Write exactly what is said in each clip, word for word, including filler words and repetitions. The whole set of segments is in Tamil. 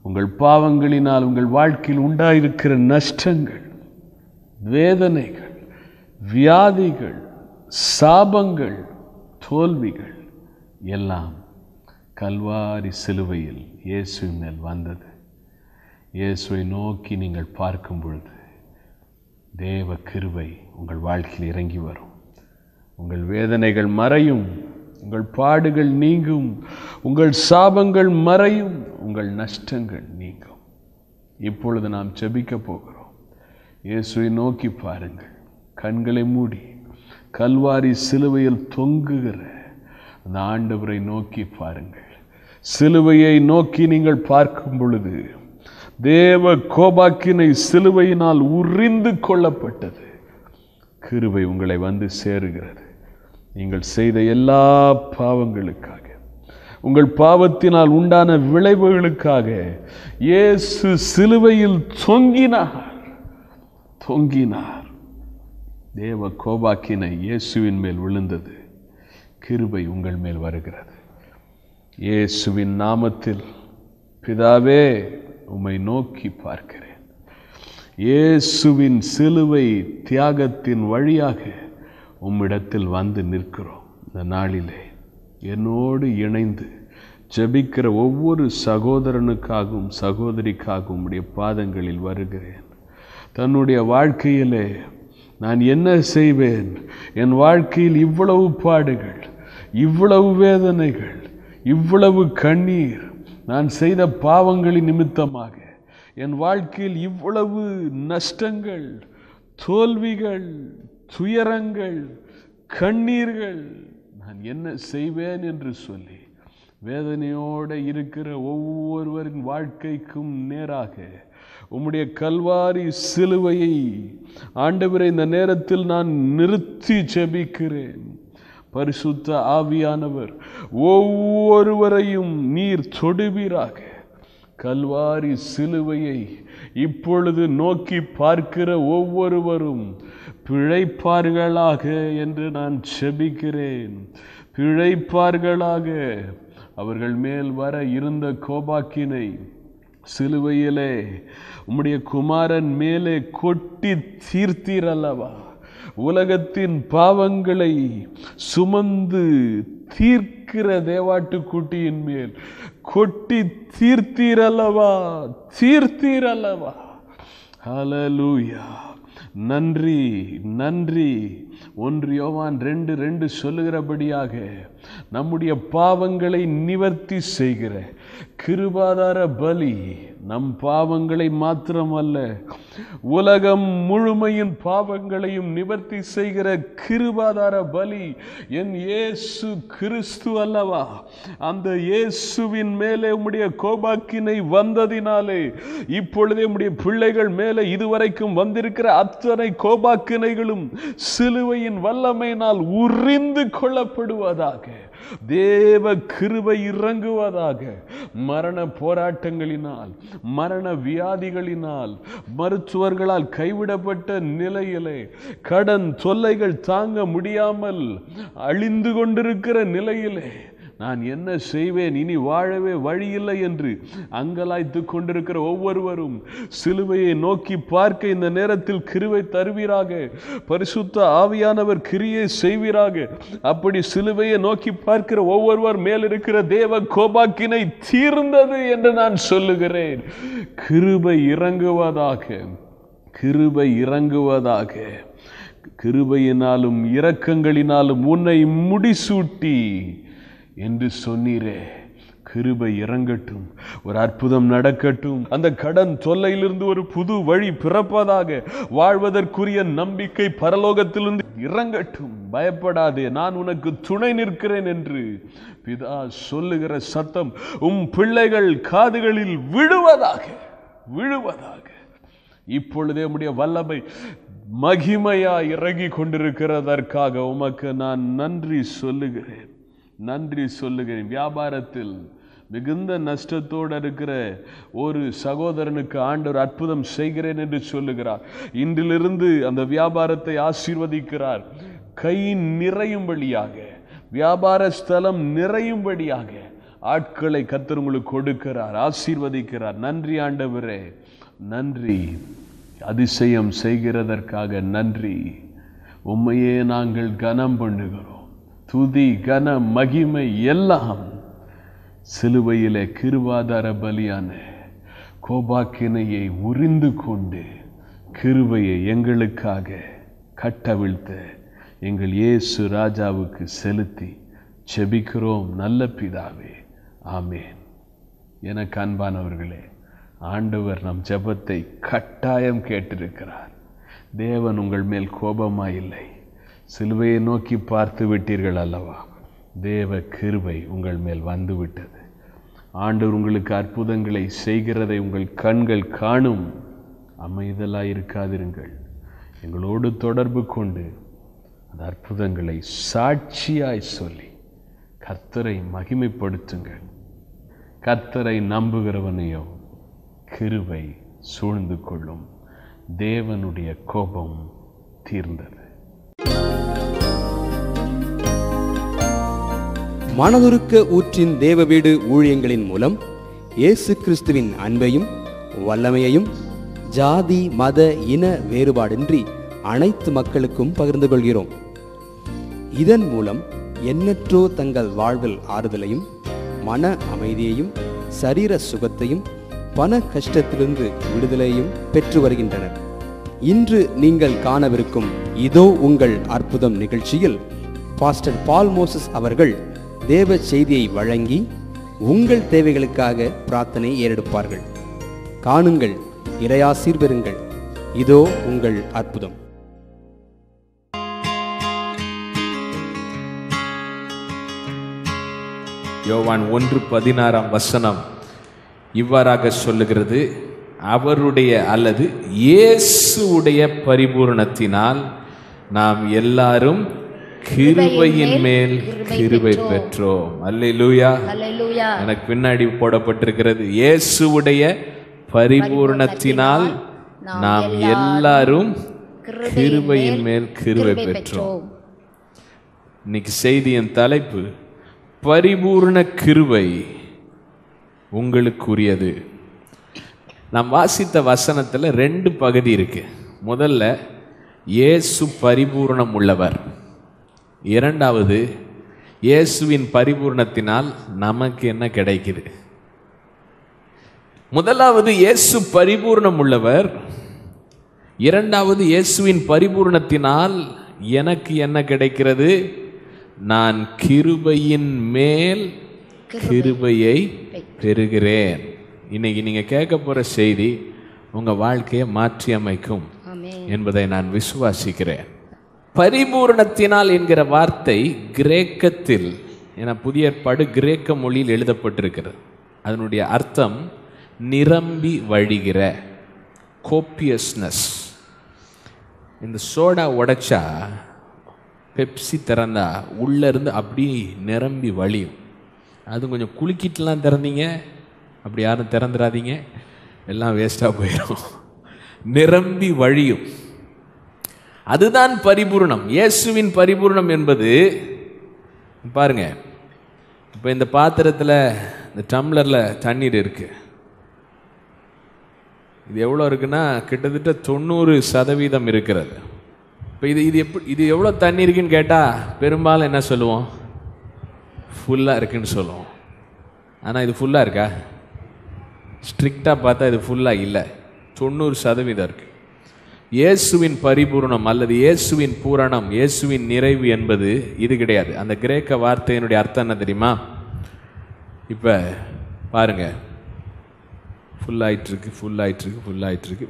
உங்கள் பாவங்களினால் உங்கள் வாழ்க்கையில் உண்டாயிருக்கிற நஷ்டங்கள், வேதனைகள், வியாதிகள், சாபங்கள், தோல்விகள் எல்லாம் கல்வாரி சிலுவையில் இயேசுவின் மேல் வந்தது. இயேசுவை நோக்கி நீங்கள் பார்க்கும் பொழுது தேவ கிருபை உங்கள் வாழ்க்கையில் இறங்கி வரும். உங்கள் வேதனைகள் மறையும், உங்கள் பாடுகள் நீங்கும், உங்கள் சாபங்கள் மறையும், உங்கள் நஷ்டங்கள் நீங்கும். இப்பொழுது நாம் ஜெபிக்க போகிறோம். இயேசுவை நோக்கி பாருங்கள். கண்களை மூடி கல்வாரி சிலுவையில் தொங்குகிற அந்த ஆண்டவரை நோக்கி பாருங்கள். சிலுவையை நோக்கி நீங்கள் பார்க்கும் பொழுது தேவ கோபாக்கினை சிலுவையினால் உரிந்து கொள்ளப்பட்டது. கிருபை உங்களை வந்து சேருகிறது. நீங்கள் செய்த எல்லா பாவங்களுக்காக, உங்கள் பாவத்தினால் உண்டான விளைவுகளுக்காக இயேசு சிலுவையில் தொங்கினார் தொங்கினார் தேவ கோபாக்கினை இயேசுவின் மேல் விழுந்தது. கிருபை உங்கள் மேல் வருகிறது. இயேசுவின் நாமத்தில் பிதாவே, உம்மை நோக்கி பார்க்கிறேன். இயேசுவின் சிலுவை தியாகத்தின் வழியாக உம்மிடத்தில் வந்து நிற்கிறோம். இந்த நாளிலே என்னோடு இணைந்து ஜெபிக்கிற ஒவ்வொரு சகோதரனுக்காகவும் சகோதரிக்காகவும் உம்முடைய பாதங்களில் வருகிறேன். தன்னுடைய வாழ்க்கையிலே நான் என்ன செய்வேன், என் வாழ்க்கையில் இவ்வளவு பாடுகள், இவ்வளவு வேதனைகள், இவ்வளவு கண்ணீர், நான் செய்த பாவங்களின் நிமித்தமாக என் வாழ்க்கையில் இவ்வளவு நஷ்டங்கள், தோல்விகள், துயரங்கள், கண்ணீர்கள், நான் என்ன செய்வேன் என்று சொல்லி வேதனையோடு இருக்கிற ஒவ்வொருவரின் வாழ்க்கைக்கும் நேராக உம்முடைய கல்வாரி சிலுவையை ஆண்டவரே இந்த நேரத்தில் நான் நிறுத்தி ஜெபிக்கிறேன். பரிசுத்த ஆவியானவர் ஒவ்வொருவரையும் நீர் தொடுவீராக. கல்வாரி சிலுவையை இப்பொழுது நோக்கி பார்க்கிற ஒவ்வொருவரும் பிழைப்பார்களாக என்று நான் ஜெபிக்கிறேன். பிழைப்பார்களாக. அவர்கள் மேல் வர இருந்த கோபாக்கினை சிலுவையிலே உம்முடைய குமாரன் மேலே கொட்டி தீர்த்தீர் அல்லவா? உலகத்தின் பாவங்களை சுமந்து தீர்க்கிற தேவாட்டுக்குட்டியின் மேல் கொட்டி தீர்த்தீர் அல்லவா? தீர்த்தீர் அல்லவா? ஹல்லேலூயா. நன்றி, நன்றி. ஒன்று யோவான் ரெண்டு ரெண்டு சொல்லுகிறபடியாக நம்முடைய பாவங்களை நிவர்த்தி செய்கிற கிருபாதார பலி நம் பாவங்களை மாத்திரமல்ல, உலகம் முழுமையின் பாவங்களையும் நிவர்த்தி செய்கிற கிருபாதார பலி என் இயேசு கிறிஸ்து அல்லவா? அந்த இயேசுவின் மேலே உம்முடைய கோபாக்கினை வந்ததினாலே இப்பொழுதே உம்முடைய பிள்ளைகள் மேலே இதுவரைக்கும் வந்திருக்கிற அத்தனை கோபாக்கினைகளும் சிலுவையின் வல்லமையினால் உரிந்து கொள்ளப்படுவதாக. தேவ கிருபை இறங்குவதாக. மரண போராட்டங்களினால், மரண வியாதிகளினால், மருத்துவர்களால் கைவிடப்பட்ட நிலையிலே, கடன் தொல்லைகள் தாங்க முடியாமல் அழிந்து கொண்டிருக்கிற நிலையிலே நான் என்ன செய்வேன், இனி வாழவே வழியில்லை என்று அங்கலாய்த்து கொண்டிருக்கிற ஒவ்வொருவரும் சிலுவையை நோக்கி பார்க்க இந்த நேரத்தில் கிருபை தருவீராக. பரிசுத்த ஆவியானவர் கிரியை செய்வீராக. அப்படி சிலுவையை நோக்கி பார்க்கிற ஒவ்வொருவர் மேல் இருக்கிற தேவ கோபாக்கினை தீர்ந்தது என்று நான் சொல்லுகிறேன். கிருபை இறங்குவதாக. கிருபை இறங்குவதாக. கிருபையினாலும் இரக்கங்களினாலும் உன்னை முடிசூட்டி என்று சொன்னீரே. கிருபை இறங்கட்டும். ஒரு அற்புதம் நடக்கட்டும். அந்த கடன் தொல்லையிலிருந்து ஒரு புது வழி பிறப்பதாக. வாழ்வதற்குரிய நம்பிக்கை பரலோகத்திலிருந்து இறங்கட்டும். பயப்படாதே, நான் உனக்கு துணை நிற்கிறேன் என்று பிதா சொல்லுகிற சத்தம் உம் பிள்ளைகள் காதுகளில் விழுவதாக. விழுவதாக. இப்பொழுதே உம்முடைய வல்லமை மகிமையா இறங்கி கொண்டிருக்கிறதற்காக உமக்கு நான் நன்றி சொல்லுகிறேன். நன்றி சொல்லுகிறேன். வியாபாரத்தில் மிகுந்த நஷ்டத்தோடு இருக்கிற ஒரு சகோதரனுக்கு ஆண்டவர் அற்புதம் செய்கிறேன் என்று சொல்லுகிறார். இன்றிலிருந்து அந்த வியாபாரத்தை ஆசீர்வதிக்கிறார். கை நிறையும்படியாக, வியாபார ஸ்தலம் நிறையும்படியாக ஆட்களை கர்த்தர் உங்களுக்கு கொடுக்கிறார், ஆசீர்வதிக்கிறார். நன்றி ஆண்டவரே, நன்றி. அதிசயம் செய்கிறதற்காக நன்றி. உம்மையே நாங்கள் கனம் பண்ணுகிறோம். துதி கன மகிமை எல்லாம் சிலுவையிலே கிருபாதார பலியான கோபாக்கினையை உரிந்து கொண்டு கிருபையை எங்களுக்காக கட்டவிழ்த்த எங்கள் இயேசு ராஜாவுக்கு செலுத்தி செபிக்கிறோம் நல்ல பிதாவே, ஆமேன். எனக்கு அன்பானவர்களே, ஆண்டவர் நம் ஜெபத்தை கட்டாயம் கேட்டிருக்கிறார். தேவன் உங்கள் மேல் கோபமாயில்லை. சிலுவையை நோக்கி பார்த்து விட்டீர்கள் அல்லவா? தேவ கிருபை உங்கள் மேல் வந்து விட்டது. ஆண்டவர் உங்களுக்கு அற்புதங்களை செய்கிறதை உங்கள் கண்கள் காணும். அமைதலாய் இருக்காதிருங்கள். எங்களோடு தொடர்பு கொண்டு அந்த அற்புதங்களை சாட்சியாய் சொல்லி கர்த்தரை மகிமைப்படுத்துங்கள். கர்த்தரை நம்புகிறவனையோ கிருபை சூழ்ந்து கொள்ளும். தேவனுடைய கோபம் தீர்ந்தது. மனதுருக்க ஊற்றின் தேவ வீடு ஊழியங்களின் மூலம் இயேசு கிறிஸ்துவின் அன்பையும் வல்லமையையும் ஜாதி மத இன வேறுபாடின்றி அனைத்து மக்களுக்கும் பகிர்ந்து கொள்கிறோம். இதன் மூலம் எண்ணற்றோ தங்கள் வாழ்வில் ஆறுதலையும் மன அமைதியையும் சரீர சுகத்தையும் பண கஷ்டத்திலிருந்து விடுதலையும் பெற்று வருகின்றனர். இன்று நீங்கள் காணவிருக்கும் இதோ உங்கள் அற்புதம் நிகழ்ச்சியில் பாஸ்டர் பால் மோசஸ் அவர்கள் தேவ செய்தியை வழங்கி உங்கள் தேவைகளுக்காக பிரார்த்தனை ஏறெடுப்பார்கள். காணுங்கள், இறையாசீர் பெறுங்கள். இதோ உங்கள் அற்புதம். யோவான் ஒன்று பதினாறாம் வசனம் இவ்வாறாக சொல்லுகிறது, அவருடைய அல்லது இயேசுடைய பரிபூரணத்தினால் நாம் எல்லாரும் கிருபையின் மேல் கிருபை பெற்றோம். அல்லேலூயா. எனக்கு பின்னாடி போடப்பட்டிருக்கிறது, இயேசுடைய பரிபூரணத்தினால் நாம் எல்லாரும் கிருபையின் மேல் கிருபை பெற்றோம். இன்னைக்கு செய்தியின் தலைப்பு பரிபூர்ண கிருபை உங்களுக்குரியது. நாம் வாசித்த வசனத்தில் ரெண்டு பகுதி இருக்கு. முதல்ல இயேசு பரிபூர்ணம் உள்ளவர், இரண்டாவது இயேசுவின் பரிபூர்ணத்தினால் நமக்கு என்ன கிடைக்குது. முதலாவது இயேசு பரிபூர்ணம் உள்ளவர், இரண்டாவது இயேசுவின் பரிபூர்ணத்தினால் எனக்கு என்ன கிடைக்கிறது? நான் கிருபையின் மேல் கிருபையை பெறுகிறேன். இன்னைக்கு நீங்க கேட்க போற செய்தி உங்க வாழ்க்கையை மாற்றி அமைக்கும் என்பதை நான் விசுவாசிக்கிறேன். பரிபூர்ணத்தினால் என்கிற வார்த்தை கிரேக்கத்தில், என புதிய ஏற்பாடு கிரேக்க மொழியில் எழுதப்பட்டிருக்கிறது. அதனுடைய அர்த்தம் நிரம்பி வழிகிற, கோப்பியஸ்னஸ். இந்த சோடா உடைச்சா, பெப்சி திறந்தா உள்ள இருந்து அப்படி நிரம்பி வழியும். அது கொஞ்சம் குலுக்கிட்டுலாம் திறந்தீங்க, அப்படி யாரும் திறந்துடாதீங்க, எல்லாம் வேஸ்டாக போயிடும். நிரம்பி வழியும், அதுதான் பரிபூர்ணம். இயேசுவின் பரிபூர்ணம் என்பது பாருங்க, இப்போ இந்த பாத்திரத்தில் இந்த டம்ளரில் தண்ணீர் இருக்கு. இது எவ்வளோ இருக்குன்னா கிட்டத்தட்ட தொண்ணூறு சதவீதம் இருக்கிறது. இப்போ இது இது எப்படி இது எவ்வளோ தண்ணி இருக்குன்னு கேட்டால் பெரும்பாலும் என்ன சொல்லுவோம்? ஃபுல்லாக இருக்குன்னு சொல்லுவோம். ஆனால் இது ஃபுல்லாக இருக்கா? ஸ்ட்ரிக்டாக பார்த்தா இது ஃபுல்லாக இல்லை, தொண்ணூறு சதவீதம் இருக்கு. இயேசுவின் பரிபூர்ணம் அல்லது இயேசுவின் பூரணம், இயேசுவின் நிறைவு என்பது இது கிடையாது. அந்த கிரேக்க வார்த்தையினுடைய அர்த்தம் என்ன தெரியுமா? இப்போ பாருங்க, ஃபுல் ஆயிட்டு இருக்கு, ஃபுல் ஆயிட்டு இருக்கு, ஃபுல் ஆயிட்டு இருக்கு,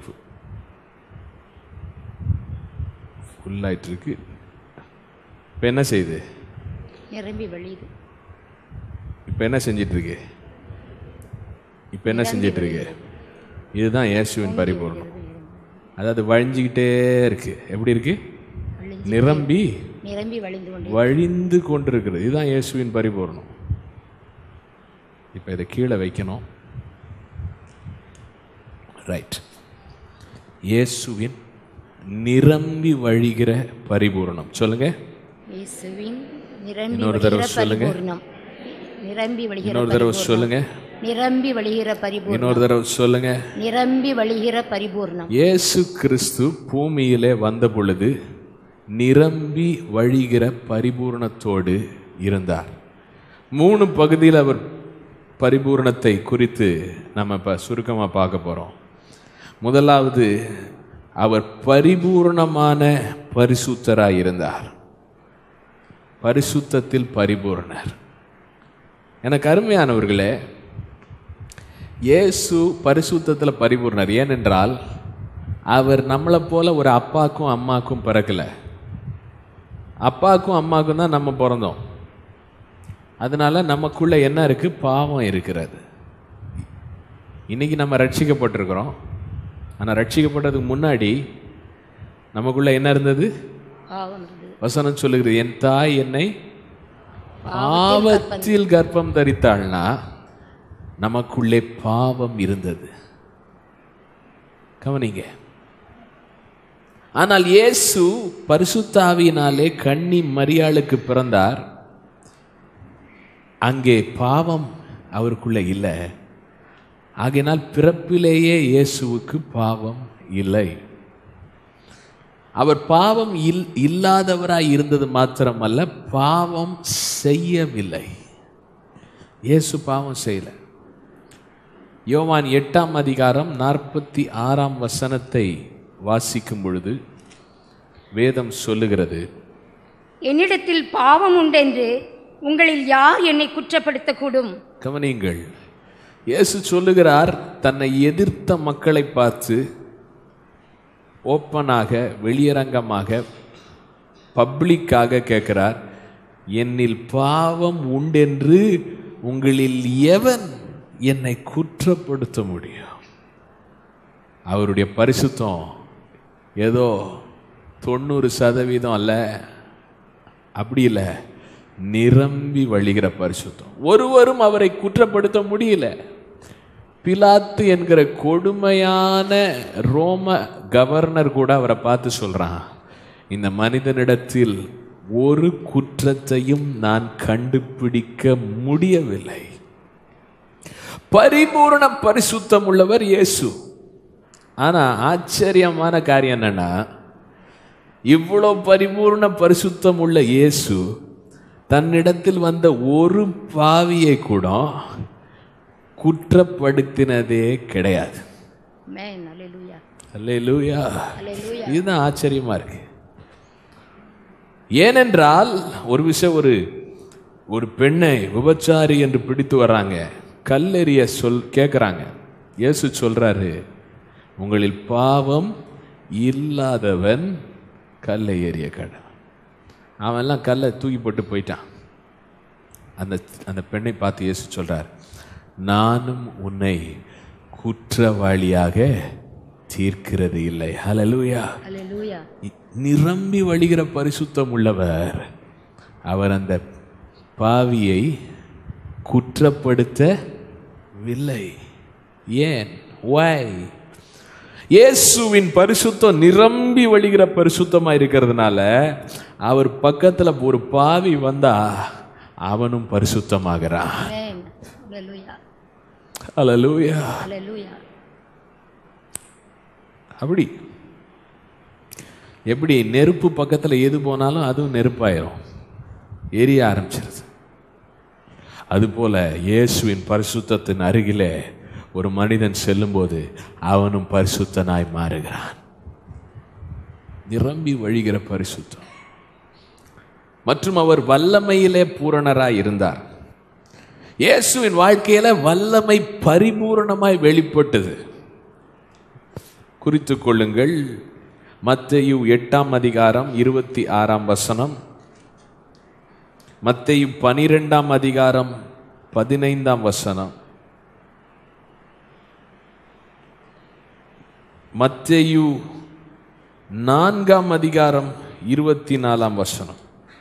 ஃபுல் ஆயிட்டு இருக்கு. இப்போ என்ன செய்யுது? நிரம்பி வழியுது. இப்போ என்ன செஞ்சிட்டு இருக்கு? இப்போ என்ன செஞ்சிட்டு இருக்கு? இதுதான் இயேசுவின் பரிபூர்ணம். அதாவது வழிஞ்சிக்கிட்டே இருக்கு. எப்படி இருக்கு? நிரம்பி நிரம்பி வழிந்து கொண்டிருக்கிறது. இதுதான் இயேசுவின் பரிபூர்ணம். இப்போ இதை கீழே வைக்கணும். ரைட். இயேசுவின் நிரம்பி வழிகிற பரிபூர்ணம். சொல்லுங்க. இயேசுவின் நிரம்பி இன்னொரு தடவை சொல்லுங்க. நிரம்பி வழிகிற இன்னொரு தடவை சொல்லுங்க. நிரம்பி வழிகிற பரிபூர்ணம். இன்னொரு தடவை சொல்லுங்க. நிரம்பி வழிகிற பரிபூர்ணம். இயேசு கிறிஸ்து பூமியிலே வந்த பொழுது நிரம்பி வழிகிற பரிபூர்ணத்தோடு இருந்தார். மூணு பகுதியில் அவர் பரிபூர்ணத்தை குறித்து நம்ம இப்போ சுருக்கமாக பார்க்க போகிறோம். முதலாவது, அவர் பரிபூர்ணமான பரிசுத்தராய் இருந்தார். பரிசுத்தத்தில் பரிபூர்ணர். எனக்கு அருமையானவர்களே, இயேசு பரிசுத்தத்தில் பரிபூர்ணர். ஏனென்றால் அவர் நம்மளை போல ஒரு அப்பாக்கும் அம்மாக்கும் பிறக்கலை. அப்பாக்கும் அம்மாக்கும் தான் நம்ம பிறந்தோம். அதனால நமக்குள்ள என்ன இருக்கு? பாவம் இருக்கிறது. இன்னைக்கு நம்ம ரட்சிக்கப்பட்டிருக்கிறோம். ஆனால் ரட்சிக்கப்பட்டதுக்கு முன்னாடி நமக்குள்ள என்ன இருந்தது? வசனம் சொல்லுகிறது, என் தாய் என்னை பாவத்தில் கர்ப்பம் தரித்தாள்னா நமக்குள்ளே பாவம் இருந்தது. கவனிங்க. ஆனால் இயேசு பரிசுத்தாவியினாலே கன்னி மரியாளுக்கு பிறந்தார். அங்கே பாவம் அவருக்குள்ள இல்லை. ஆகையினால் பிறப்பிலேயே இயேசுவுக்கு பாவம் இல்லை. அவர் பாவம் இல் இல்லாதவராய் இருந்தது மாத்திரமல்ல, பாவம் செய்யவில்லை. இயேசு பாவம் செய்யல. யோவான் எட்டாம் அதிகாரம் நாற்பத்தி ஆறாம் வசனத்தை வாசிக்கும் பொழுது வேதம் சொல்லுகிறது, என்னிடத்தில் பாவம் உண்டென்று உங்களில் யார் என்னை குற்றப்படுத்தக்கூடும்? கவனியுங்கள். இயேசு சொல்லுகிறார், தன்னை எதிர்த்த மக்களை பார்த்து ஓப்பனாக, வெளியரங்கமாக, பப்ளிக்காக கேட்கிறார், என்னில் பாவம் உண்டென்று உங்களில் எவன் என்னை குற்றப்படுத்த முடியும்? அவருடைய பரிசுத்தம் ஏதோ தொண்ணூறு சதவீதம் அல்ல, அப்படி இல்லை, நிரம்பி வழிகிற பரிசுத்தம். ஒருவரும் அவரை குற்றப்படுத்த முடியல. பிலாத்து என்கிற கொடுமையான ரோம கவர்னர் கூட அவரை பார்த்து சொல்றான், இந்த மனிதனிடத்தில் ஒரு குற்றத்தையும் நான் கண்டுபிடிக்க முடியவில்லை. பரிபூர்ண பரிசுத்தம் உள்ளவர் இயேசு. ஆனா ஆச்சரியமான காரியம் என்னன்னா, இவ்வளவு பரிபூர்ண பரிசுத்தம் உள்ள இயேசு தன்னிடத்தில் வந்த ஒரு பாவியை கூட குற்றப்படுத்தினதே கிடையாது. இதுதான் ஆச்சரியமா இருக்கு. ஏனென்றால் ஒரு விஷயம், ஒரு ஒரு பெண்ணை விபச்சாரி என்று பிடித்து வர்றாங்க, கல்லெறிய சொல் கேட்குறாங்க. இயேசு சொல்றாரு, உங்களில் பாவம் இல்லாதவன் கல்லை எறிய கடை. அவன்லாம் கல்லை தூக்கி போட்டு போயிட்டான். அந்த அந்த பெண்ணை பார்த்து இயேசு சொல்றார், நானும் உன்னை குற்றவாளியாக தீர்க்கிறது இல்லை. ஹல்லேலூயா. நிரம்பி வழிகிற பரிசுத்தம் உள்ளவர். அவர் அந்த பாவியை குற்றப்படுத்தவில்லை. ஏன்? why? இயேசுவின் பரிசுத்தம் நிரம்பி வழிகிற பரிசுத்தமா இருக்கிறதுனால அவர் பக்கத்துல ஒரு பாவி வந்தா அவனும் பரிசுத்தமாகிறான். ஹல்லேலூயா. அப்படி எப்படி நெருப்பு பக்கத்துல எது போனாலும் அதுவும் நெருப்பாயிரும், எரிய ஆரம்பிச்சிருது. அதுபோல இயேசுவின் பரிசுத்தத்தின் அருகிலே ஒரு மனிதன் செல்லும்போது அவனும் பரிசுத்தனாய் மாறுகிறான். நிரம்பி வழிகிற பரிசுத்தம். மற்றும் அவர் வல்லமையிலே பூரணராய் இருந்தார். இயேசுவின் வாழ்க்கையில வல்லமை பரிபூரணமாய் வெளிப்பட்டது. குறித்துக் கொள்ளுங்கள், மத்தேயு எட்டாம் அதிகாரம் இருபத்தி ஆறாம் வசனம், மத்தேயு பனிரெண்டாம் அதிகாரம் பதினைந்தாம் வசனம், மத்தேயு நான்காம் அதிகாரம் இருபத்தி நாலாம் வசனம்,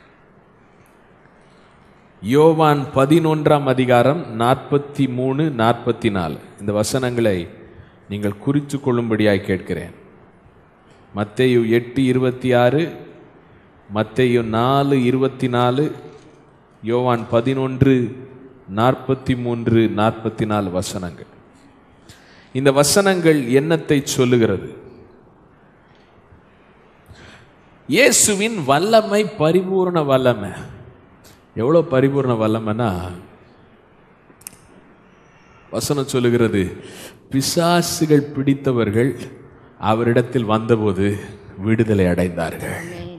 யோவான் பதினொன்றாம் அதிகாரம் நாற்பத்தி மூணு நாற்பத்தி நாலு. இந்த வசனங்களை நீங்கள் குறித்து கொள்ளும்படியாய் கேட்கிறேன். மத்தேயு எட்டு இருபத்தி ஆறு, மத்தேயு நாலு இருபத்தி நாலு, யோவான் பதினொன்று நாற்பத்தி மூன்று நாற்பத்தி நாலு வசனங்கள். இந்த வசனங்கள் என்னத்தை சொல்லுகிறது? இயேசுவின் வல்லமை பரிபூர்ண வல்லமை. எவ்வளவு பரிபூர்ண வல்லமைனா, வசனம் சொல்லுகிறது, பிசாசுகள் பிடித்தவர்கள் அவரிடத்தில் வந்தபோது விடுதலை அடைந்தார்கள்.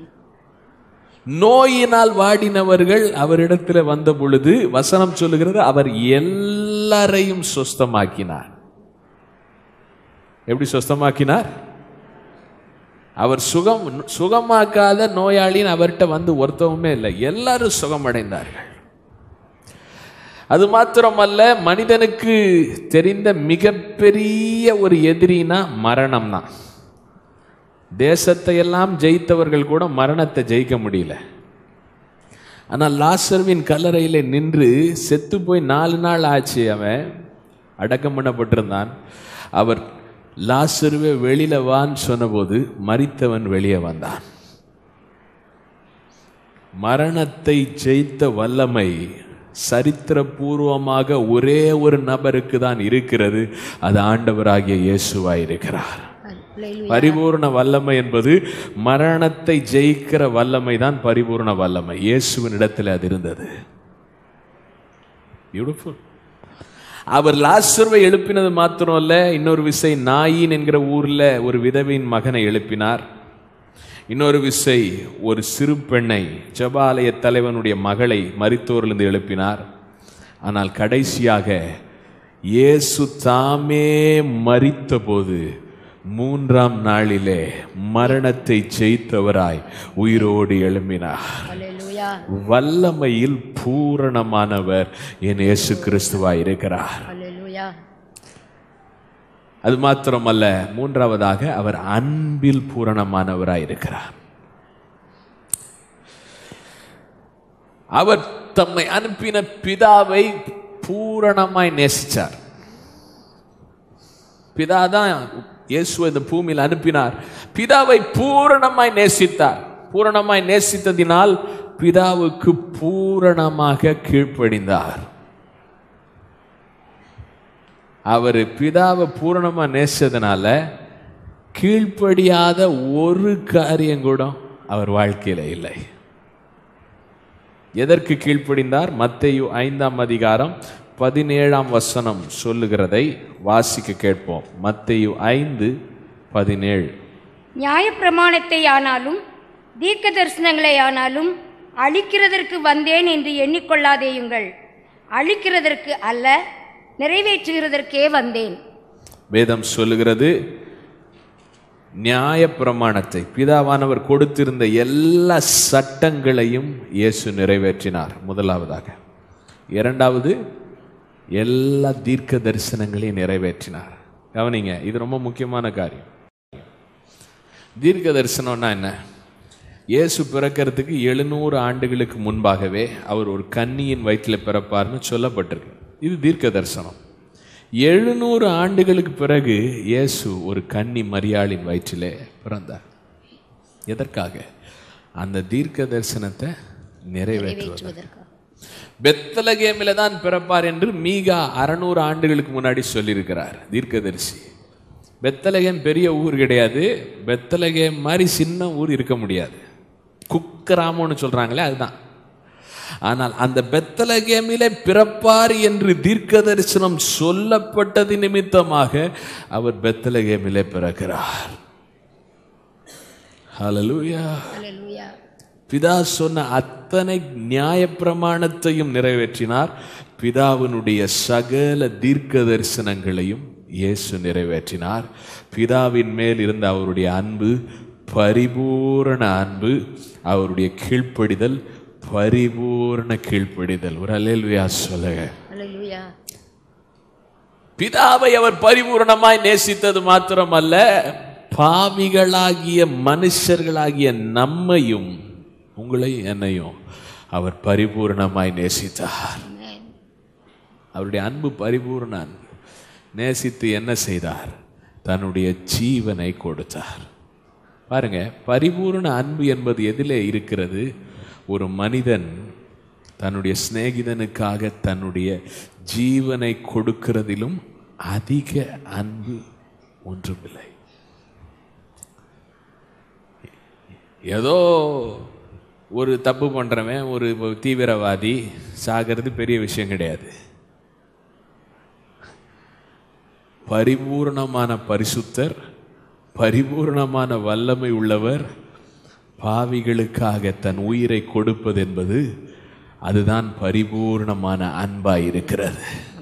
நோயினால் வாடினவர்கள் அவரிடத்தில் வந்த பொழுது வசனம் சொல்லுகிறது, அவர் எல்லாரையும் சொஸ்தமாக்கினார். எப்படி சொஸ்தமாக்கினார்? அவர் சுகம் சுகமாக்காத நோயாளின்னு அவர்கிட்ட வந்து ஒருத்தவுமே இல்லை, எல்லாரும் சுகமடைந்தார்கள். அது மாத்திரமல்ல, மனிதனுக்கு தெரிந்த மிகப்பெரிய ஒரு எதிரினா மரணம் தான். தேசத்தை எல்லாம் ஜெயித்தவர்கள் கூட மரணத்தை ஜெயிக்க முடியல. ஆனால் லாசருவின் கல்லறையில் நின்று செத்து போய் நாலு நாள் ஆச்சு, அவன் அடக்கம் பண்ணப்பட்டிருந்தான். அவர் லாசருவே வெளியில வான்னு சொன்னபோது மரித்தவன் வெளியே வந்தான். மரணத்தை ஜெயித்த வல்லமை சரித்திரபூர்வமாக ஒரே ஒரு நபருக்கு தான் இருக்கிறது, அது ஆண்டவராகிய இயேசுவாய் இருக்கிறார். பரிபூர்ண வல்லமை என்பது மரணத்தை ஜெயிக்கிற வல்லமை தான் பரிபூர்ண வல்லமை. இயேசுவின் இடத்தில் அது இருந்தது. பியூட்டிஃபுல். அவர் லாசருவை எழுப்பினது மாத்திரம் அல்ல, இன்னொரு விசை நாயின் என்கிற ஊர்ல ஒரு விதவையின் மகனை எழுப்பினார். இன்னொரு விசை ஒரு சிறு பெண்ணை, ஜெபாலய தலைவனுடைய மகளை மரித்தோரிலிருந்து எழுப்பினார். ஆனால் கடைசியாக இயேசு தாமே மரித்த போது மூன்றாம் நாளிலே மரணத்தை ஜெயித்தவராய் உயிரோடு எழும்பினார். வல்லமையில் பூரணமானவர் என் இயேசு கிறிஸ்துவாய் இருக்கிறார். அது மாத்திரமல்ல, மூன்றாவதாக அவர் அன்பில் பூரணமானவராய் இருக்கிறார். அவர் தம்மை அனுப்பின பிதாவை பூரணமாய் நேசிச்சார். பிதாதான் இயேசுவை இந்த பூமியில் அனுப்பினார். பிதாவை பூரணமாய் நேசித்தார். பூரணமாய் நேசித்ததினால் பிதாவுக்கு பூரணமாக கீழ்ப்படிந்தார். அவர் பிதாவை பூரணமா நேசித்ததுனால கீழ்ப்படியாத ஒரு காரியம் கூட அவர் வாழ்க்கையில இல்லை. எதற்கு கீழ்ப்படிந்தார்? மத்தேயு ஐந்தாம் அதிகாரம் பதினேழாம் வசனம் சொல்லுகிறதை வாசிக்க கேட்போம். மத்தேயு ஐந்து பதினேழு. நியாயப்பிரமாணத்தை ஆனாலும் தீர்க்க தரிசனங்களை ஆனாலும் அழிக்கிறதற்கு வந்தேன் என்று எண்ணிக்கொள்ளாதேயுங்கள், அழிக்கிறதற்கு அல்ல நிறைவேற்றுகிறதற்கே வந்தேன். வேதம் சொல்லுகிறது, நியாயப்பிரமாணத்தை, பிதாவானவர் கொடுத்திருந்த எல்லா சட்டங்களையும் இயேசு நிறைவேற்றினார் முதலாவதாக. இரண்டாவது, எல்லா தீர்க்க தரிசனங்களையும் நிறைவேற்றினார். கவனிங்க, இது ரொம்ப முக்கியமான காரியம். தீர்க்க தரிசனம்னா என்ன? இயேசு பிறக்கிறதுக்கு எழுநூறு ஆண்டுகளுக்கு முன்பாகவே அவர் ஒரு கன்னியின் வயிற்றில் பிறப்பார்னு சொல்லப்பட்டிருக்கு. இது தீர்க்க தரிசனம். எழுநூறு ஆண்டுகளுக்கு பிறகு இயேசு ஒரு கன்னி மரியாளின் வயிற்றிலே பிறந்தார். எதற்காக? அந்த தீர்க்க தரிசனத்தை நிறைவேற்றுவதற்கு. பெத்லகேமில தான் பிறப்பார் என்று மீகா அறுநூறு ஆண்டுகளுக்கு முன்னாடி சொல்லியிருக்கிறார் தீர்க்கதரிசி. பெத்லகேம் பெரிய ஊர் கிடையாது. பெத்லகேம் மாதிரி சின்ன ஊர் இருக்க முடியாது. குக்கிராமம்னு சொல்றாங்களே, அதுதான். ஆனால் அந்த பெத்லகேமிலே பிறப்பார் என்று தீர்க்க தரிசனம் சொல்லப்பட்டது நிமித்தமாக அவர் பெத்லகேமிலே பிறக்கிறார். ஹல்லேலூயா. பிதா சொன்ன அத்தனை நியாயப்பிரமாணத்தையும் நிறைவேற்றினார். பிதாவினுடைய சகல தீர்க்க தரிசனங்களையும் இயேசு நிறைவேற்றினார். பிதாவின் மேல் இருந்த அவருடைய அன்பு பரிபூரண அன்பு, அவருடைய கீழ்ப்படிதல் பரிபூரண கீழ்ப்படிதல். ஒரு அல்லேலூயா சொல்லுங்க. பிதாவை அவர் பரிபூரணமாய் நேசித்தது மாத்திரமல்ல, பாவிகளாகிய மனுஷர்களாகிய நம்மையும், உங்களையும் என்னையும் அவர் பரிபூரணமாய் நேசித்தார். அவருடைய அன்பு பரிபூரண அன்பு. நேசித்து என்ன செய்தார்? தன்னுடைய ஜீவனை கொடுத்தார். பாருங்க, பரிபூரண அன்பு என்பது எதிலே இருக்கிறது? ஒரு மனிதன் தன்னுடைய சிநேகிதனுக்காக தன்னுடைய ஜீவனை கொடுக்கிறதிலும் அதிக அன்பு ஒன்றுமில்லை. ஏதோ ஒரு தப்பு பண்றவன், ஒரு தீவிரவாதி சாகிறது பெரிய விஷயம் கிடையாது. பரிபூர்ணமான பரிசுத்தர், பரிபூர்ணமான வல்லமை உள்ளவர் பாவிகளுக்காக தன் உயிரை கொடுப்பது என்பது அதுதான் பரிபூர்ணமான அன்பாய் இருக்கிறது.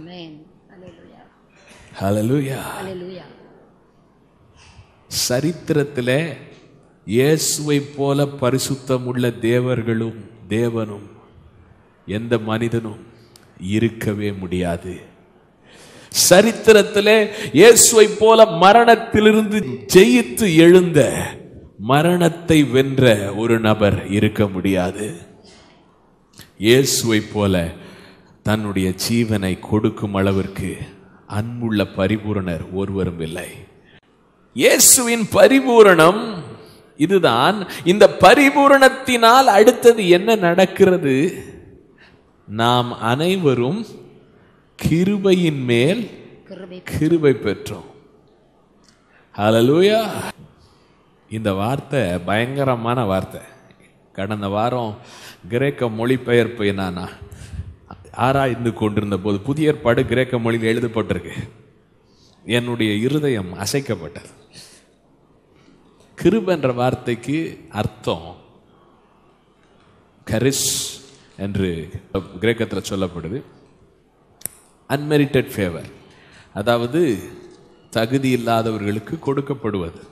ஹல்லேலூயா. சரித்திரத்தில் இயேசுவை போல பரிசுத்தம் உள்ள தேவர்களும் தேவனும் எந்த மனிதனும் இருக்கவே முடியாது. சரித்திரத்திலே இயேசுவை போல மரணத்திலிருந்து ஜெயித்து எழுந்த, மரணத்தை வென்ற ஒரு நபர் இருக்க முடியாது. இயேசுவை போல தன்னுடைய ஜீவனை கொடுக்கும் அளவிற்கு அன்புள்ள பரிபூரணர் ஒருவரும் இல்லை. இயேசுவின் பரிபூரணம் இதுதான். இந்த பரிபூரணத்தினால் அடுத்தது என்ன நடக்கிறது? நாம் அனைவரும் கிருபையின் மேல் கிருபை பெற்றோம். ஹல்லேலூயா. இந்த வார்த்தை பயங்கரமான வார்த்தை. கடந்த வாரம் கிரேக்க மொழிபெயர்ப்பை நான் ஆராய்ந்து கொண்டிருந்த போது புதிய ஏற்பாடு கிரேக்க மொழியில் எழுதப்பட்டிருக்கு. என்னுடைய இருதயம் அசைக்கப்பட்டது. கிருபை என்ற வார்த்தைக்கு அர்த்தம் கரிஸ் என்று கிரேக்கத்தில் சொல்லப்படுது. அன்மெரிட்டட் ஃபேவர், அதாவது தகுதி இல்லாதவர்களுக்கு கொடுக்கப்படுவது.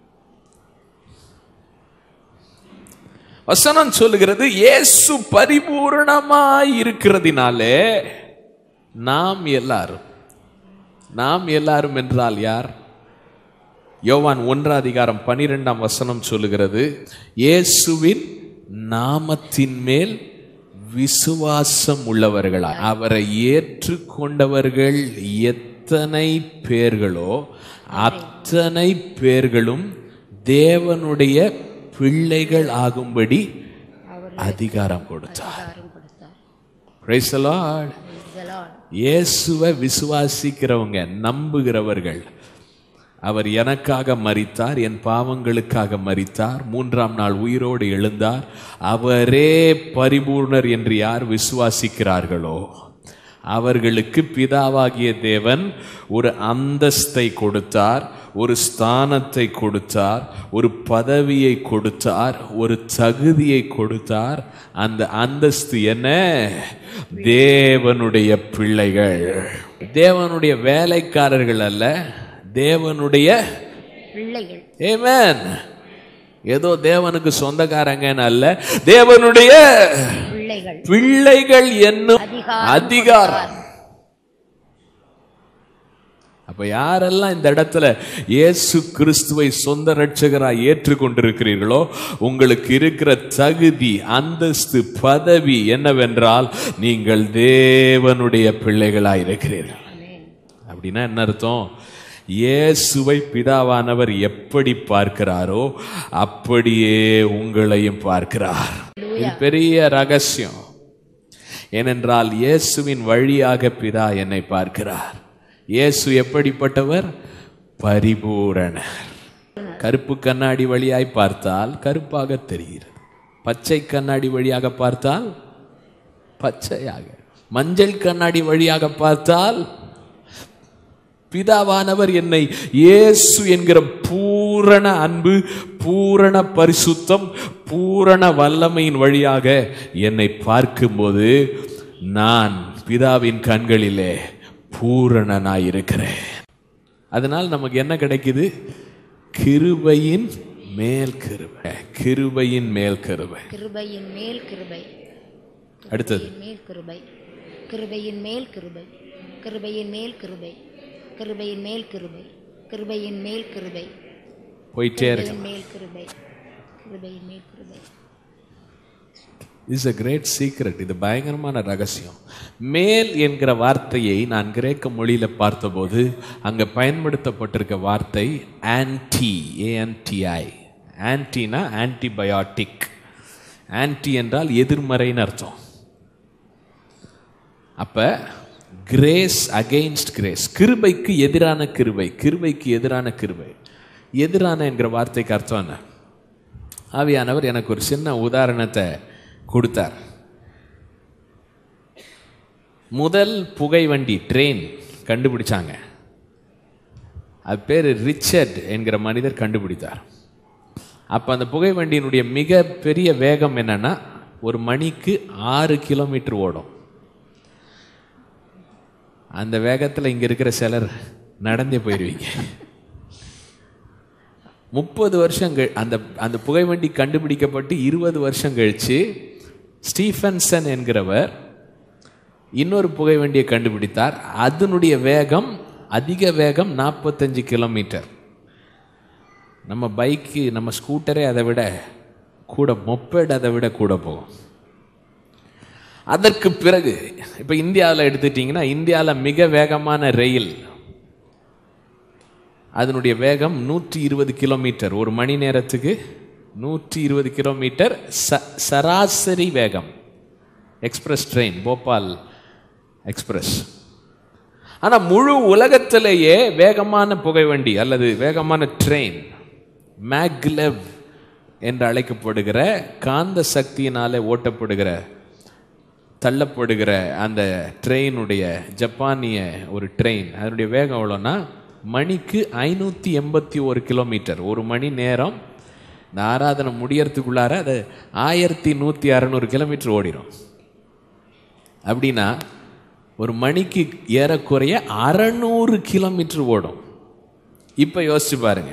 வசனம் சொல்லுகிறது, இயேசு பரிபூரணமாய் இருக்கிறதினாலே நாம் எல்லாரும், நாம் எல்லாரும் என்றால் யார்? யோவான் ஒன்றாம் அதிகாரம் பனிரெண்டாம் வசனம் சொல்லுகிறது, இயேசுவின் நாமத்தின் மேல் விசுவாசம் உள்ளவர்களா, அவரை ஏற்றுக்கொண்டவர்கள் எத்தனை பேர்களோ அத்தனை பேர்களும் தேவனுடைய பிள்ளைகள் ஆகும்படி அதிகாரம் கொடுத்தார். Praise the Lord. இயேசுவை விசுவாசிக்கிறவங்க, நம்புகிறவர்கள், அவர் எனக்காக மரித்தார், என் பாவங்களுக்காக மரித்தார், மூன்றாம் நாள் உயிரோடு எழுந்தார், அவரே பரிபூர்ணர் என்று யார் விசுவாசிக்கிறார்களோ அவர்களுக்கு பிதாவாகிய தேவன் ஒரு அந்தஸ்தை கொடுத்தார், ஒரு ஸ்தானத்தை கொடுத்தார், ஒரு பதவியை கொடுத்தார், ஒரு தகுதியை கொடுத்தார். அந்த அந்தஸ்து என்ன? தேவனுடைய பிள்ளைகள். தேவனுடைய வேலைக்காரர்கள் அல்ல, தேவனுடைய பிள்ளைகள். ஆமென். ஏதோ தேவனுக்கு சொந்தக்காரங்க அல்ல, தேவனுடைய பிள்ளைகள். பிள்ளைகள் என்னும் அதிகாரம். அப்ப யாரெல்லாம் இந்த இடத்துல இயேசு கிறிஸ்துவை சொந்த இரட்சகராய் ஏற்றுக்கொண்டிருக்கிறீர்களோ உங்களுக்கு இருக்கிற தகுதி, அந்தஸ்து, பதவி என்னவென்றால் நீங்கள் தேவனுடைய பிள்ளைகளாய் இருக்கிறீர்கள். அப்படின்னா என்ன அர்த்தம்? இயேசுவை பிதாவானவர் எப்படி பார்க்கிறாரோ அப்படியே உங்களையும் பார்க்கிறார். இது பெரிய ரகசியம். ஏனென்றால் இயேசுவின் வழியாக பிதா என்னை பார்க்கிறார். இயேசு எப்படிப்பட்டவர்? பரிபூரணர். கருப்பு கண்ணாடி வழியாய் பார்த்தால் கருப்பாக தெரிகிறது, பச்சை கண்ணாடி வழியாக பார்த்தால் பச்சையாக, மஞ்சள் கண்ணாடி வழியாக பார்த்தால் பிதாவானவர் என்னை இயேசு என்கிற பூரண அன்பு, பூரண பரிசுத்தம், பூரண வல்லமையின் வழியாக என்னை பார்க்கும்போது நான் பிதாவின் கண்களிலே பூரணனாயிருக்கிறேன். அதனால் நமக்கு என்ன கிடைக்குது? கிருபையின் மேல் கிருபை, கிருபையின் மேல் கிருபை, கிருபையின் மேல் கிருபை. அடுத்தது மேல் கிருபை, கிருபையின் மேல் கிருபை, கிருபையின் மேல் கிருபை, கிருபையின் மேல் கிருபை, கிருபையின் மேல் கிருபை, போயிட்டே இருக்கு. மேல் கிருபை, கிருபையின் மேல் கிருபை. Is a great secret. இது பயங்கரமான ரகசியம். மேல் என்கிற வார்த்தையை நான் கிரேக்க மொழியில பார்த்தபோது அங்க பயன்படுத்தப்பட்டிருக்க வார்த்தை ஆன்டி, ஏஎன்டிஐ. ஆன்டினா ஆன்டிபயோட்டிக். ஆன்டி என்றால் எதிர்மறைன்னு அர்த்தம். அப்போ கிரேஸ் அகெயின்ஸ்ட் கிரேஸ், கிருபைக்கு எதிரான கிருபை, கிருபைக்கு எதிரான கிருபை. எதிரான என்கிற வார்த்தைக்கு அர்த்தம் என்ன? ஆவியானவர் எனக்கு ஒரு சின்ன உதாரணத்தை கொடுத்தார். முதல் புகை வண்டி ட்ரெயின் கண்டுபிடிச்சாங்க. அது பேர் ரிச்சர்ட் என்கிற மனிதர் கண்டுபிடித்தார். அப்போ அந்த புகை வண்டியினுடைய மிக பெரிய வேகம் என்னன்னா ஒரு மணிக்கு ஆறு கிலோமீட்டர் ஓடும். அந்த வேகத்தில் இங்கே இருக்கிற சிலர் நடந்தே போயிடுவீங்க. முப்பது வருஷம் அந்த அந்த புகை வண்டி கண்டுபிடிக்கப்பட்டு இருபது வருஷம் கழிச்சு ஸ்டீஃபன்சன் என்கிறவர் இன்னொரு புகை வண்டியை கண்டுபிடித்தார். அதனுடைய வேகம் அதிக வேகம் நாற்பத்தஞ்சு கிலோமீட்டர். நம்ம பைக்கு நம்ம ஸ்கூட்டரே அதை விட கூட, மொப்பேட் அதை விட கூட போகும். அதற்கு பிறகு இப்போ இந்தியாவில் எடுத்துட்டிங்கன்னா இந்தியாவில் மிக வேகமான ரயில், அதனுடைய வேகம் நூற்றி இருபது கிலோமீட்டர் ஒரு மணி நேரத்துக்கு. நூற்றி இருபது கிலோமீட்டர் ச சராசரி வேகம். Express train, Bhopal express. ஆனால் முழு உலகத்திலேயே வேகமான புகைவண்டி அல்லது வேகமான ட்ரெயின் மேக்லெவ் என்று அழைக்கப்படுகிற காந்த சக்தியினாலே ஓட்டப்படுகிற தள்ளப்படுகிற அந்த ட்ரெயினுடைய ஜப்பானிய ஒரு ட்ரெயின், அதனுடைய வேகம் எவ்வளோன்னா மணிக்கு ஐநூற்றி எண்பத்தி ஒரு கிலோமீட்டர் ஒரு மணி நேரம். இந்த ஆராதனை முடியறதுக்குள்ளார அது ஆயிரத்தி நூற்றி அறநூறு கிலோமீட்டர் ஓடிடும். அப்படின்னா ஒரு மணிக்கு ஏறக்குறைய அறநூறு கிலோமீட்டர் ஓடும். இப்போ யோசிச்சு பாருங்க,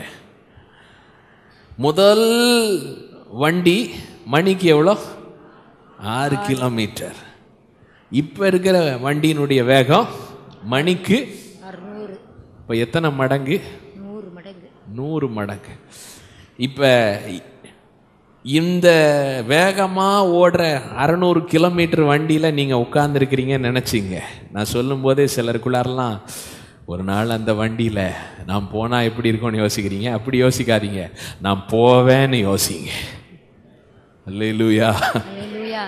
முதல் வண்டி மணிக்கு எவ்வளோ? ஆறு கிலோமீட்டர். இப்போ இருக்கிற வண்டியினுடைய வேகம் மணிக்கு அறுநூறு. இப்போ எத்தனை மடங்கு? நூறு மடங்கு. நூறு மடங்கு. இப்போ இந்த வேகமாக ஓடுற அறநூறு கிலோமீட்டர் வண்டியில் நீங்கள் உட்காந்துருக்கிறீங்கன்னு நினச்சிங்க. நான் சொல்லும் போதே சிலருக்குள்ளாரெல்லாம் ஒரு நாள் அந்த வண்டியில் நான் போனால் எப்படி இருக்கும்னு யோசிக்கிறீங்க. அப்படி யோசிக்காதீங்க, நான் போவேன்னு யோசிங்க. அல்லேலூயா. அல்லேலூயா.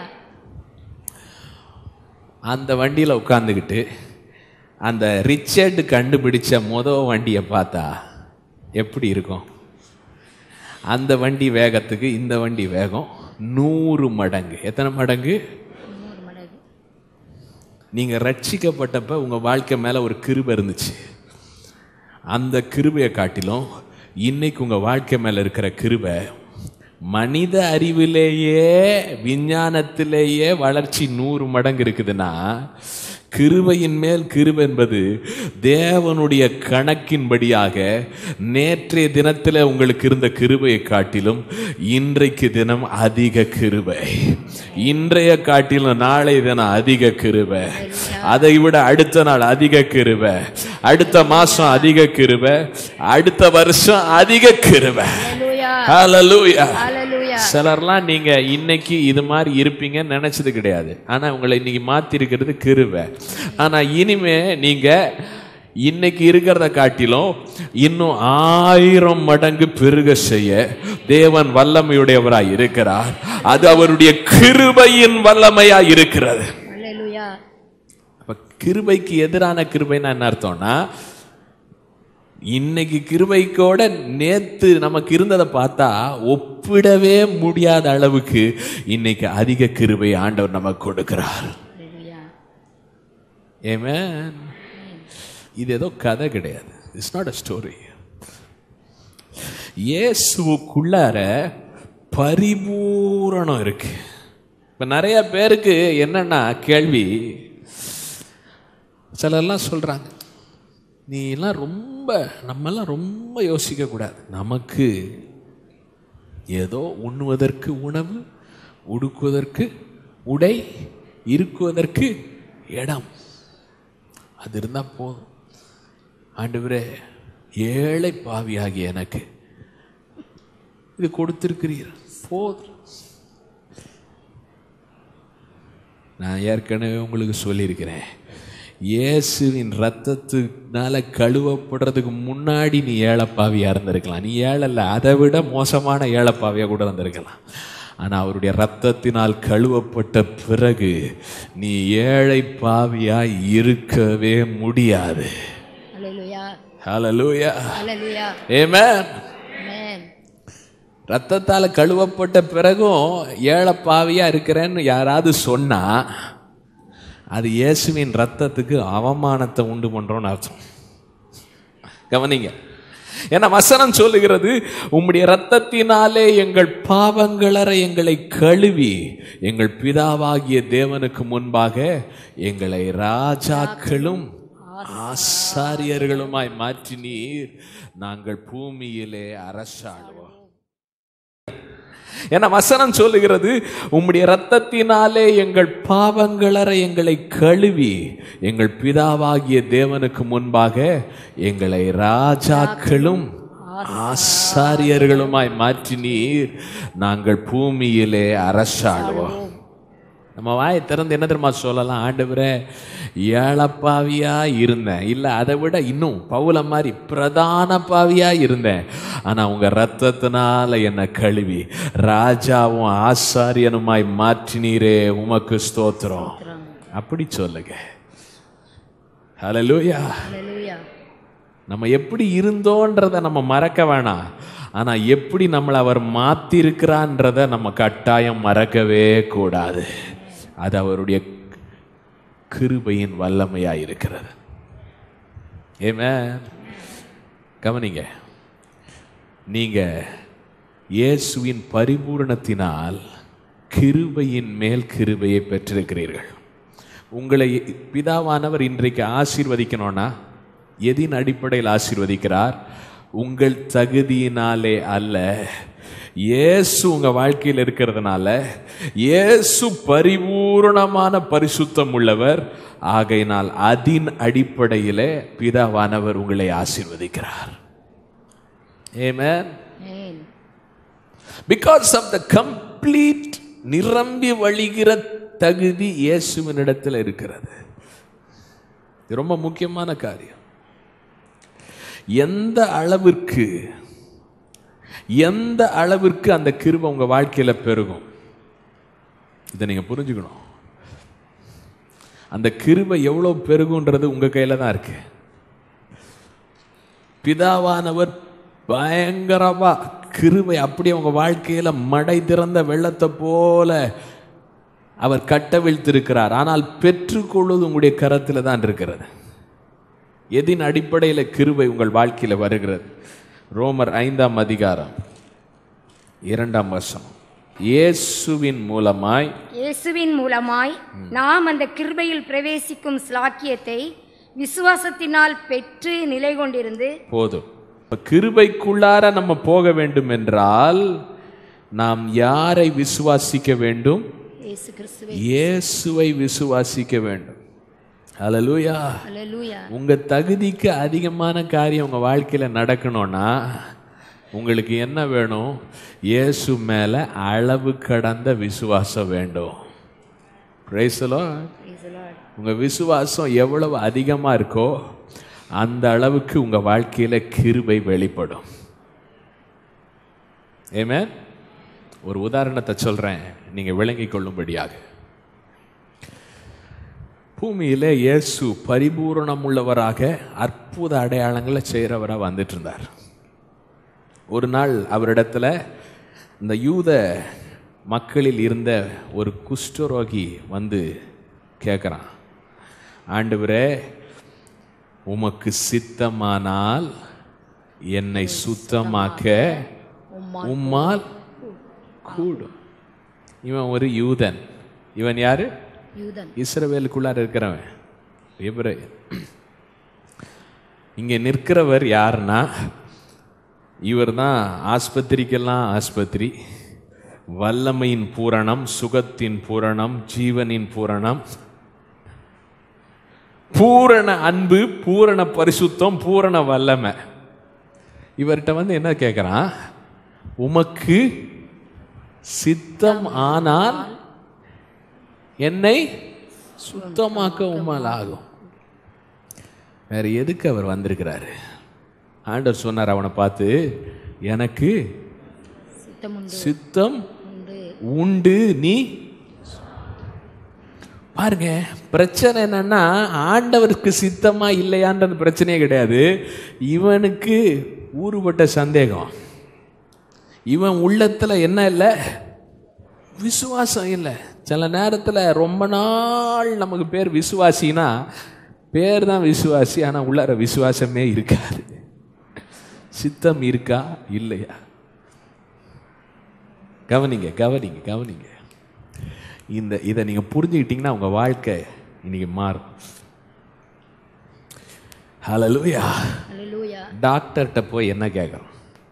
அந்த வண்டியில் உட்காந்துக்கிட்டு அந்த ரிச்சர்டு கண்டுபிடிச்ச மொதல் வண்டியை பார்த்தா எப்படி இருக்கும்? அந்த வண்டி வேகத்துக்கு இந்த வண்டி வேகம் நூறு மடங்கு. எத்தனை மடங்கு? நூறு மடங்கு. நீங்கள் ரட்சிக்கப்பட்டப்ப உங்கள் வாழ்க்கை மேலே ஒரு கிருபை இருந்துச்சு. அந்த கிருபையை காட்டிலும் இன்னைக்கு உங்கள் வாழ்க்கை மேலே இருக்கிற கிருபை மனித அறிவிலேயே விஞ்ஞானத்திலேயே வளர்ச்சி நூறு மடங்கு இருக்குதுன்னா, கிருபையின் மேல் கிருபை என்பது தேவனுடைய கணக்கின்படியாக நேற்றைய தினத்தில் உங்களுக்கு இருந்த கிருபையை காட்டிலும் இன்றைக்கு தினம் அதிக கிருபை, இன்றைய காட்டிலும் நாளை தினம் அதிக கிருபை, அதை விட அடுத்த நாள் அதிக கிருபை, அடுத்த மாசம் அதிக கிருபை, அடுத்த வருஷம் அதிக கிருபை. ஹல்லேலூயா. சிலர்லாம் நீங்க இன்னைக்கு இது மாதிரி இருப்பீங்கன்னு நினைச்சது கிடையாது. ஆனா உங்களை இன்னைக்கு மாத்தி இருக்கிறது கிருபை. ஆனா இனிமே நீங்க இன்னைக்கு இருக்கிறத காட்டிலும் இன்னும் ஆயிரம் மடங்கு பெருக செய்ய தேவன் வல்லமையுடையவராய் இருக்கிறார். அது அவருடைய கிருபையின் வல்லமையாய் இருக்கிறது. அப்ப கிருபைக்கு எதிரான கிருபைன்னா என்ன அர்த்தம்னா, இன்னைக்கு கிருபைக்கோட நேத்து நமக்கு இருந்ததை பார்த்தா ஒப்பிடவே முடியாத அளவுக்கு இன்னைக்கு அதிக கிருபை ஆண்டவர் நமக்கு கொடுக்கிறார். ஆமென். இது ஏதோ கதை கிடையாது. It's not a story. இயேசுவுக்குள்ளார பரிபூரணம் இருக்கு. இப்ப நிறைய பேருக்கு என்னன்னா கேள்வி, சிலர்லாம் சொல்றாங்க, நீ எல்லாம் ரொம்ப நம்மெல்லாம் ரொம்ப யோசிக்க கூடாது, நமக்கு ஏதோ உண்ணுவதற்கு உணவு, உடுக்குவதற்கு உடை, இருக்குவதற்கு இடம், அது இருந்தால் போதும். ஆண்டவரே, ஏழை பாவியாகிய எனக்கு இது கொடுத்திருக்கிறீர், போதும். நான் ஏற்கனவே உங்களுக்கு சொல்லியிருக்கிறேன், இயேசுவின் ரத்தத்தினால கழுவப்படுறதுக்கு முன்னாடி நீ ஏழைப்பாவியா இருந்திருக்கலாம். நீ ஏழை இல்லை, அதை விட மோசமான ஏழைப்பாவியா கூட இருந்திருக்கலாம். ஆனா அவருடைய ரத்தத்தினால் கழுவப்பட்ட பிறகு நீ ஏழை பாவியாய் இருக்கவே முடியாது. ஹல்லேலூயா. ஹல்லேலூயா. ஹல்லேலூயா. ஆமென். ஆமென். ரத்தத்தால கழுவப்பட்ட பிறகும் ஏழை பாவியா இருக்கிறேன்னு யாராவது சொன்னா அது இயேசுவின் ரத்தத்துக்கு அவமானத்தை உண்டு பண்றோம்னு அர்த்தம். கவனிங்க, ஏன்னா வசனம் சொல்லுகிறது, உம்முடைய ரத்தத்தினாலே எங்கள் பாவங்களற எங்களை கழுவி எங்கள் பிதாவாகிய தேவனுக்கு முன்பாக எங்களை ராஜாக்களும் ஆசாரியர்களுமாய் மாற்றினீர், நாங்கள் பூமியிலே அரசாடுவோம். ஏன்னா வசனம் சொல்லுகிறது, உம்முடைய ரத்தத்தினாலே எங்கள் பாவங்களற எங்களை கழுவி எங்கள் பிதாவாகிய தேவனுக்கு முன்பாக எங்களை ராஜாக்களும் ஆசாரியர்களுமாய் மாற்றினீர், நாங்கள் பூமியிலே அரசாடுவோம். நம்ம வாயை திறந்து என்ன தெரியுமா சொல்லலாம்? ஆண்டவரே, ஏழப்பாவியா இருந்தேன், இல்லை அதை விட இன்னும் பவுல மாதிரி பிரதான பாவியா இருந்தேன், ஆனா உங்க ரத்தத்தினால என்னை கழுவி ராஜாவும் ஆசாரியனுமாய் மாற்றினீரே, உமக்கு ஸ்தோத்திரம். அப்படி சொல்லுங்க. ஹல்லேலூயா. ஹல்லேலூயா. நம்ம எப்படி இருந்தோன்றதை நம்ம மறக்க வேணாம், ஆனா எப்படி நம்மளை அவர் மாத்திருக்கிறான்றதை நம்ம கட்டாயம் மறக்கவே கூடாது. அது அவருடைய கிருபையின் வல்லமையாக இருக்கிறது. ஆமென். கவனிங்க, நீங்க இயேசுவின் பரிபூரணத்தினால் கிருபையின் மேல் கிருபையை பெற்றிருக்கிறீர்கள். உங்களை பிதாவானவர் இன்றைக்கு ஆசீர்வதிக்கணும்னா எதின் அடிப்படையில் ஆசீர்வதிக்கிறார்? உங்கள் தகுதியினாலே அல்ல, இயேசு உங்க வாழ்க்கையில் இருக்கிறதுனால. இயேசு பரிபூரணமான பரிசுத்தம் உள்ளவர், ஆகையினால் அதின் அடிப்படையிலே பிதாவானவர் உங்களை ஆசீர்வதிக்கிறார். ஆமென். Because of the complete நிரம்பி வழிகிற தகுதி இயேசுவினிடத்தில் இருக்கிறது. இது ரொம்ப முக்கியமான காரியம். எந்த அளவிற்கு எந்த அளவிற்கு அந்த கிருபை உங்க வாழ்க்கையில பெருகும், இதை நீங்க புரிஞ்சுக்கணும். அந்த கிருபை எவ்வளவு பெருகுன்றது உங்க கையில தான் இருக்கு. பிதாவானவர் பயங்கரமா கிருபை அப்படியே உங்க வாழ்க்கையில மடை திறந்த வெள்ளத்தை போல அவர் கட்டவிழ்த்திருக்கிறார். ஆனால் பெற்றுக்கொள்வது உங்களுடைய கரத்தில் தான் இருக்கிறது. எதின் அடிப்படையில் கிருபை உங்கள் வாழ்க்கையில் வருகிறது? ரோமர் ஐந்தாம் அதிகாரம் இரண்டாம் வசனம். இயேசுவின் மூலமாய் இயேசுவின் மூலமாய் நாம் அந்த கிருபையில் பிரவேசிக்கும் ஸ்லாக்கியத்தை விசுவாசத்தினால் பெற்று நிலை கொண்டிருந்து போதும். கிருபைக்குள்ளார நம்ம போக வேண்டும் என்றால் நாம் யாரை விசுவாசிக்க வேண்டும்? இயேசு கிறிஸ்துவை. இயேசுவை விசுவாசிக்க வேண்டும். ஹல்லேலூயா. ஹல்லேலூயா. உங்க தகுதிக்கு அதிகமான காரியம் உங்க வாழ்க்கையில நடக்கணும்னா உங்களுக்கு என்ன வேணும்? இயேசு மேல அளவு கடந்த விசுவாசம் வேண்டும். Praise the Lord. உங்க விசுவாசம் எவ்வளவு அதிகமா இருக்கோ அந்த அளவுக்கு உங்க வாழ்க்கையில கிருபை வெளிப்படும். ஆமென். ஒரு உதாரணத்தை சொல்றேன், நீங்க விளங்கிக் கொள்ளும்படியாக. பூமியிலே இயேசு பரிபூரணம் உள்ளவராக அற்புத அடையாளங்களை செய்கிறவராக வந்துட்டு இருந்தார். ஒரு நாள் அவரிடத்துல இந்த யூத மக்களில் இருந்த ஒரு குஷ்டரோகி வந்து கேட்குறான், ஆண்டவரே, உமக்கு சித்தமானால் என்னை சுத்தமாக்க உம்மால் கூடும். இவன் ஒரு யூதன். இவன் யாரு? யூதன். இஸ்ரவேலுக்குள்ளார இருக்கிறவன். எபிரேயன். இங்க நிற்கிறவர் யாருன்னா, இவர் தான் ஆஸ்பத்திரிக்கெல்லாம் ஆஸ்பத்திரி, வல்லமையின் பூரணம், சுகத்தின் பூரணம், ஜீவனின் பூரணம், பூரண அன்பு, பூரண பரிசுத்தம், பூரண வல்லமை. இவர்கிட்ட வந்து என்ன கேட்கிறான்? உமக்கு சித்தம் ஆனால் என்னை சுத்தமாக்க உம்மால் ஆகும். வேற எதுக்கு அவர் வந்திருக்கிறாரு? ஆண்டவர் சொன்னார் அவனை பார்த்து, எனக்கு சித்தம் உண்டு நீ பாருங்க. பிரச்சனை என்னன்னா ஆண்டவருக்கு சித்தமா இல்லையான்றது பிரச்சனையே கிடையாது. இவனுக்கு ஊறுபட்ட சந்தேகம். இவன் உள்ளத்துல என்ன இல்லை? விசுவாசம் இல்லை. சில நேரத்தில் ரொம்ப நாள் நமக்கு பேர் விசுவாசினா பேர் தான் விசுவாசி, ஆனால் உள்ளார விசுவாசமே இருக்காது. சித்தம் இருக்கா இல்லையா? கவனிங்க கவனிங்க கவனிங்க. இந்த இதை நீங்கள் புரிஞ்சுக்கிட்டீங்கன்னா உங்கள் வாழ்க்கை இன்னைக்கு மாறும். ஹல்லேலூயா. டாக்டர்கிட்ட போய் என்ன கேட்குறோம்?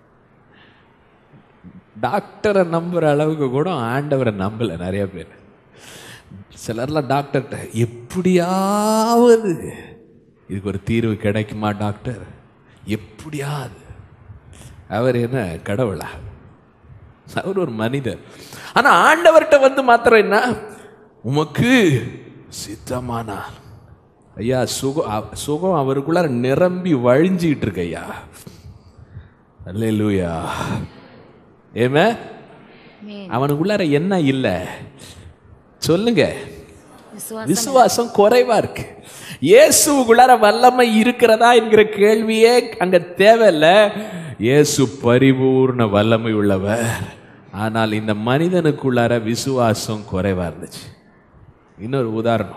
டாக்டரை நம்புகிற அளவுக்கு கூட ஆண்டவரை நம்பலை நிறைய பேர். சிலர்லாம் டாக்டர்கிட்ட எப்படியாவது இதுக்கு ஒரு தீர்வு கிடைக்குமா டாக்டர், எப்படியாவது. அவர் என்ன கடவுளா? அவர் ஒரு மனிதர். ஆனால் ஆண்டவர்கிட்ட வந்து மாத்திரம் என்ன? உமக்கு சித்தமானார். ஐயா சுகம் சுகம் அவருக்குள்ளார நிரம்பி வழிஞ்சிக்கிட்டு இருக்கு ஐயா. அல்லேலூயா. ஏமே அவனுக்குள்ளார என்ன இல்லை சொல்லுங்க? விசுவாசம் குறைவா இருக்கு. இயேசுக்குள்ளார வல்லமை இருக்கிறதா என்கிற கேள்வியே அங்க தேவையில்லை. இயேசு பரிபூர்ண வல்லமை உள்ளவர். ஆனால் இந்த மனிதனுக்குள்ளார விசுவாசம் குறைவா இருந்துச்சு. இன்னொரு உதாரணம்,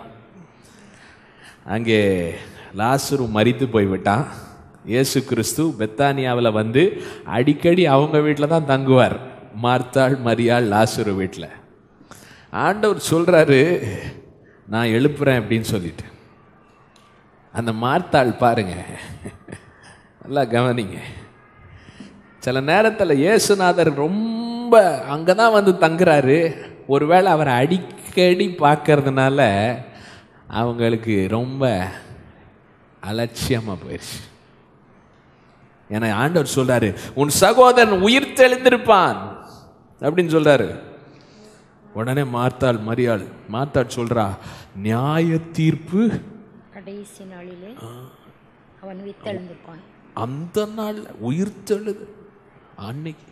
அங்கே லாசரு மரித்து போய்விட்டான். இயேசு கிறிஸ்து பெத்தானியாவில் வந்து அடிக்கடி அவங்க வீட்டில் தான் தங்குவார். மார்த்தாள், மரியாள், லாசரு வீட்டில். ஆண்டவர் சொல்கிறாரு நான் எழுப்புறேன் அப்படின்னு சொல்லிட்டு. அந்த மார்த்தாள் பாருங்க, நல்லா கவனிங்க. சில நேரத்தில் இயேசுநாதர் ரொம்ப அங்கே தான் வந்து தங்குறாரு. ஒருவேளை அவரை அடிக்கடி பார்க்கறதுனால அவங்களுக்கு ரொம்ப அலட்சியமாக போயிடுச்சு. ஏன்னா ஆண்டவர் சொல்றாரு உன் சகோதரன் உயிர் தெளிந்திருப்பான் அப்படின்னு சொல்றாரு. உடனே மார்த்தாள் மரியாள் மார்த்தாள் சொல்றா, நியாய தீர்ப்பு கடைசி நாளிலே அவன் உயிர்த்தெழுந்திருப்பான். அந்த நாள் உயிர் தெழுது. அன்னைக்கு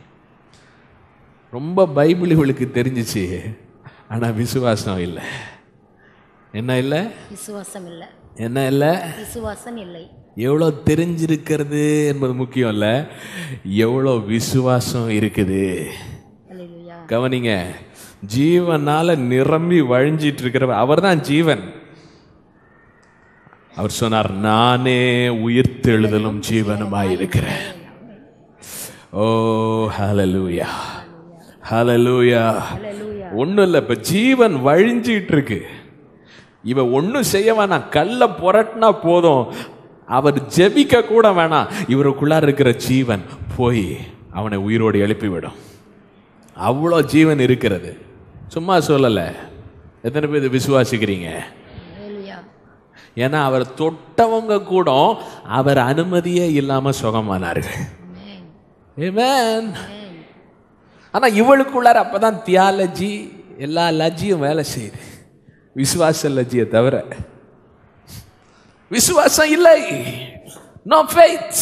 ரொம்ப பைபிள் இவளுக்கு தெரிஞ்சிச்சு, ஆனா விசுவாசம் இல்லை. என்ன இல்லை? விசுவாசம் இல்லை. என்ன இல்லை? விசுவாசம் இல்லை. எவ்வளோ தெரிஞ்சிருக்கிறது என்பது முக்கியம் இல்லை, எவ்வளோ விசுவாசம் இருக்குது. கவனிங்க, ஜீவனால நிரம்பி வழிஞ்சிட்டு இருக்கிறவர் அவர் தான் ஜீவன். அவர் சொன்னார், நானே உயிர்த்தெழுதலும் ஜீவனுமாய் இருக்கிறேன். ஓ ஹல்லேலூயா, ஹல்லேலூயா. ஒன்றும் இல்லை, இப்போ ஜீவன் வழிஞ்சிட்டு இருக்கு. இவன் ஒன்றும் செய்ய வேணாம், கல்லை புரட்டினா போதும். அவர் ஜெபிக்க கூட வேணாம், இவருக்குள்ளார இருக்கிற ஜீவன் போய் அவனை உயிரோடு எழுப்பிவிடும். அவ்வளோ ஜீவன் இருக்கிறது. சும்மா சொல்லலை. எத்தனை பேர் விசுவாசிக்கிறீங்க? ஏன்னா அவர் தொட்டவங்க கூட அவர் அனுமதியே இல்லாமல் சுகமானார்கள். ஆமென். ஆனா இவளுக்குள்ளார அப்பதான் தியாலஜி எல்லா லஜ்ஜியும் வேலை செய்யுது, விசுவாச லஜ்ஜியை தவிர. விசுவாசம் இல்லை, நோ ஃபெய்த்.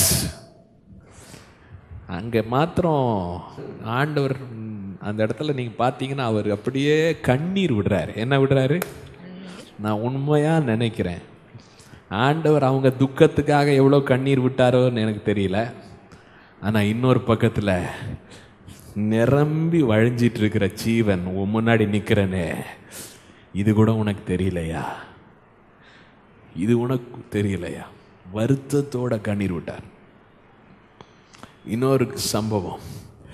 அங்க மாத்திரம் ஆண்டவர் அந்த இடத்துல நீங்க பார்த்தீங்கன்னா அவர் அப்படியே கண்ணீர் விடுறாரு. என்ன விடுறாரு? நான் உண்மையா நினைக்கிறேன் ஆண்டவர் அவங்க துக்கத்துக்காக எவ்வளோ கண்ணீர் விட்டாரோன்னு எனக்கு தெரியல. ஆனால் இன்னொரு பக்கத்தில் நிரம்பி வழிஞ்சிட்டு இருக்கிற ஜீவன் உன் முன்னாடி நிற்கிறனே, இது கூட உனக்கு தெரியலையா? இது உனக்கு தெரியலையா? வருத்தத்தோட கண்ணீர் விட்டார். இன்னொரு சம்பவம்,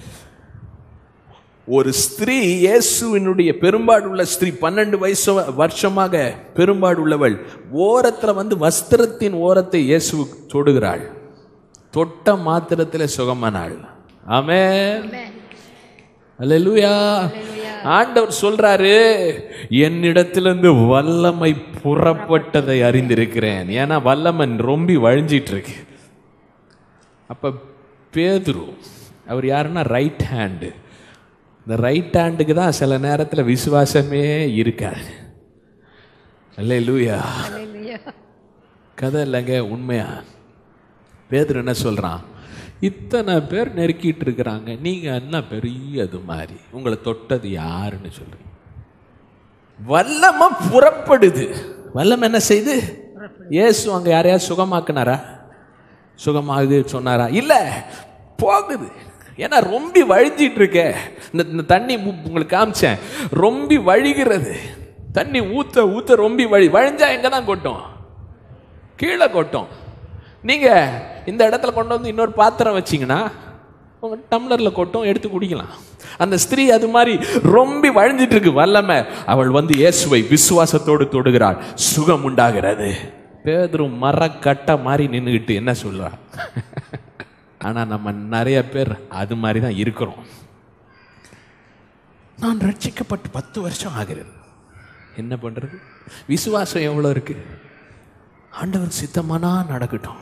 ஒரு ஸ்திரீ, இயேசுவினுடைய பெரும்பாடு உள்ள ஸ்திரீ, பன்னெண்டு வயசு வருஷமாக பெரும்பாடு உள்ளவள், ஓரத்துல வந்து வஸ்திரத்தின் ஓரத்தை இயேசு தொடுகிறாள். தொட்ட மாத்திரத்தில் சுகமானாள். ஆமென், அல்லேலூயா. ஆண்டவர் சொல்றாரு, என்னிடத்திலிருந்து வல்லமை புறப்பட்டதை அறிந்திருக்கிறேன். ஏன்னா வல்லமன் ரொம்ப வழிஞ்சிட்டு இருக்கு. அப்ப பேதுரு அவர் யாருன்னா ரைட் ஹேண்டு. இந்த ரைட் ஹேண்டுக்கு தான் சில நேரத்தில் விசுவாசமே இருக்காது. அல்லேலூயா. கதை இல்லைங்க, உண்மையா. பேதுரு என்ன சொல்றான்? இத்தனை பேர் நெருக்கிட்டு இருக்கிறாங்க, நீங்க என்ன பெரியது மாதிரி உங்களை தொட்டது யாருன்னு சொல்றீங்க? வல்லமை புறப்படுது. வல்லமை என்ன செய்து? இயேசு அங்க யாரையாவது சுகமாக்குனாரா? சுகமாகுது சொன்னாரா? இல்ல, போகுது. ஏன்னா ரொம்பி வழிஞ்சிட்டு இருக்க. இந்த தண்ணி உங்களுக்கு காமிச்சேன், ரொம்பி வழிகிறது. தண்ணி ஊத்த ஊத்த ரொம்பி வழி வழிஞ்சா எங்க தான் கொட்டும்? கீழே கொட்டும். நீங்க இந்த இடத்துல கொண்டு வந்து இன்னொரு பாத்திரம் வச்சீங்கன்னா உங்க டம்ளர்ல கொட்டும், எடுத்து குடிக்கலாம். அந்த ஸ்திரீ அது மாதிரி ரொம்பி வழிஞ்சிட்டு இருக்கு வல்லமை. அவள் வந்து இயேசுவை விசுவாசத்தோடு தொடுகிறாள், சுகம் உண்டாகிறது. பேதுரு மரக்கட்ட மாதிரி நின்றுகிட்டு என்ன சொல்றா? ஆனா நம்ம நிறைய பேர் அது மாதிரி தான் இருக்கிறோம். நான் ரட்சிக்கப்பட்டு பத்து வருஷம் ஆகிறது, என்ன பண்றது? விசுவாசம் எவ்வளவு இருக்கு? ஆண்டவர் சித்தமானா நடக்கட்டும்.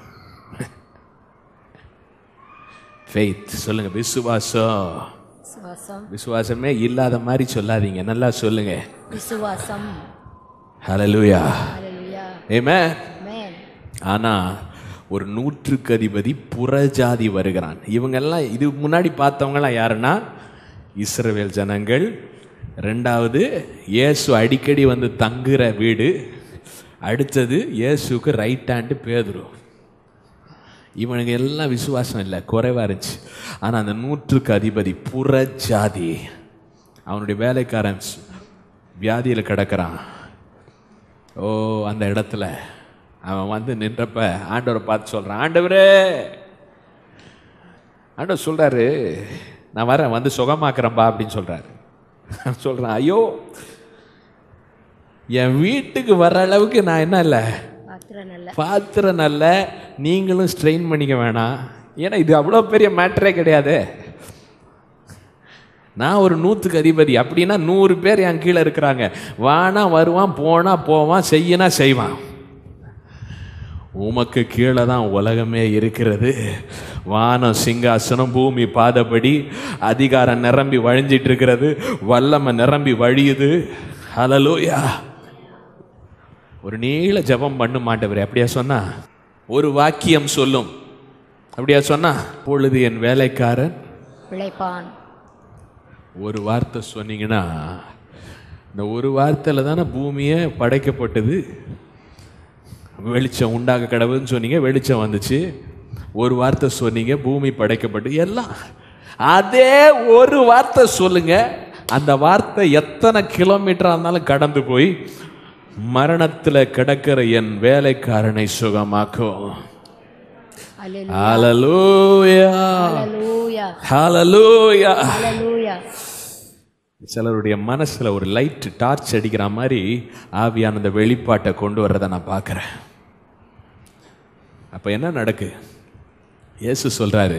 ஃபெய்த் சொல்லுங்க. விசுவாசம். விசுவாசம். விசுவாசமே இல்லாத மாதிரி சொல்லாதீங்க, நல்லா சொல்லுங்க. விசுவாசம். ஹல்லேலூயா. ஹல்லேலூயா. ஆமென். ஆமென். ஆனா ஒரு நூற்றுக்கு அதிபதி புறஜாதி வருகிறான். இவங்கெல்லாம் இது முன்னாடி பார்த்தவங்களாம் யாருன்னா இஸ்ரவேல் ஜனங்கள். ரெண்டாவது இயேசு அடிக்கடி வந்து தங்குற வீடு. அடுத்தது இயேசுக்கு ரைட் ஹேண்டு பேதுரு. இவனுக்கு எல்லாம் விசுவாசம் இல்லை, குறைவா இருந்துச்சு. ஆனால் அந்த நூற்றுக்கு அதிபதி புறஜாதி, அவனுடைய வேலைக்காரன் வியாதியில் கிடக்கிறான். ஓ, அந்த இடத்துல அவன் வந்து நின்றப்ப ஆண்டவரை பார்த்து சொல்கிறான், ஆண்டவரே. ஆண்டவர் சொல்கிறாரு, நான் வரேன், வந்து சுகமாக்குறேன்பா அப்படின்னு சொல்கிறாரு. சொல்கிறான், ஐயோ என் வீட்டுக்கு வர்ற அளவுக்கு நான் என்ன இல்லை, பாத்திரம் நல்ல, நீங்களும் ஸ்ட்ரெயின் பண்ணிக்க வேணாம். ஏன்னா இது அவ்வளோ பெரிய மேட்டரே கிடையாது. நான் ஒரு நூற்றுக்கு அதிபதி, அப்படின்னா நூறு பேர் என் கீழே இருக்கிறாங்க. வானா வருவான், போனா போவான், செய்யனா செய்வான். உமக்கு கீழே தான் உலகமே இருக்கிறது. வானம் சிங்காசனம், பூமி பாதபடி, அதிகாரம் நிரம்பி வழிஞ்சிட்டு இருக்கிறது, வல்லமை நிரம்பி வழியுது. ஹல்லேலூயா. ஒரு நீள ஜெபம் பண்ண மாட்டவரே, அப்படியா சொன்னா? ஒரு வாக்கியம் சொல்லும், அப்படியா சொன்னா? பொழுது என் வேலைக்காரன் பிழைப்பான். ஒரு வார்த்தை சொன்னீங்கன்னா, இந்த ஒரு வார்த்தையில் தானே பூமியே படைக்கப்பட்டது. வெளிச்சம் உண்டாக கடவுள்னு சொன்னீங்க, வெளிச்சம் வந்துச்சு. ஒரு வார்த்தை சொன்னீங்க, பூமி படைக்கப்பட்டு எல்லாம். அதே ஒரு வார்த்தை சொல்லுங்க, அந்த வார்த்தை எத்தனை கிலோமீட்டரா இருந்தாலும் கடந்து போய் மரணத்தில் கிடக்கிற என் வேலைக்காரனை சுகமாக்கும். ஹல்லேலூயா. ஹல்லேலூயா. ஹல்லேலூயா. ஹல்லேலூயா. சிலருடைய மனசுல ஒரு லைட் டார்ச் அடிக்கிற மாதிரி ஆவியான அந்த வெளிப்பாட்டை கொண்டு வர்றதை நான் பார்க்குறேன். அப்ப என்ன நடக்கு? இயேசு சொல்றாரு,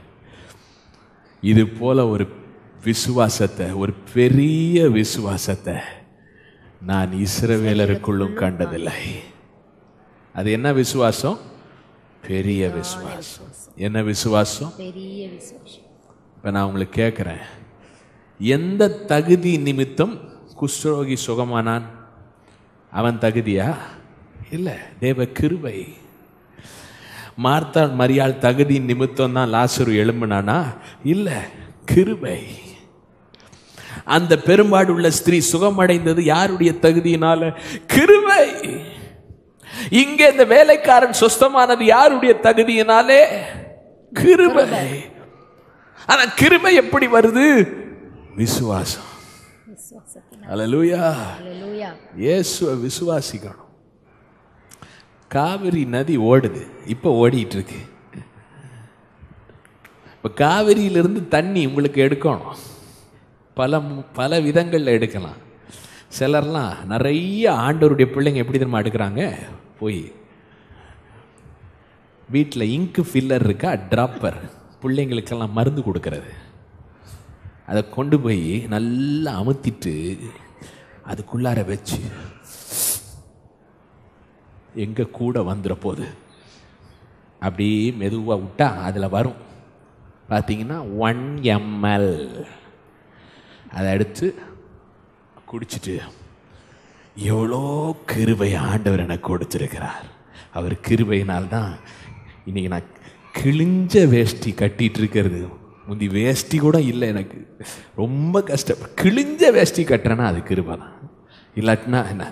இது போல ஒரு விசுவாசத்தை, ஒரு பெரிய விசுவாசத்தை நான் இஸ்ரவேலருக்குள்ளும் கண்டதில்லை. அது என்ன விசுவாசம்? பெரிய விசுவாசம். என்ன விசுவாசம்? பெரிய விசுவாசம். இப்ப நான் உங்களுக்கு கேட்கிறேன், எந்த தகுதி நிமித்தம் குஷ்டரோகி சுகமானான்? அவன் தகுதியா? இல்லை, தேவ கிருபை. மார்த்தாள் மரியாள் தகுதி நிமித்தம் தான் லாசரு எழும்பினானா? இல்லை, கிருபை. அந்த பெரும்பாடு உள்ள ஸ்திரீ சுகமடைந்தது யாருடைய தகுதியினால? கிருபை. இங்கே இந்த வேலைக்காரன் சுஸ்தமானது யாருடைய தகுதியினாலே? கிருபை. ஆனா கிருபை எப்படி வருது? விசுவாசம். ஹல்லேலூயா. ஹல்லேலூயா. இயேசுவை விசுவாசிக்கணும். காவிரி நதி ஓடுது, இப்போ ஓடிட்டு இருக்கு. இப்போ காவிரியிலிருந்து தண்ணி உங்களுக்கு எடுக்கணும், பல பல விதங்களில் எடுக்கலாம். சிலர்லாம் நிறைய ஆண்டவருடைய பிள்ளைங்க எப்படி தெரியுமா எடுக்கிறாங்க? போய் வீட்டில் இங்கு ஃபில்லர் இருக்கா, ட்ராப்பர், பிள்ளைங்களுக்கெல்லாம் மருந்து கொடுக்கறது, அதை கொண்டு போய் நல்லா அமுத்திட்டு அதுக்குள்ளார வச்சு எங்க கூட வந்துட போகுது. அப்படி மெதுவாக விட்டா அதில் வரும் பார்த்தீங்கன்னா ஒன் எம்எல். அதை எடுத்து குடிச்சிட்டு, எவ்வளோ கிருபை ஆண்டவர் எனக்கு கொடுத்துருக்கிறார். அவர் கிருபையினால்தான் இன்னைக்கு நான் கிழிஞ்ச வேஷ்டி கட்டிட்டு இருக்கிறது. முந்தி வேஷ்டி கூட இல்லை எனக்கு, ரொம்ப கஷ்டம். கிழிஞ்ச வேஷ்டி கட்டுறேன்னா அது கிருபை தான். இல்லாட்டினா என்ன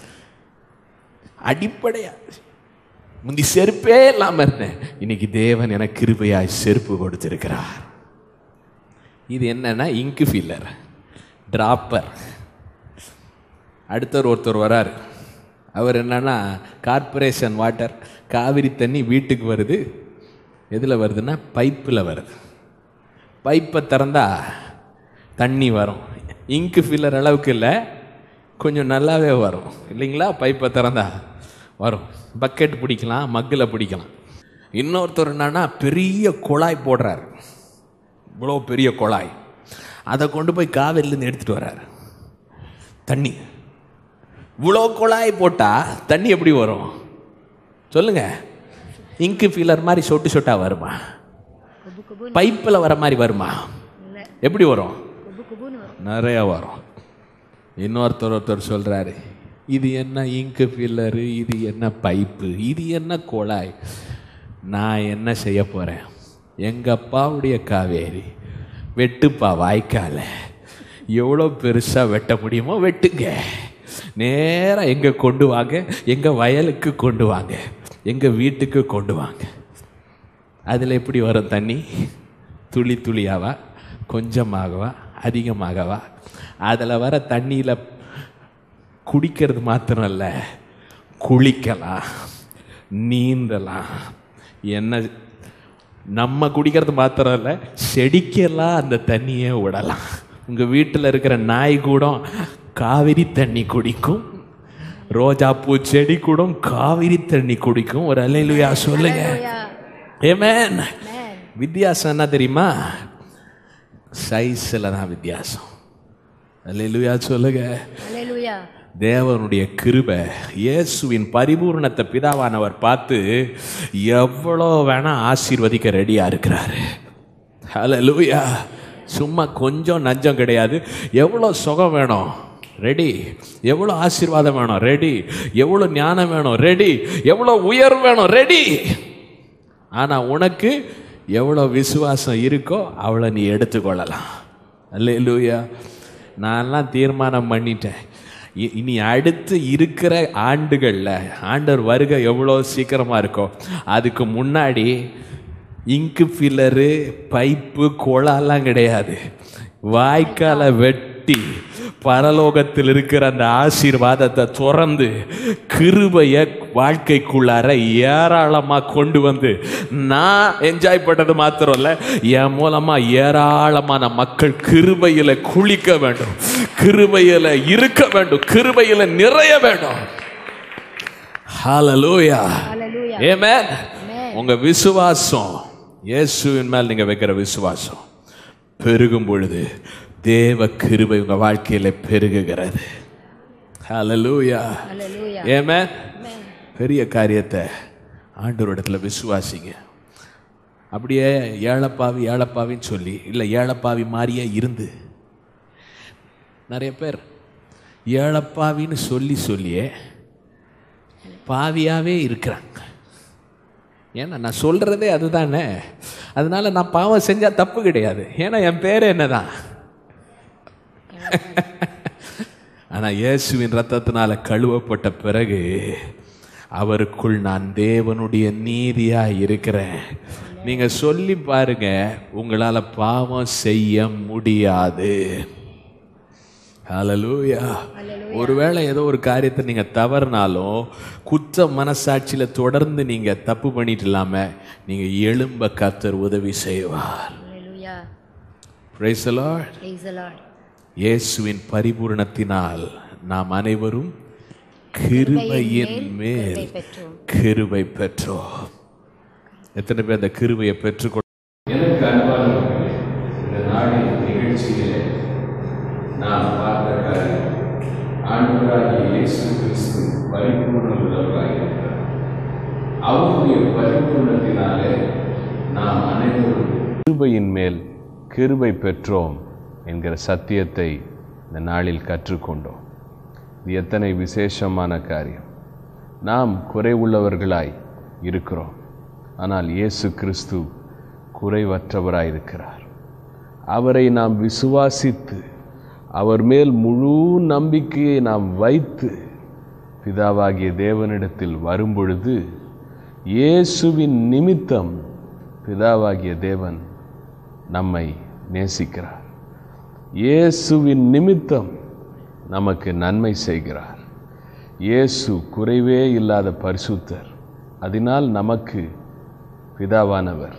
அடிப்படையா முந்தி செருப்பே இல்லாமல் இருந்தேன், இன்னைக்கு தேவன் எனக்கு கிருபையாய் செருப்பு கொடுத்திருக்கிறார். இது என்னன்னா இங்கு ஃபில்லர், டிராப்பர். அடுத்தவர் ஒருத்தர் வராரு. அவர் என்னன்னா கார்பரேஷன் வாட்டர், காவிரி தண்ணி வீட்டுக்கு வருது. எதில் வருதுன்னா பைப்பில் வருது. பைப்பை திறந்தா தண்ணி வரும். இங்கு ஃபில்லர் அளவுக்கு இல்லை, கொஞ்சம் நல்லாவே வரும் இல்லைங்களா? பைப்பை திறந்தா வரும். பக்கெட் பிடிக்கலாம், மக்கில் பிடிக்கலாம். இன்னொருத்தர் என்னன்னா பெரிய குழாய் போடுறாரு, இவ்வளோ பெரிய குழாய். அதை கொண்டு போய் காவிரிலேருந்து எடுத்துகிட்டு வர்றாரு. தண்ணி இவ்வளோ குழாய் போட்டால் தண்ணி எப்படி வரும் சொல்லுங்க? இங்கு ஃபில்லர் மாதிரி சொட்டு சொட்டா வருமா? பைப்பில் வர மாதிரி வருமா? எப்படி வரும்? நிறைய வரும். இன்னொருத்தர் ஒருத்தர் சொல்கிறாரு, இது என்ன இங்கு ஃபில்லரு, இது என்ன பைப்பு, இது என்ன குழாய்? நான் என்ன செய்ய போகிறேன்? எங்கள் அப்பாவுடைய காவேரி வெட்டுப்பா வாய்க்கால, எவ்வளோ பெருசாக வெட்ட முடியுமோ வெட்டுங்க, நேராக எங்கே கொண்டு வாங்க, எங்கள் வயலுக்கு கொண்டு வாங்க, எங்கள் வீட்டுக்கு கொண்டு வாங்க. அதில் எப்படி வரும் தண்ணி? துளி துளியாவா, கொஞ்சமாகவா, அதிகமாகவா? அதில் வர தண்ணியில் குடிக்கிறது மாத்திரம் இல்லை, குளிக்கலாம், நீந்தலாம். என்ன நம்ம குடிக்கிறது மாத்திரம் இல்லை, செடிக்கெல்லாம் அந்த தண்ணியை விடலாம். உங்கள் வீட்டில் இருக்கிற நாய் கூட காவிரி தண்ணி குடிக்கும், ரோஜா பூ செடி கூட காவிரி தண்ணி குடிக்கும். ஒரு அல்லேலூயா சொல்லுங்க. ஆமென். வித்தியாசம் என்ன தெரியுமா? சைஸில் தான் வித்தியாசம். அல்லேலூயா சொல்லுங்க. தேவனுடைய கிருபை, இயேசுவின் பரிபூர்ணத்தை பிதாவானவர் பார்த்து எவ்வளோ வேணா ஆசீர்வதிக்க ரெடியா இருக்கிறாரு. அல்லேலூயா. சும்மா கொஞ்சம் நஞ்சம் கிடையாது. எவ்வளோ சுகம் வேணும் ரெடி, எவ்வளோ ஆசீர்வாதம் வேணும் ரெடி, எவ்வளோ ஞானம் வேணும் ரெடி, எவ்வளோ உயர்வு வேணும் ரெடி. ஆனால் உனக்கு எவ்வளோ விசுவாசம் இருக்கோ அவ்வளோ நீ எடுத்துக்கொள்ளலாம். அல்லேலூயா. நான்லாம் தீர்மானம் பண்ணிட்டேன், இனி அடுத்து இருக்கிற ஆண்டுகளில் ஆண்டவர் வருகை எவ்வளோ சீக்கிரமாக இருக்கோ அதுக்கு முன்னாடி இங்கு ஃபில்லரு, பைப்பு, குழாலாம் கிடையாது. வாய்க்காலை வெட்டி பரலோகத்தில் இருக்கிற அந்த ஆசீர்வாதத்தை திறந்து கிருபையை வாழ்க்கைக்குள்ளார ஏராளமாக கொண்டு வந்து நான் என்ஜாய் பண்ணது மாத்திரம் இல்லை, என் மூலமாக ஏராளமான மக்கள் கிருபையில் குளிக்க வேண்டும், கிருபையில் இருக்க வேண்டும், கிருபையில் நிறைய வேண்டும். ஹல்லேலூயா. ஆமென். உங்க விசுவாசம், இயேசுவின் மேல் நீங்க வைக்கிற விசுவாசம் பெருகும் பொழுது தேவ கிருபை உங்க வாழ்க்கையில பெருகுகிறது. ஹல்லேலூயா. ஆமென். பெரிய காரியத்தை ஆண்டவரிடத்துல விசுவாசிங்க. அப்படியே ஏழப்பாவி ஏழப்பாவின்னு சொல்லி இல்லை, ஏழப்பாவி மாதிரியே இருந்து நிறைய பேர் ஏழப்பாவின்னு சொல்லி சொல்லியே பாவியாவே இருக்கிறாங்க. ஏன்னா நான் சொல்றதே அதுதானே, அதனால நான் பாவம் செஞ்சா தப்பு கிடையாது. ஏன்னா என் பேர் என்னதான். ஆனா இயேசுவின் ரத்தத்தினால கழுவப்பட்ட பிறகு அவருக்குள் நான் தேவனுடைய நீதியா இருக்கிறேன். நீங்க சொல்லி பாருங்க, உங்களால பாவம் செய்ய முடியாது. ஹல்லேலூயா. ஒருவேளை ஏதோ ஒரு காரியத்தை நீங்க தவறுனாலும் குற்ற மனசாட்சியில தொடர்ந்து நீங்க தப்பு பண்ணிட்டு இல்லாம நீங்க எழும்ப கர்த்தர் உதவி செய்வார். Praise the Lord. Praise the Lord. இயேசுவின் பரிபூரணத்தினால் நாம் அனைவரும் கிருபையின் மேல் கிருபை பெற்றோம். எத்தனை பேர் அந்த கிருபையை பெற்றுக்கொள்ள? எனக்கு அன்பானவர்களே, இந்த நாளின் நிகழ்ச்சியிலே நாம் பார்த்த காரியம் ஆண்டவராகிய இயேசு கிறிஸ்து பரிபூர்ண உள்ளவராக இருக்கிறார். அவருடைய பரிபூர்ணத்தினாலே நாம் அனைவரும் கிருபையின் மேல் கிருபை பெற்றோம் என்கிற சத்தியத்தை இந்த நாளில் கற்றுக்கொண்டோம். இது எத்தனை விசேஷமான காரியம். நாம் குறைவுள்ளவர்களாய் இருக்கிறோம், ஆனால் இயேசு கிறிஸ்து குறைவற்றவராயிருக்கிறார். அவரை நாம் விசுவாசித்து அவர் மேல் முழு நம்பிக்கையை நாம் வைத்து பிதாவாகிய தேவனிடத்தில் வரும்பொழுது இயேசுவின் நிமித்தம் பிதாவாகிய தேவன் நம்மை நேசிக்கிறார். இயேசுவின் நிமித்தம் நமக்கு நன்மை செய்கிறார். இயேசு குறைவே இல்லாத பரிசுத்தர். அதனால் நமக்கு பிதாவானவர்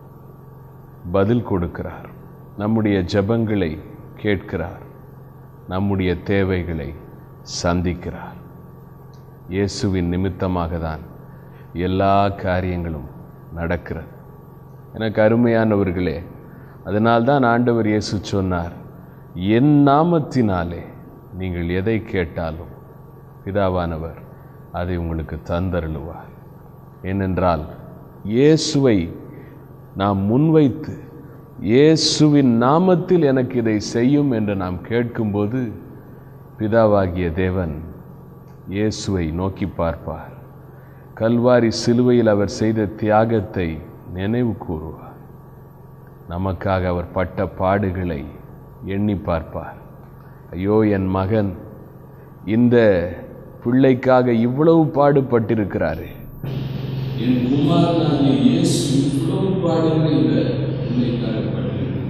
பதில் கொடுக்கிறார். நம்முடைய ஜெபங்களை கேட்கிறார். நம்முடைய தேவைகளை சந்திக்கிறார். இயேசுவின் நிமித்தமாக தான் எல்லா காரியங்களும் நடக்கிறது. எனக்கு அருமையானவர்களே, அதனால்தான் ஆண்டவர் இயேசு சொன்னார், என் நாமத்தினாலே நீங்கள் எதை கேட்டாலும் பிதாவானவர் அதை உங்களுக்கு தந்தருளுவார். ஏனென்றால் இயேசுவை நாம் முன்வைத்து இயேசுவின் நாமத்தில் எனக்கு இதை செய்யும் என்று நாம் கேட்கும்போது பிதாவாகிய தேவன் இயேசுவை நோக்கி பார்ப்பார். கல்வாரி சிலுவையில் அவர் செய்த தியாகத்தை நினைவு கூறுவார். நமக்காக அவர் பட்ட பாடுகளை எண்ணி பார்ப்பார். ஐயோ, என் மகன் இந்த பிள்ளைக்காக இவ்வளவு பாடுபட்டிருக்கிறாரே, என் குமாரனாகிய இயேசு இவ்வளவு பாடுகளை இந்த பிள்ளைக்காக பட்டிருக்கிறார்.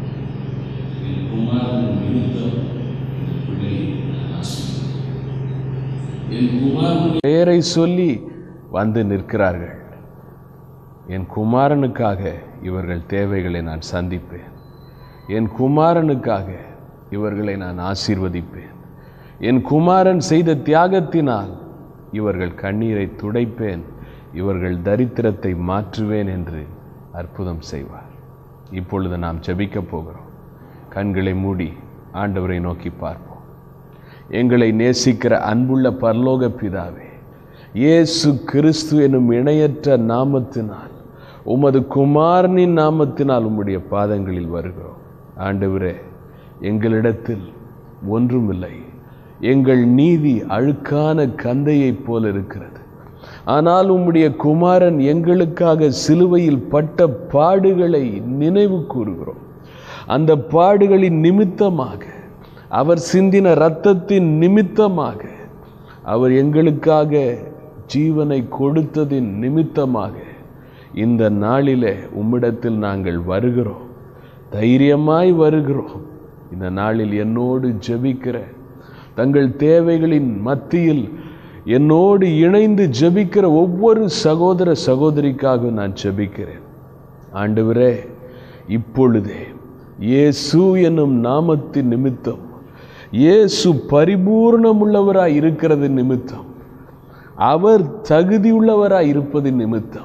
என் குமாரன் நிமித்தம் இந்த பிள்ளையை நான் ஆசீர்வதிக்கிறேன். என் குமாரன் பெயரை சொல்லி வந்து நிற்கிறார்கள். என் குமாரனுக்காக இவர்கள் தேவைகளை நான் சந்திப்பேன். என் குமாரனுக்காக இவர்களை நான் ஆசீர்வதிப்பேன். என் குமாரன் செய்த தியாகத்தினால் இவர்கள் கண்ணீரை துடைப்பேன், இவர்கள் தரித்திரத்தை மாற்றுவேன் என்று அற்புதம் செய்வார். இப்பொழுது நாம் ஜெபிக்கப் போகிறோம். கண்களை மூடி ஆண்டவரை நோக்கி பார்ப்போம். எங்களை நேசிக்கிற அன்புள்ள பரலோக பிதாவே, இயேசு கிறிஸ்து எனும் இணையற்ற நாமத்தினால், உமது குமாரனின் நாமத்தினால் உம்முடைய பாதங்களில் வருகிறோம். ஆண்டவரே, எங்களிடத்தில் ஒன்றுமில்லை. எங்கள் நீதி அழுக்கான கந்தையைப் போல இருக்கிறது. ஆனால் உம்முடைய குமாரன் எங்களுக்காக சிலுவையில் பட்ட பாடுகளை நினைவு கூறுகிறோம். அந்த பாடுகளின் நிமித்தமாக, அவர் சிந்தின இரத்தத்தின் நிமித்தமாக, அவர் எங்களுக்காக ஜீவனை கொடுத்ததின் நிமித்தமாக இந்த நாளிலே உம்மிடத்தில் நாங்கள் வருகிறோம். தைரியமாய் வருகிறோம். இந்த நாளில் என்னோடு ஜெபிக்கிற, தங்கள் தேவைகளின் மத்தியில் என்னோடு இணைந்து ஜெபிக்கிற ஒவ்வொரு சகோதர சகோதரிக்காக நான் ஜெபிக்கிறேன். ஆண்டவரே, இப்பொழுதே இயேசு என்னும் நாமத்தின் நிமித்தம், இயேசு பரிபூர்ணமுள்ளவராய் இருக்கிறது நிமித்தம், அவர் தகுதியுள்ளவராய் இருப்பது நிமித்தம்,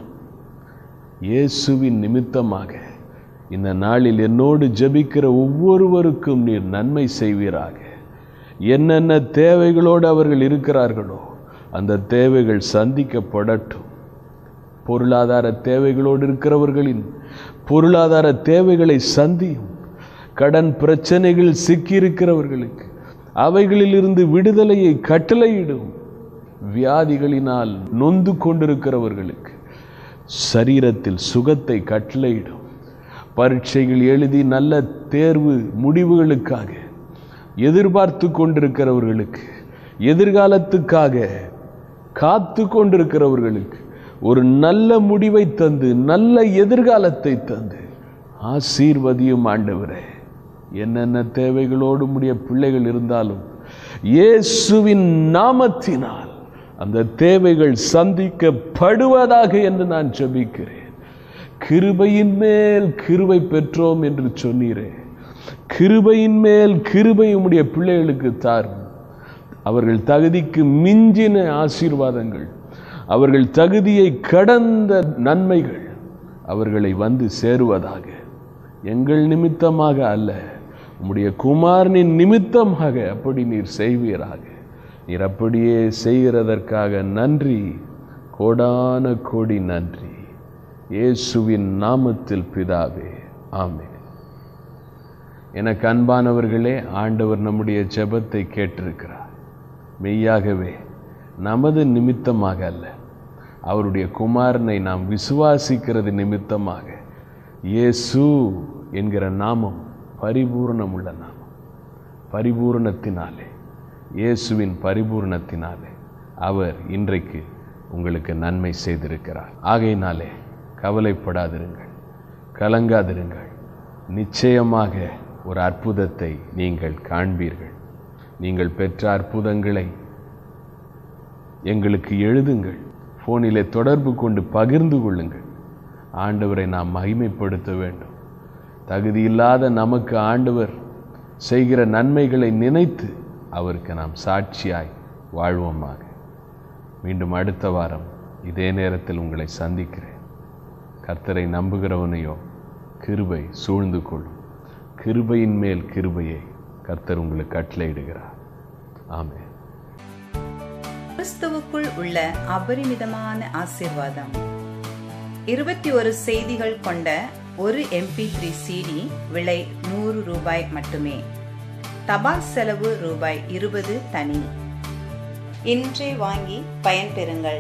இயேசுவின் நிமித்தமாக இந்த நாளில் என்னோடு ஜெபிக்கிற ஒவ்வொருவருக்கும் நீர் நன்மை செய்வீராக. என்னென்ன தேவைகளோடு அவர்கள் இருக்கிறார்களோ அந்த தேவைகள் சந்திக்கப்படட்டும். பொருளாதார தேவைகளோடு இருக்கிறவர்களின் பொருளாதார தேவைகளை சந்தியும். கடன் பிரச்சனைகள் சிக்கியிருக்கிறவர்களுக்கு அவைகளிலிருந்து விடுதலையை கட்டளையிடும். வியாதிகளினால் நொந்து கொண்டிருக்கிறவர்களுக்கு சரீரத்தில் சுகத்தை கட்டளையிடும். பரீட்சைகள் எழுதி நல்ல தேர்வு முடிவுகளுக்காக எதிர்பார்த்து கொண்டிருக்கிறவர்களுக்கு, எதிர்காலத்துக்காக காத்து கொண்டிருக்கிறவர்களுக்கு ஒரு நல்ல முடிவை தந்து, நல்ல எதிர்காலத்தை தந்து ஆசீர்வதியும். ஆண்டவரே, என்னென்ன தேவைகளோடு உம்முடைய பிள்ளைகள் இருந்தாலும் இயேசுவின் நாமத்தினால் அந்த தேவைகள் சந்திக்கப்படுவதாக என்று நான் ஜெபிக்கிறேன். கிருபையின் மேல் கிருபை பெற்றோம் என்று சொன்னீரே, கிருபையின் மேல் கிருபை உம்முடைய பிள்ளைகளுக்கு தாரும். அவர்கள் தகுதிக்கு மிஞ்சின ஆசீர்வாதங்கள், அவர்கள் தகுதியை கடந்த நன்மைகள் அவர்களை வந்து சேருவதாக. எங்கள் நிமித்தமாக அல்ல, உம்முடைய குமாரனின் நிமித்தமாக அப்படி நீர் செய்வீராக. நீர் அப்படியே செய்கிறதற்காக நன்றி, கோடான கோடி நன்றி. இயேசுவின் நாமத்தில் பிதாவே, ஆமென். எனக்கு அன்பானவர்களே, ஆண்டவர் நம்முடைய ஜெபத்தை கேட்டிருக்கிறார். மெய்யாகவே நமது நிமித்தமாக அல்ல, அவருடைய குமாரனை நாம் விசுவாசிக்கிறது நிமித்தமாக இயேசு என்கிற நாமம் பரிபூரணம் உள்ள நாமம். பரிபூரணத்தினாலே, இயேசுவின் பரிபூரணத்தினாலே அவர் இன்றைக்கு உங்களுக்கு நன்மை செய்திருக்கிறார். ஆகையினாலே கவலைப்படாதிருங்கள், கலங்காதிருங்கள். நிச்சயமாக ஒரு அற்புதத்தை நீங்கள் காண்பீர்கள். நீங்கள் பெற்ற அற்புதங்களை எங்களுக்கு எழுதுங்கள், ஃபோனிலே தொடர்பு கொண்டு பகிர்ந்து கொள்ளுங்கள். ஆண்டவரை நாம் மகிமைப்படுத்த வேண்டும். தகுதியில்லாத நமக்கு ஆண்டவர் செய்கிற நன்மைகளை நினைத்து அவருக்கு நாம் சாட்சியாய் வாழ்வோமாக. மீண்டும் அடுத்த வாரம் இதே நேரத்தில் உங்களை சந்திக்கிறேன். கர்த்தரை நம்புகிறவனையோ கிருபை சூழ்ந்து கொள்ளும். கிருபையின் மேல் கிருபையை கர்த்தர் உங்களுக்கு கட்டளையிடுகிறார். ஆமென். கிறிஸ்துவுக்குள் உள்ள அபரிமிதமான ஆசீர்வாதம். இருபத்தி ஒரு செய்திகள் கொண்ட ஒரு எம்பி த்ரீ சிடி விலை நூறு ரூபாய் மட்டுமே. தபால் செலவு ரூபாய் இருபது தனி. இன்றே வாங்கி பயன்பெறுங்கள்.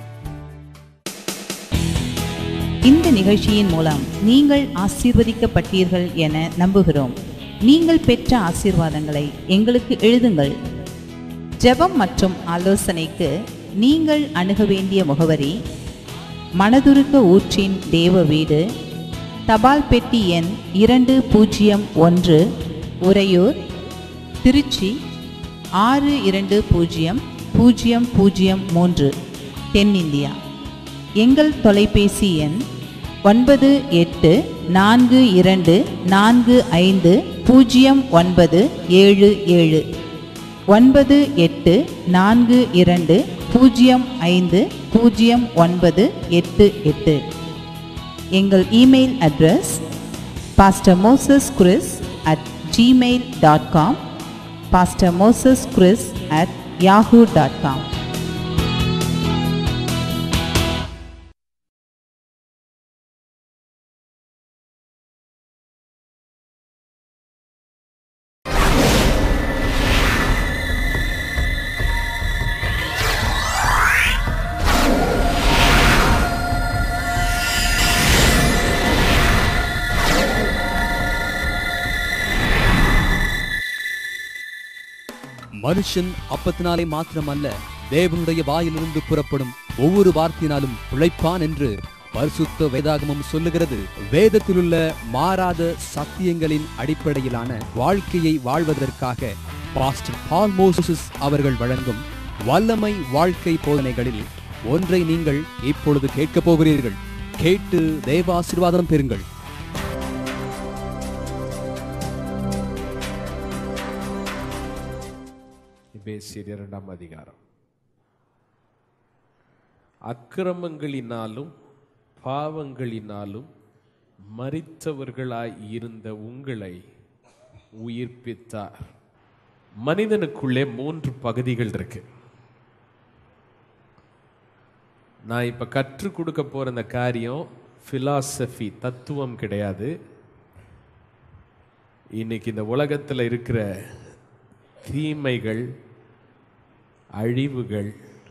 இந்த நிகழ்ச்சியின் மூலம் நீங்கள் ஆசீர்வதிக்கப்பட்டீர்கள் என நம்புகிறோம். நீங்கள் பெற்ற ஆசீர்வாதங்களை எங்களுக்கு எழுதுங்கள். ஜெபம் மற்றும் ஆலோசனைக்கு நீங்கள் அணுக வேண்டிய முகவரி: மனதுருக்க ஊற்றின் தேவ வீடு, தபால் பெட்டி எண் இரண்டு பூஜ்ஜியம் ஒன்று, உறையூர், திருச்சி ஆறு இரண்டு பூஜ்ஜியம் பூஜ்ஜியம் பூஜ்ஜியம் மூன்று, தென்னிந்தியா. எங்கள் தொலைபேசி எண் ஒன்பது எட்டு நான்கு இரண்டு நான்கு ஐந்து பூஜ்ஜியம் ஒன்பது ஏழு ஏழு, ஒன்பது எட்டு நான்கு இரண்டு பூஜ்ஜியம் ஐந்து பூஜ்ஜியம் ஒன்பது எட்டு எட்டு. எங்கள் email address pastor Moses Chris at Gmail dot com, pastor Moses Chris at Yahoo dot com. மனுஷன் அப்பத்தினாலே மாத்திரமல்ல, தேவனுடைய வாயிலிருந்து புறப்படும் ஒவ்வொரு வார்த்தையினாலும் பிழைப்பான் என்று பரிசுத்த வேதாகமம் சொல்லுகிறது. வேதத்திலுள்ள மாறாத சத்தியங்களின் அடிப்படையிலான வாழ்க்கையை வாழ்வதற்காக பாஸ்டர் பால் மோசஸ் அவர்கள் வழங்கும் வல்லமை வாழ்க்கை போதனைகளில் ஒன்றை நீங்கள் இப்பொழுது கேட்கப் போகிறீர்கள். கேட்டு தேவ ஆசீர்வாதம் பெறுங்கள். எபேசியர் இரண்டாம் அதிகாரம். அக்கிரமங்களினாலும் பாவங்களினாலும் மரித்தவர்களாய் இருந்த உங்களை உயிர்ப்பித்தார். மனிதனுக்குள்ளே மூன்று பகுதிகள் இருக்கு. நான் இப்ப கற்றுக் கொடுக்க போற இந்த காரியம் பிலாசபி, தத்துவம் கிடையாது. இன்னைக்கு இந்த உலகத்தில் இருக்கிற தீமைகள், அழிவுகள்,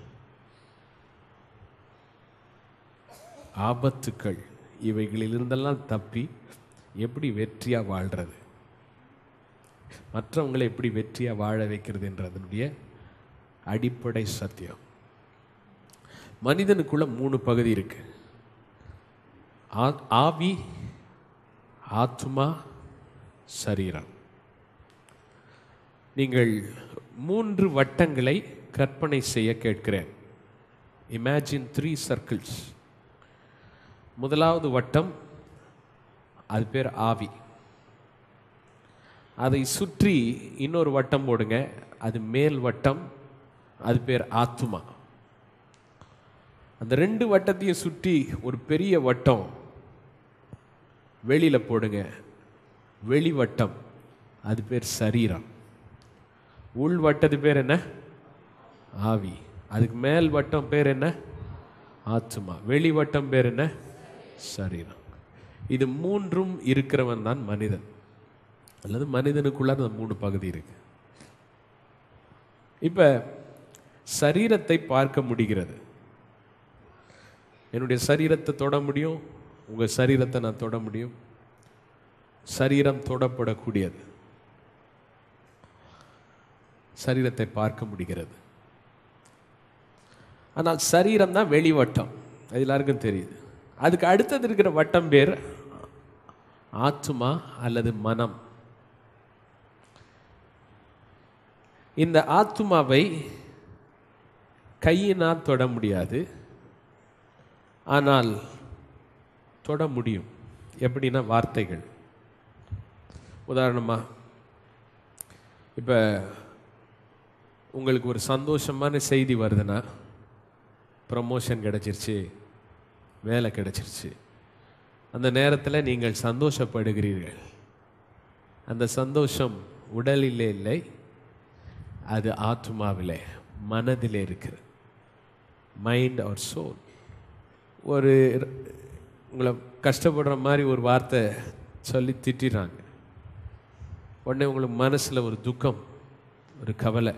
ஆபத்துக்கள், இவைகளிலிருந்தெல்லாம் தப்பி எப்படி வெற்றியா வாழ்றது, மற்றவங்களை எப்படி வெற்றியா வாழ வைக்கிறது என்றதனுடைய அடிப்படை சத்தியம். மனிதனுக்குள்ள மூணு பகுதி இருக்கு: ஆவி, ஆத்மா, சரீரம். நீங்கள் மூன்று வட்டங்களை கற்பனை செய்ய கேட்கிறேன். Imagine three circles. முதலாவது வட்டம், அது பேர் ஆவி. அதை சுற்றி இன்னொரு வட்டம் போடுங்க, அது மேல் வட்டம், அது பேர் ஆத்மா. அந்த ரெண்டு வட்டத்தையும் சுற்றி ஒரு பெரிய வட்டம் வெளியில போடுங்க, வெளி வட்டம், அது பேர் சரீரம். உள் வட்டது பேர் என்ன? ஆவி. அதுக்கு மேல் வட்டம் பேர் என்ன? ஆத்மா. வெளி வட்டம் பேர் என்ன? சரீரம். இது மூன்றும் இருக்கிறவன் தான் மனிதன், அல்லது மனிதனுக்குள்ள அந்த மூணு பகுதி இருக்கு. இப்ப சரீரத்தை பார்க்க முடிகிறது. என்னுடைய சரீரத்தை தொட முடியும், உங்கள் சரீரத்தை நான் தொட முடியும். சரீரம் தொடப்படக்கூடியது, சரீரத்தை பார்க்க முடிகிறது. ஆனால் சரீரம் தான் வெளிவட்டம், அது எல்லாருக்கும் தெரியுது. அதுக்கு அடுத்தது இருக்கிற வட்டம் பேர் ஆத்துமா அல்லது மனம். இந்த ஆத்துமாவை கையினால் தொட முடியாது, ஆனால் தொட முடியும். எப்படின்னா வார்த்தைகள். உதாரணமாக, இப்போ உங்களுக்கு ஒரு சந்தோஷமான செய்தி வருதுன்னா, ப்ரமோஷன் கிடச்சிருச்சு, வேலை கிடச்சிருச்சு, அந்த நேரத்தில் நீங்கள் சந்தோஷப்படுகிறீர்கள். அந்த சந்தோஷம் உடலிலே இல்லை, அது ஆத்மாவிலே, மனதிலே இருக்கிறது. Mind or soul. ஒரு உங்களை கஷ்டப்படுற மாதிரி ஒரு வார்த்தை சொல்லி திட்டிடுறாங்க, உடனே உங்களுக்கு மனசில் ஒரு துக்கம், ஒரு கவலை.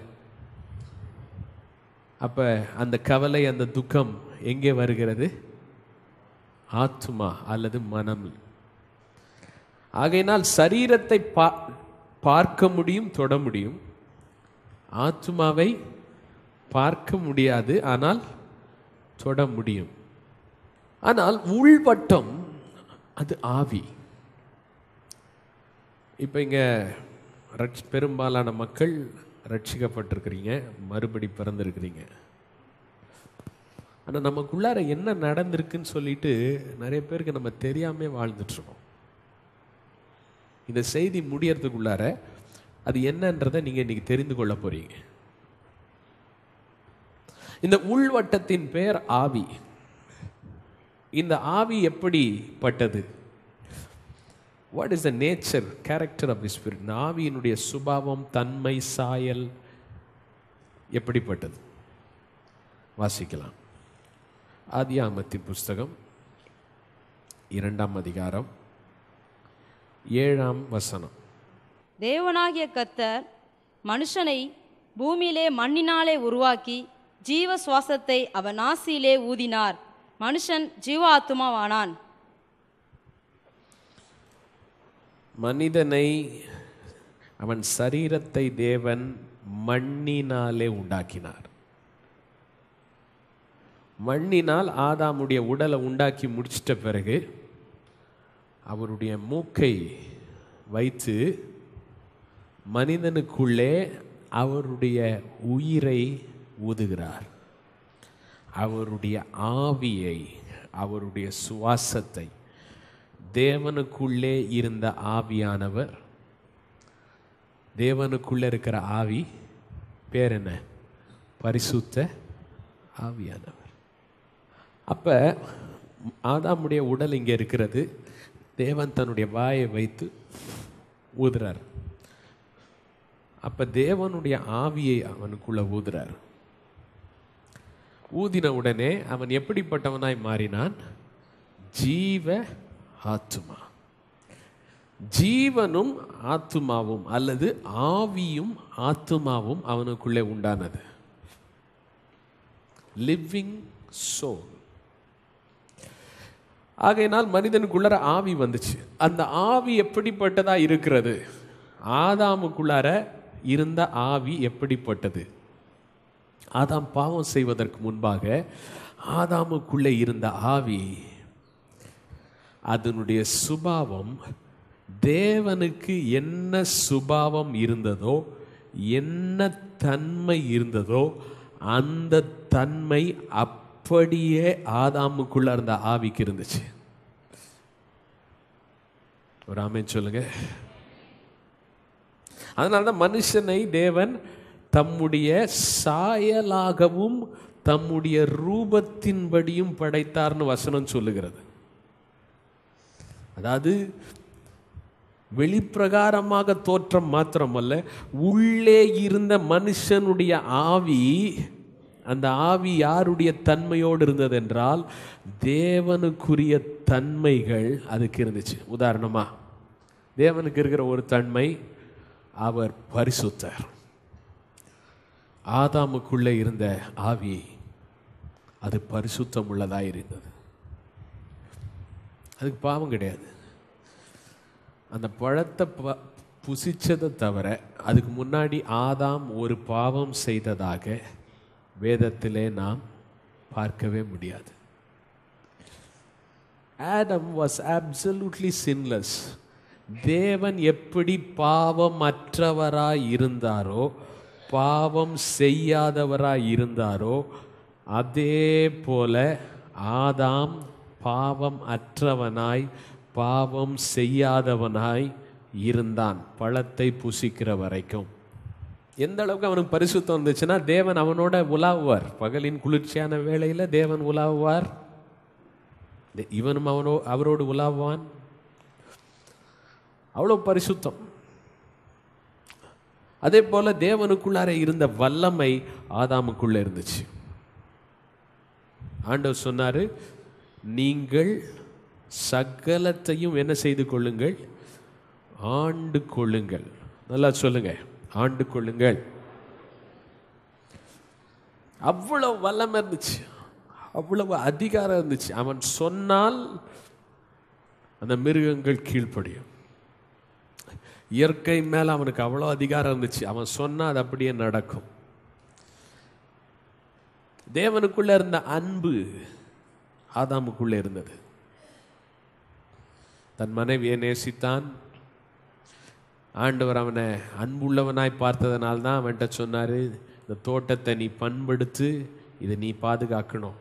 அப்போ அந்த கவலை, அந்த துக்கம் எங்கே வருகிறது? ஆத்மா அல்லது மனம். ஆகையினால் சரீரத்தை பா பார்க்க முடியும், தொட முடியும். ஆத்மாவை பார்க்க முடியாது, ஆனால் தொட முடியும். ஆனால் உள்வட்டம் அது ஆவி. இப்போ இங்கே ரட்ச பெரும்பாலான மக்கள் ரட்சிக்கப்பட்டிருக்கிறீங்க, மறுபடி பிறந்திருக்கிறீங்க. ஆனால் நமக்குள்ளார என்ன நடந்திருக்குன்னு சொல்லிட்டு நிறைய பேருக்கு நம்ம தெரியாமல் வாழ்ந்துட்டுருக்கோம். இந்த செய்தி முடியறதுக்குள்ளார அது என்னன்றதை நீங்கள் இன்றைக்கி தெரிந்து கொள்ள போகிறீங்க. இந்த உள்வட்டத்தின் பெயர் ஆவி. இந்த ஆவி எப்படிப்பட்டது? What is the nature, character of the spirit? இந்த ஆவியினுடைய சுபாவம், தன்மை, சாயல் எப்படிப்பட்டது? வாசிக்கலாம். ஆதியாகமத்தின் புஸ்தகம் இரண்டாம் அதிகாரம் ஏழாம் வசனம். தேவனாகிய கர்த்தர் மனுஷனை பூமியிலே மண்ணினாலே உருவாக்கி ஜீவ சுவாசத்தை அவன் நாசியிலே ஊதினார். மனுஷன் ஜீவ ஆத்துமாவானான். மனிதனை, அவன் சரீரத்தை தேவன் மண்ணினாலே உண்டாக்கினார். மண்ணினால் ஆதாமுடைய உடலை உண்டாக்கி முடிச்சிட்ட பிறகு அவருடைய மூக்கை வைத்து மனிதனுக்குள்ளே அவருடைய உயிரை ஊதுகிறார். அவருடைய ஆவியை, அவருடைய சுவாசத்தை, தேவனுக்குள்ளே இருந்த ஆவியானவர், தேவனுக்குள்ளே இருக்கிற ஆவி பேர் என்ன? பரிசுத்த ஆவியானவர். அப்போ ஆதாமுடைய உடல் இங்கே இருக்கிறது. தேவன் தன்னுடைய வாயை வைத்து ஊதுறார். அப்போ தேவனுடைய ஆவியை அவனுக்குள்ள ஊதுறார். ஊதின உடனே அவன் எப்படிப்பட்டவனாய் மாறினான்? ஜீவ ஆத்துமா. ஜீவனும் ஆத்துமாவும் அல்லது ஆவியும் ஆத்துமாவும் அவனுக்குள்ளே உண்டானது. Living soul. ஆகையினால் மனிதனுக்குள்ளார ஆவி வந்துச்சு. அந்த ஆவி எப்படிப்பட்டதா இருக்கிறது? ஆதாமுக்குள்ளார இருந்த ஆவி எப்படிப்பட்டது? ஆதாம் பாவம் செய்வதற்கு முன்பாக ஆதாமுக்குள்ளே இருந்த ஆவி, அதனுடைய சுபாவம் தேவனுக்கு என்ன சுபாவம் இருந்ததோ, என்ன தன்மை இருந்ததோ, அந்த தன்மை அப்படியே ஆதாமுக்குள்ள இருந்த ஆவிக்கு இருந்துச்சு. ஒரு ஆமென் சொல்லுங்க. அதனால்தான் மனுஷனை தேவன் தம்முடைய சாயலாகவும் தம்முடைய ரூபத்தின்படியும் படைத்தார்னு வசனம் சொல்லுகிறது. அதாவது வெளிப்பிரகாரமாக தோற்றம் மாத்திரமல்ல, உள்ளே இருந்த மனுஷனுடைய ஆவி, அந்த ஆவி யாருடைய தன்மையோடு இருந்தது என்றால் தேவனுக்குரிய தன்மைகள் அதுக்கு இருந்துச்சு. உதாரணமா, தேவனுக்கு இருக்கிற ஒரு தன்மை, அவர் பரிசுத்தர். ஆதாமுக்குள்ளே இருந்த ஆவி அது பரிசுத்தம் உள்ளதாக இருந்தது. அதுக்கு பாவம் கிடையாது. அந்த பழத்தை ப புசிச்சதை தவிர அதுக்கு முன்னாடி ஆதாம் ஒரு பாவம் செய்ததாக வேதத்திலே நாம் பார்க்கவே முடியாது. Adam was absolutely sinless. தேவன் எப்படி பாவமற்றவராய் இருந்தாரோ, பாவம் செய்யாதவராய் இருந்தாரோ, அதே போல ஆதாம் பாவம் அற்றவனாய் பாவம் செய்யாதவனாய் இருந்தான் பழத்தை புசிக்கிற வரைக்கும். எந்த அளவுக்கு அவனுக்கு பரிசுத்தம் இருந்துச்சுன்னா, தேவன் அவனோட உலாவுவார். பகலின் குளிர்ச்சியான வேளையில் தேவன் உலாவுவார், இவனும் அவனோ அவரோடு உலாவுவான். அவ்வளோ பரிசுத்தம். அதே போல தேவனுக்குள்ளார இருந்த வல்லமை ஆதாமுக்குள்ள இருந்துச்சு. ஆண்டவர் சொன்னாரு, நீங்கள் சகலத்தையும் என்ன செய்து கொள்ளுங்கள், ஆண்டு கொள்ளுங்கள். நல்லா சொல்லுங்க, ஆண்டு கொள்ளுங்கள். அவ்வளவு வல்லமை இருந்துச்சு, அவ்வளவு அதிகாரம் இருந்துச்சு. அவன் சொன்னால் அந்த மிருகங்கள் கீழ்ப்படியும். இயற்கை மேல அவனுக்கு அவ்வளோ அதிகாரம் இருந்துச்சு. அவன் சொன்னால் அது அப்படியே நடக்கும். தேவனுக்குள்ள இருந்த அன்பு ஆதாமுக்குள்ள இருந்தது. தன் மனைவியை நேசித்தான். ஆண்டவர் அவனை அன்புள்ளவனாய் பார்த்ததனால்தான் அவன்கிட்ட சொன்னாரு, இந்த தோட்டத்தை நீ பண்படுத்து, இதை நீ பாதுகாக்கணும்.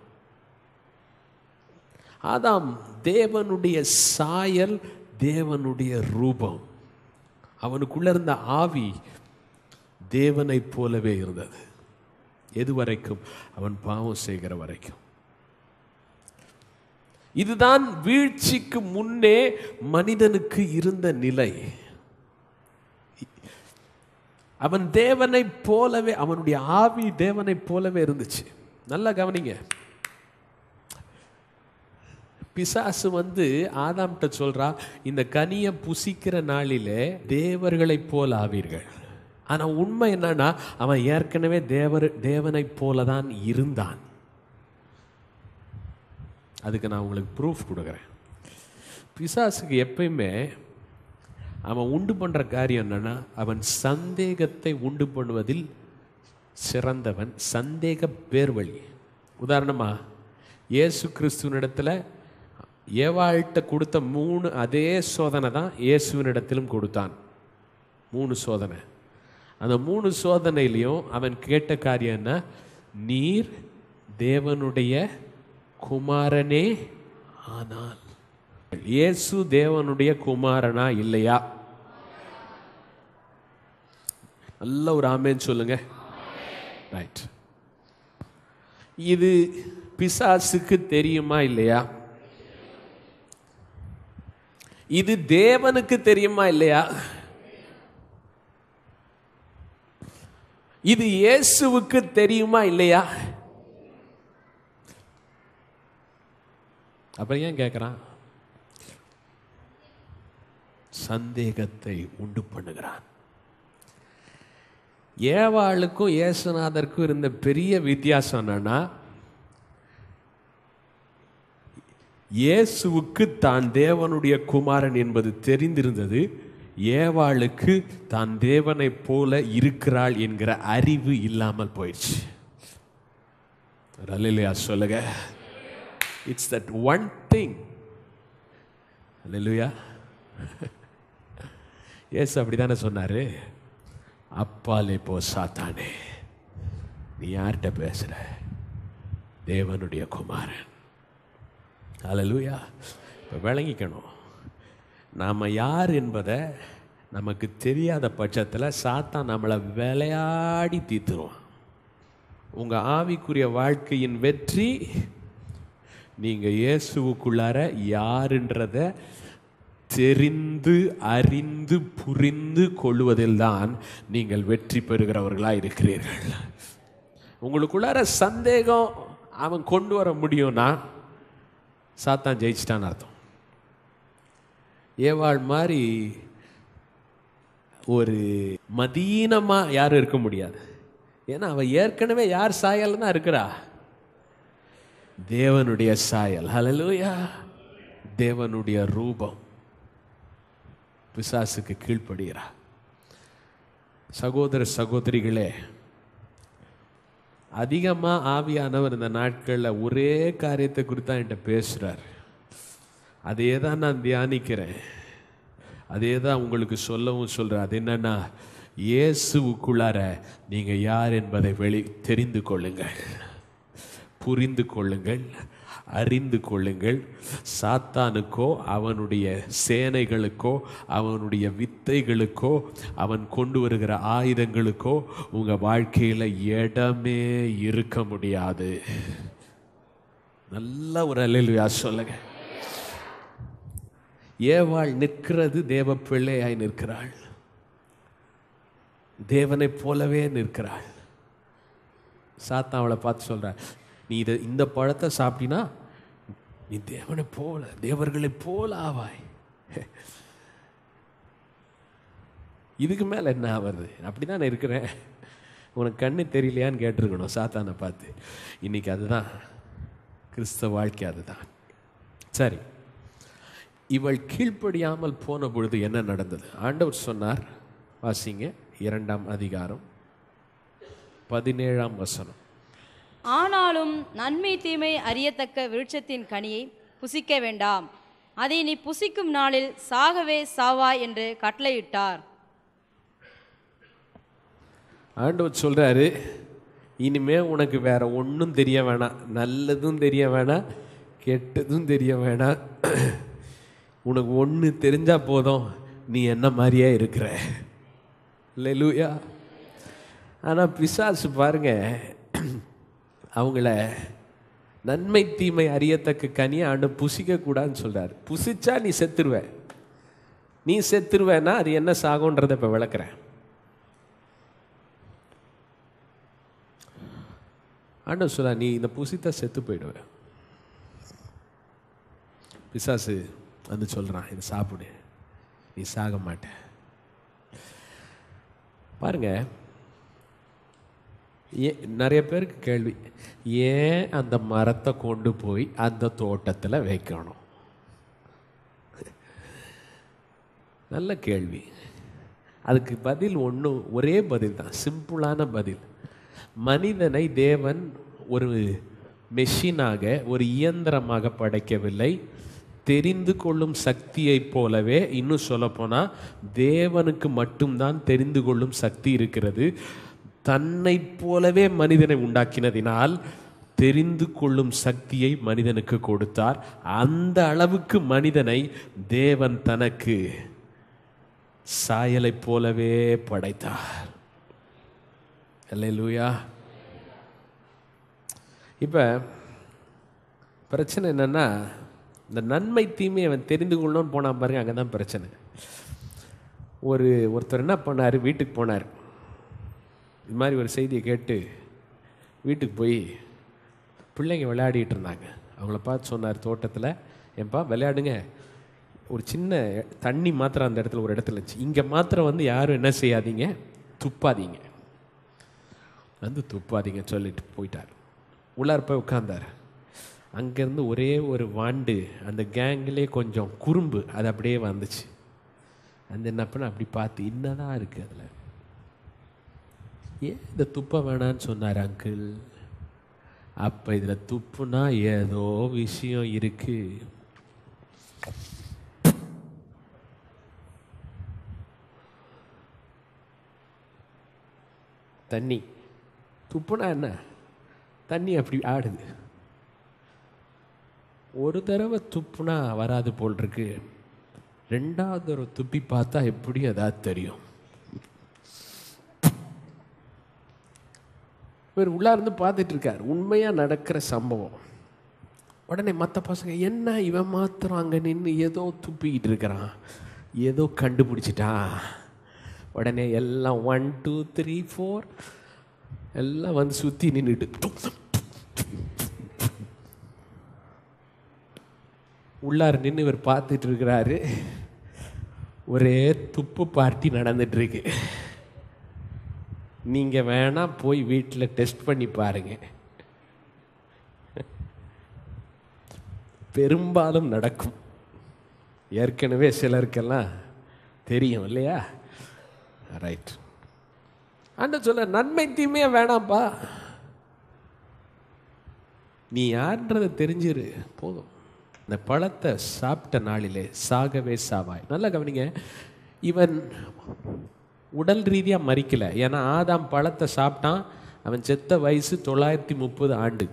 ஆதாம் தேவனுடைய சாயல், தேவனுடைய ரூபம். அவனுக்குள்ள இருந்த ஆவி தேவனை போலவே இருந்தது. எது வரைக்கும்? அவன் பாவம் செய்கிற வரைக்கும். இதுதான் வீழ்ச்சிக்கு முன்னே மனிதனுக்கு இருந்த நிலை. அவன் தேவனை போலவே, அவனுடைய ஆவி தேவனை போலவே இருந்துச்சு. நல்லா கவனிங்க. பிசாசு வந்து ஆதாம்கிட்ட சொல்றா, இந்த கனியை புசிக்கிற நாளிலே தேவர்களை போல ஆவீர்கள். ஆனா உண்மை என்னன்னா, அவன் ஏற்கனவே தேவர் தேவனை போலதான் இருந்தான். அதுக்கு நான் உங்களுக்கு ப்ரூஃப் கொடுக்குறேன். பிசாசுக்கு எப்பயுமே அவன் உண்டு பண்ற காரியம் என்னன்னா, அவன் சந்தேகத்தை உண்டு பண்ணுவதில் சிறந்தவன். சந்தேக பேர்வழி. உதாரணமா, இயேசு கிறிஸ்துவனிடத்துல ஏவாள்கிட்ட கொடுத்த மூணு அதே சோதனை தான் இயேசுவினிடத்திலும் கொடுத்தான். மூணு சோதனை. அந்த மூணு சோதனையிலையும் அவன் கேட்ட காரியம் என்ன? நீர் தேவனுடைய குமாரனே ஆனால். இயேசு தேவனுடைய குமாரனா இல்லையா? நல்ல ஒரு ஆமேன்னு சொல்லுங்க. ரைட். இது பிசாசுக்கு தெரியுமா இல்லையா? இது தேவனுக்கு தெரியுமா இல்லையா? இது இயேசுவுக்கு தெரியுமா இல்லையா? அப்புறம் ஏன் கேட்கிறான்? சந்தேகத்தை உண்டு பண்ணுகிறான். ஏவாளுக்கும் இயேசுநாதருக்கும் இருந்த பெரிய வித்தியாசம் என்னன்னா, இயேசுவுக்கு தான் தேவனுடைய குமாரன் என்பது தெரிந்திருந்தது. ஏவாளுக்கு தான் தேவனை போல இருக்கிறாள் என்கிற அறிவு இல்லாமல் போயிடுச்சு. அல்லேலூயா சொல்லுங்க. It's that one thing. அல்லேலூயா. இயேசு அப்படிதானே சொன்னாரு, அப்பாலே போ சாத்தானே, நீ யார்கிட்ட பேசுற? தேவனுடைய குமாரன். அல்லேலூயா. இப்போ விளங்கிக்கணும், நாம் யார் என்பதை நமக்கு தெரியாத பட்சத்தில் சாத்தான் நம்மளை விளையாடி தீர்த்துருவான். உங்கள் ஆவிக்குரிய வாழ்க்கையின் வெற்றி நீங்கள் இயேசுவுக்குள்ளார யாருன்றத தெரிந்து அறிந்து புரிந்து கொள்வதில் தான் நீங்கள் வெற்றி பெறுகிறவர்களாக இருக்கிறீர்கள். உங்களுக்குள்ளார சந்தேகம் அவன் கொண்டு வர முடியும்னா சாத்தான் ஜெயிச்சிட்டான்னு அர்த்தம். ஏவாள் மாதிரி ஒரு மதீனமா யாரும் இருக்க முடியாது. ஏன்னா அவ ஏற்கனவே யார் சாயல் தான் இருக்கிறா? தேவனுடைய சாயல். ஹல்லேலூயா. தேவனுடைய ரூபம். பிசாசுக்கு கீழ்ப்படுகிறார். சகோதர சகோதரிகளே, அதிகமாக ஆவியானவர் இந்த நாட்களில் ஒரே காரியத்தை குறித்து தான் என்கிட்ட பேசுகிறார். அதே தான் நான் தியானிக்கிறேன், அதே தான் உங்களுக்கு சொல்லவும் சொல்கிறேன். அது என்னன்னா, இயேசுவுக்குள்ளார நீங்கள் யார் என்பதை வெளி தெரிந்து கொள்ளுங்கள், புரிந்து கொள்ளுங்கள், அறிந்து கொள்ளுங்கள். சாத்தானுக்கோ அவனுடைய சேனைகளுக்கோ அவனுடைய வித்தைகளுக்கோ அவன் கொண்டு வருகிற ஆயுதங்களுக்கோ உங்கள் வாழ்க்கையில் இடமே இருக்க முடியாது. நல்ல ஒரு அல்லேலூயா சொல்லுங்க. ஏவாள் நிற்கிறது தேவ பிள்ளையாய் நிற்கிறாள், தேவனைப் போலவே நிற்கிறாள். சாத்தான் அவளை பார்த்து சொல்கிறார், நீ இதை இந்த பழத்தை சாப்பிட்டினா நீ தேவனை போல தேவர்களை போல ஆவாய். இதுக்கு மேலே என்ன ஆவது? அப்படி தான் நான் இருக்கிறேன், உனக்கு கண்ணு தெரியலையான்னு கேட்டிருக்கணும் சாத்தானை பார்த்து. இன்னைக்கு அதுதான் கிறிஸ்தவ வாழ்க்கை, அதுதான். சரி, இவள் கீழ்ப்படியாமல் போன பொழுது என்ன நடந்தது? ஆண்டவர் சொன்னார், வாசிங்க, இரண்டாம் அதிகாரம் பதினேழாம் வசனம். ஆனாலும் நன்மை தீமை அறியத்தக்க விருட்சத்தின் கனியை புசிக்க வேண்டாம், அதை நீ புசிக்கும் நாளில் சாகவே சாவாய் என்று கட்டளையிட்டார். ஆண்டவர் சொல்றாரு, இனிமே உனக்கு வேற ஒன்றும் தெரிய வேணாம், நல்லதும் தெரிய வேணாம், கெட்டதும் தெரிய வேணாம். உனக்கு ஒன்று தெரிஞ்சா போதும், நீ என்ன மாதிரியே இருக்கிற. அல்லேலூயா. ஆனால் பிசாசு பாருங்க, அவங்கள நன்மை தீமை அறியத்தக்க கனியை ஆண்டு புசிக்க கூடாதுன்னு சொல்றாரு. புசிச்சா நீ செத்துருவ. நீ செத்துருவேன்னா அது என்ன சாகுன்றதை இப்போ விளக்குறேன். ஆண்டவர் சொல்ல, நீ இந்த புசித்தா செத்து போயிடுவ. பிசாசு வந்து சொல்றான், இதை சாப்பிடு, நீ சாக மாட்ட. பாருங்க, ஏ நிறைய பேருக்கு கேள்வி, ஏன் அந்த மரத்தை கொண்டு போய் அந்த தோட்டத்தில் வைக்கணும்? நல்ல கேள்வி. அதுக்கு பதில் ஒன்று, ஒரே பதில் தான், சிம்பிளான பதில். மனிதனை தேவன் ஒரு மெஷினாக, ஒரு இயந்திரமாக படைக்கவில்லை. தெரிந்து கொள்ளும் சக்தியைப் போலவே, இன்னும் சொல்லப்போனால் தேவனுக்கு மட்டும்தான் தெரிந்து கொள்ளும் சக்தி இருக்கிறது. தன்னை போலவே மனிதனை உண்டாக்கினதினால் தெரிந்து கொள்ளும் சக்தியை மனிதனுக்கு கொடுத்தார். அந்த அளவுக்கு மனிதனை தேவன் தனக்கு சாயலை போலவே படைத்தார். அல்லேலூயா. இப்போ பிரச்சனை என்னன்னா, இந்த நன்மை தீமை அவன் தெரிந்து கொள்ளணும்னு போனான் பாருங்க, அங்கே தான் பிரச்சனை. ஒரு ஒருத்தர் என்ன பண்ணார், வீட்டுக்கு போனார். இது மாதிரி ஒரு செய்தியை கேட்டு வீட்டுக்கு போய் பிள்ளைங்க விளையாடிட்டு இருந்தாங்க. அவங்கள பார்த்து சொன்னார் தோட்டத்தில், ஏன்பா விளையாடுங்க, ஒரு சின்ன தண்ணி மாத்திரம் அந்த இடத்துல ஒரு இடத்துல இருந்துச்சு, இங்கே மாத்திரம் வந்து யாரும் என்ன செய்யாதீங்க, துப்பாதீங்க, வந்து துப்பாதீங்க சொல்லிட்டு போயிட்டார். உள்ளார போய் உட்கார்ந்தார். அங்கேருந்து ஒரே ஒரு வாண்டு, அந்த கேங்கிலே கொஞ்சம் குறும்பு, அது அப்படியே வந்துச்சு. அந்த என்ன பண்ண அப்படி பார்த்து, என்னதான் இருக்குது அதில், ஏன் இந்த துப்ப வேணான்னு சொன்னார் அங்கிள். அப்போ இதில் துப்புனா ஏதோ விஷயம் இருக்கு. தண்ணி துப்புனா என்ன, தண்ணி அப்படி ஆடுது. ஒரு தடவை துப்புனா வராது போல் இருக்கு, ரெண்டாவது தடவை துப்பி பார்த்தா எப்படி ஏதாவது தெரியும். இவர் உள்ளார்ந்து பார்த்துட்டு இருக்கார், உண்மையாக நடக்கிற சம்பவம். உடனே மற்ற பசங்க, என்ன இவன் மாத்திரம் அங்கே நின்று ஏதோ துப்பிக்கிட்டு இருக்கிறான், ஏதோ கண்டுபிடிச்சிட்டான். உடனே எல்லாம் ஒன் டூ த்ரீ ஃபோர் எல்லாம் வந்து சுற்றி நின்றுட்டு உள்ளார் நின்று இவர் பார்த்துட்டு இருக்கிறாரு. ஒரே துப்பு பார்ட்டி நடந்துட்டு இருக்கு. நீங்கள் வேணால் போய் வீட்டில் டெஸ்ட் பண்ணி பாருங்க, பெரும்பாலும் நடக்கும். ஏற்கனவே சிலருக்கெல்லாம் தெரியும் இல்லையா? ரைட். ஆண்டவர் சொல்ல நன்மை தீமையா வேணாம்ப்பா, நீ யார்ன்றதை தெரிஞ்சிரு போதும். இந்த பழத்தை சாப்பிட்ட நாளிலே சாகவே சாவாய். நல்லா கவனிங்க, இவன் உடல் ரீதியாக மறிக்கல. ஏன்னா ஆதாம் பழத்தை சாப்பிட்டான், அவன் செத்த வயசு தொள்ளாயிரத்தி முப்பது ஆண்டு.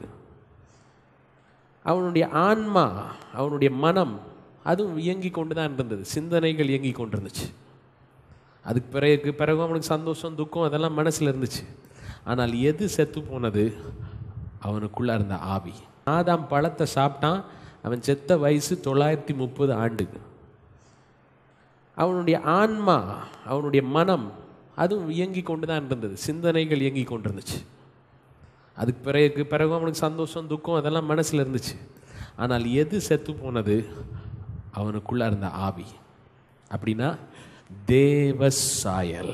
அவனுடைய ஆன்மா, அவனுடைய மனம் அதுவும் இயங்கி கொண்டு தான் இருந்தது, சிந்தனைகள் இயங்கி கொண்டு இருந்துச்சு. அதுக்கு பிறகு பிறகு அவனுக்கு சந்தோஷம் துக்கம் அதெல்லாம் மனசில் இருந்துச்சு. ஆனால் எது செத்து போனது? அவனுக்குள்ளே இருந்த ஆவி. ஆதாம் பழத்தை சாப்பிட்டான், அவன் செத்த வயசு தொள்ளாயிரத்தி முப்பது ஆண்டு. அவனுடைய ஆன்மா, அவனுடைய மனம் அதுவும் இயங்கி கொண்டு தான் இருந்தது, சிந்தனைகள் இயங்கி கொண்டு இருந்துச்சு. அதுக்கு பிறகு பிறகு அவனுக்கு சந்தோஷம் துக்கம் அதெல்லாம் மனசில் இருந்துச்சு. ஆனால் எது செத்து போனது? அவனுக்குள்ளே இருந்த ஆவி. அப்படின்னா தேவ சாயல்.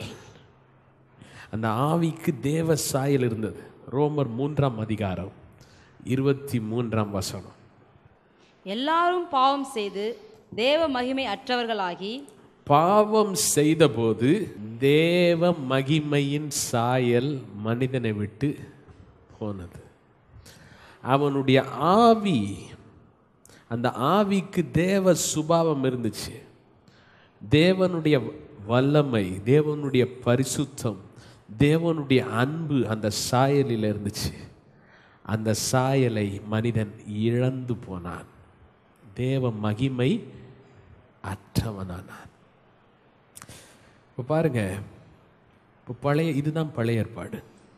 அந்த ஆவிக்கு தேவ சாயல் இருந்தது. ரோமர் மூன்றாம் அதிகாரம் இருபத்தி மூன்றாம் வசனம். எல்லாரும் பாவம் செய்து தேவ மகிமை அற்றவர்களாகி, பாவம் செய்தபோது தேவ மகிமையின் சாயல் மனிதனை விட்டு போனது. அவனுடைய ஆவி, அந்த ஆவிக்கு தேவ சுபாவம் இருந்துச்சு. தேவனுடைய வல்லமை, தேவனுடைய பரிசுத்தம், தேவனுடைய அன்பு அந்த சாயலில் இருந்துச்சு. அந்த சாயலை மனிதன் இழந்து போனான், தேவ மகிமை அற்றவனானான். இப்போ பாருங்க, இப்போ பழைய இதுதான் பழைய ஏற்பாடு.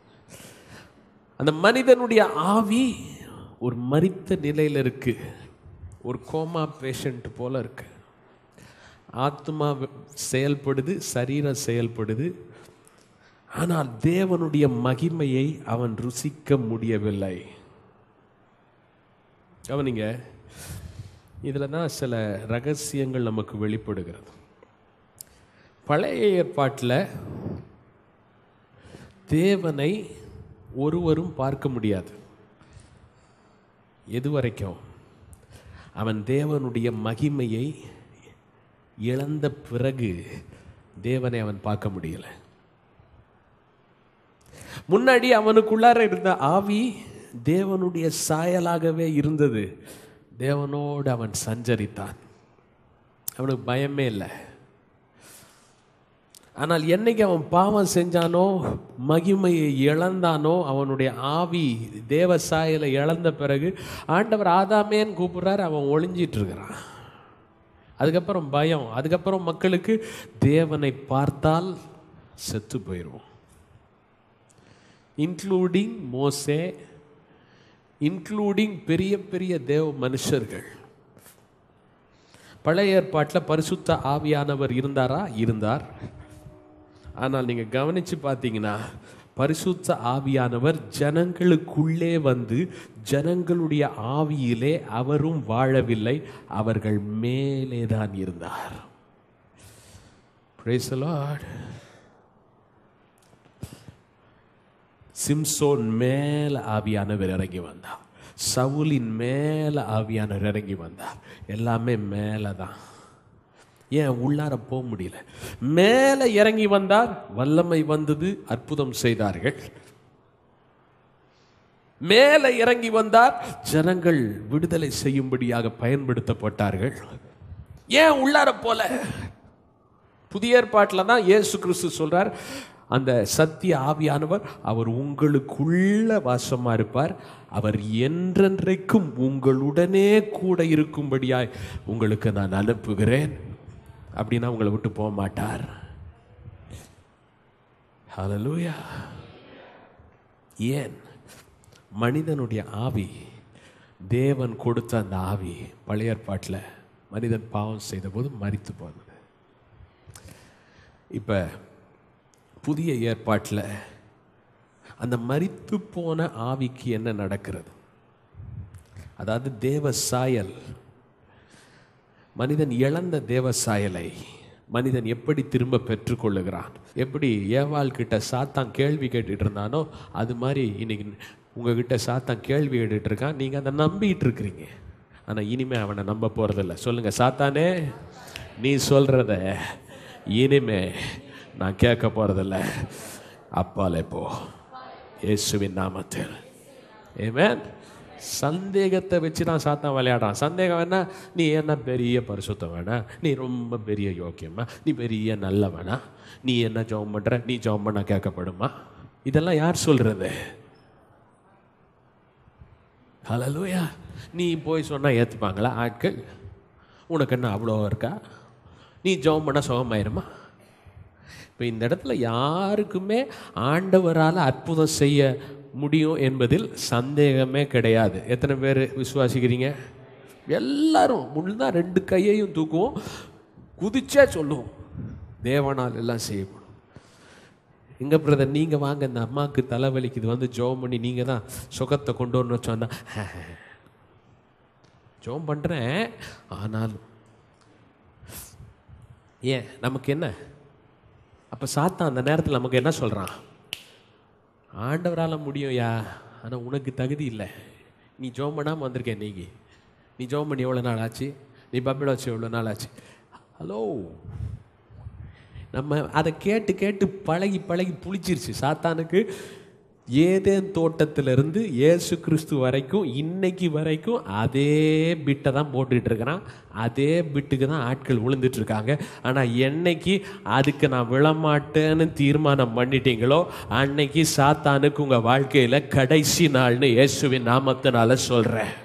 அந்த மனிதனுடைய ஆவி ஒரு மரித்த நிலையில் இருக்கு, ஒரு கோமா பேஷண்ட் போல இருக்கு. ஆத்மா செயல்படுது, சரீரம் செயல்படுது, ஆனால் தேவனுடைய மகிமையை அவன் ருசிக்க முடியவில்லை. கவனிங்க, இதில் தான் சில ரகசியங்கள் நமக்கு வெளிப்படுகிறது. பழைய ஏற்பாட்டில் தேவனை ஒருவரும் பார்க்க முடியாது. எது வரைக்கும்? அவன் தேவனுடைய மகிமையை இழந்த பிறகு தேவனை அவன் பார்க்க முடியல. முன்னாடி அவனுக்குள்ளார இருந்த ஆவி தேவனுடைய சாயலாகவே இருந்தது. தேவனோடு அவன் சஞ்சரித்தான், அவனுக்கு பயமே இல்லை. ஆனால் என்னைக்கு அவன் பாவம் செஞ்சானோ, மகிமையை இழந்தானோ, அவனுடைய ஆவி தேவ சாயலை இழந்த பிறகு ஆண்டவர் ஆதாமேன்னு கூப்பிடுறாரு, அவன் ஒளிஞ்சிட்டு இருக்கிறான். அதுக்கப்புறம் பயம், அதுக்கப்புறம் மக்களுக்கு தேவனை பார்த்தால் செத்து போயிடுவோம். இன்க்ளூடிங் மோசே, இன்க்ளூடிங் பெரிய பெரிய தேவ மனுஷர்கள். பழைய ஏற்பாட்டில் பரிசுத்த ஆவியானவர் இருந்தாரா? இருந்தார். ஆனால் நீங்கள் கவனித்து பார்த்தீங்கன்னா, பரிசுத்த ஆவியானவர் ஜனங்களுக்குள்ளே வந்து ஜனங்களுடைய ஆவியிலே அவரும் வாழவில்லை, அவர்கள் மேலே தான் இருந்தார். Praise the Lord. சிம்சோன் மேல ஆவியானவர் இறங்கி வந்தார், சவுலின் மேல ஆவியானவர் இறங்கி வந்தார். எல்லாமே மேலே தான். ஏன் உள்ளார போக முடியல? மேலே இறங்கி வந்தார், வல்லமை வந்தது, அற்புதம் செய்தார்கள். மேலே இறங்கி வந்தார், ஜனங்கள் விடுதலை செய்யும்படியாக பயன்படுத்தப்பட்டார்கள். ஏன் உள்ளார போல? புதிய ஏற்பாட்டில் தான் இயேசு கிறிஸ்து சொல்றார், அந்த சத்திய ஆவியானவர் அவர் உங்களுக்குள்ள வாசமா இருப்பார், அவர் என்றென்றைக்கும் உங்களுடனே கூட இருக்கும்படியாய் உங்களுக்கு நான் அனுப்புகிறேன். அப்படின்னா உங்களை விட்டு போக மாட்டார். ஹல்லேலூயா. ஏன்? மனிதனுடைய ஆவி, தேவன் கொடுத்த அந்த ஆவி பழைய ஏற்பாட்டில் மனிதன் பாவம் செய்த போது மரித்து போனது. இப்போ புதிய ஏற்பாட்டில் அந்த மரித்து போன ஆவிக்கு என்ன நடக்கிறது? அதாவது தேவ சாயல், மனிதன் இழந்த தேவ சாயலை மனிதன் எப்படி திரும்ப பெற்றுக்கொள்ளுகிறான்? எப்படி ஏவாள் கிட்ட சாத்தான் கேள்வி கேட்டுட்டு இருந்தானோ, அது மாதிரி இன்னைக்கு உங்ககிட்ட சாத்தான் கேள்வி கேட்டுட்டு இருக்கான். நீங்கள் அதை நம்பிட்டு இருக்கிறீங்க. ஆனால் இனிமே அவனை நம்ப போகிறதில்ல. சொல்லுங்கள், சாத்தானே நீ சொல்கிறத இனிமே நான் கேட்க போகிறதில்ல, அப்பாலே போ இயேசுவின் நாமத்தில். ஆமென். சந்தேகத்தை வச்சு தான் சாத்தான் விளையாடுறான். சந்தேகம் வேணா, நீ என்ன பெரிய பரிசுத்தம் வேணா, நீ ரொம்ப பெரிய யோக்கியமா, நீ பெரிய நல்ல வேணா, நீ என்ன ஜெபம் பண்ற, நீ ஜெபம் பண்ண கேட்கப்படுமா? இதெல்லாம் யார் சொல்றது? ஹல்லேலூயா. நீ போய் சொன்னா ஏற்றுப்பாங்களா ஆட்கள்? உனக்கு என்ன அவ்வளோ இருக்கா? நீ ஜெபம் பண்ண சுகமாயிருமா? இப்போ இந்த இடத்துல யாருக்குமே ஆண்டவரால் அற்புதம் செய்ய முடியும் என்பதில் சந்தேகமே கிடையாது. எத்தனை பேர் விசுவாசிக்கிறீங்க? எல்லாரும் முன்னா ரெண்டு கையையும் தூக்குவோம், குதிச்சே சொல்லுவோம், தேவனால் எல்லாம் செய்யப்படும். எங்க பிரதர் நீங்கள் வாங்க, இந்த அம்மாவுக்கு தலைவலிக்குது, வந்து ஜெபம் பண்ணி நீங்கள் தான் சுகத்தை கொண்டு வரணும்னு சொன்னால் ஜெபம் பண்ணுறேன். ஆனாலும் ஏன் நமக்கு என்ன? அப்போ சாத்தான் அந்த நேரத்தில் நமக்கு என்ன சொல்கிறான்? ஆண்டவரால் முடியும் யா, ஆனால் உனக்கு தகுதி இல்லை, நீ ஜெபம் பண்ணாமல் வந்திருக்கேன். நீங்கள் நீ ஜெபம் பண்ணி எவ்வளோ நாள் ஆச்சு? நீ பப்பிள் வச்சு எவ்வளோ நாள் ஆச்சு? ஹலோ, நம்ம அதை கேட்டு கேட்டு பழகி பழகி புளிச்சிருச்சு சாத்தானுக்கு. ஏதேன் தோட்டத்திலிருந்து இயேசு கிறிஸ்து வரைக்கும் இன்னைக்கு வரைக்கும் அதே பிட்டை தான் போட்டுட்டு இருக்கிறான். அதே பிட்டுக்கு தான் ஆட்கள் விழுந்துட்டு இருக்காங்க. ஆனால் என்னைக்கு அதுக்கு நான் விழமாட்டேன்னு தீர்மானம் பண்ணிட்டீங்களோ அன்னைக்கு சாத்தானுக்கு உங்கள் வாழ்க்கையில் கடைசி நாள்னு இயேசுவின் நாமத்தினால சொல்கிறேன்.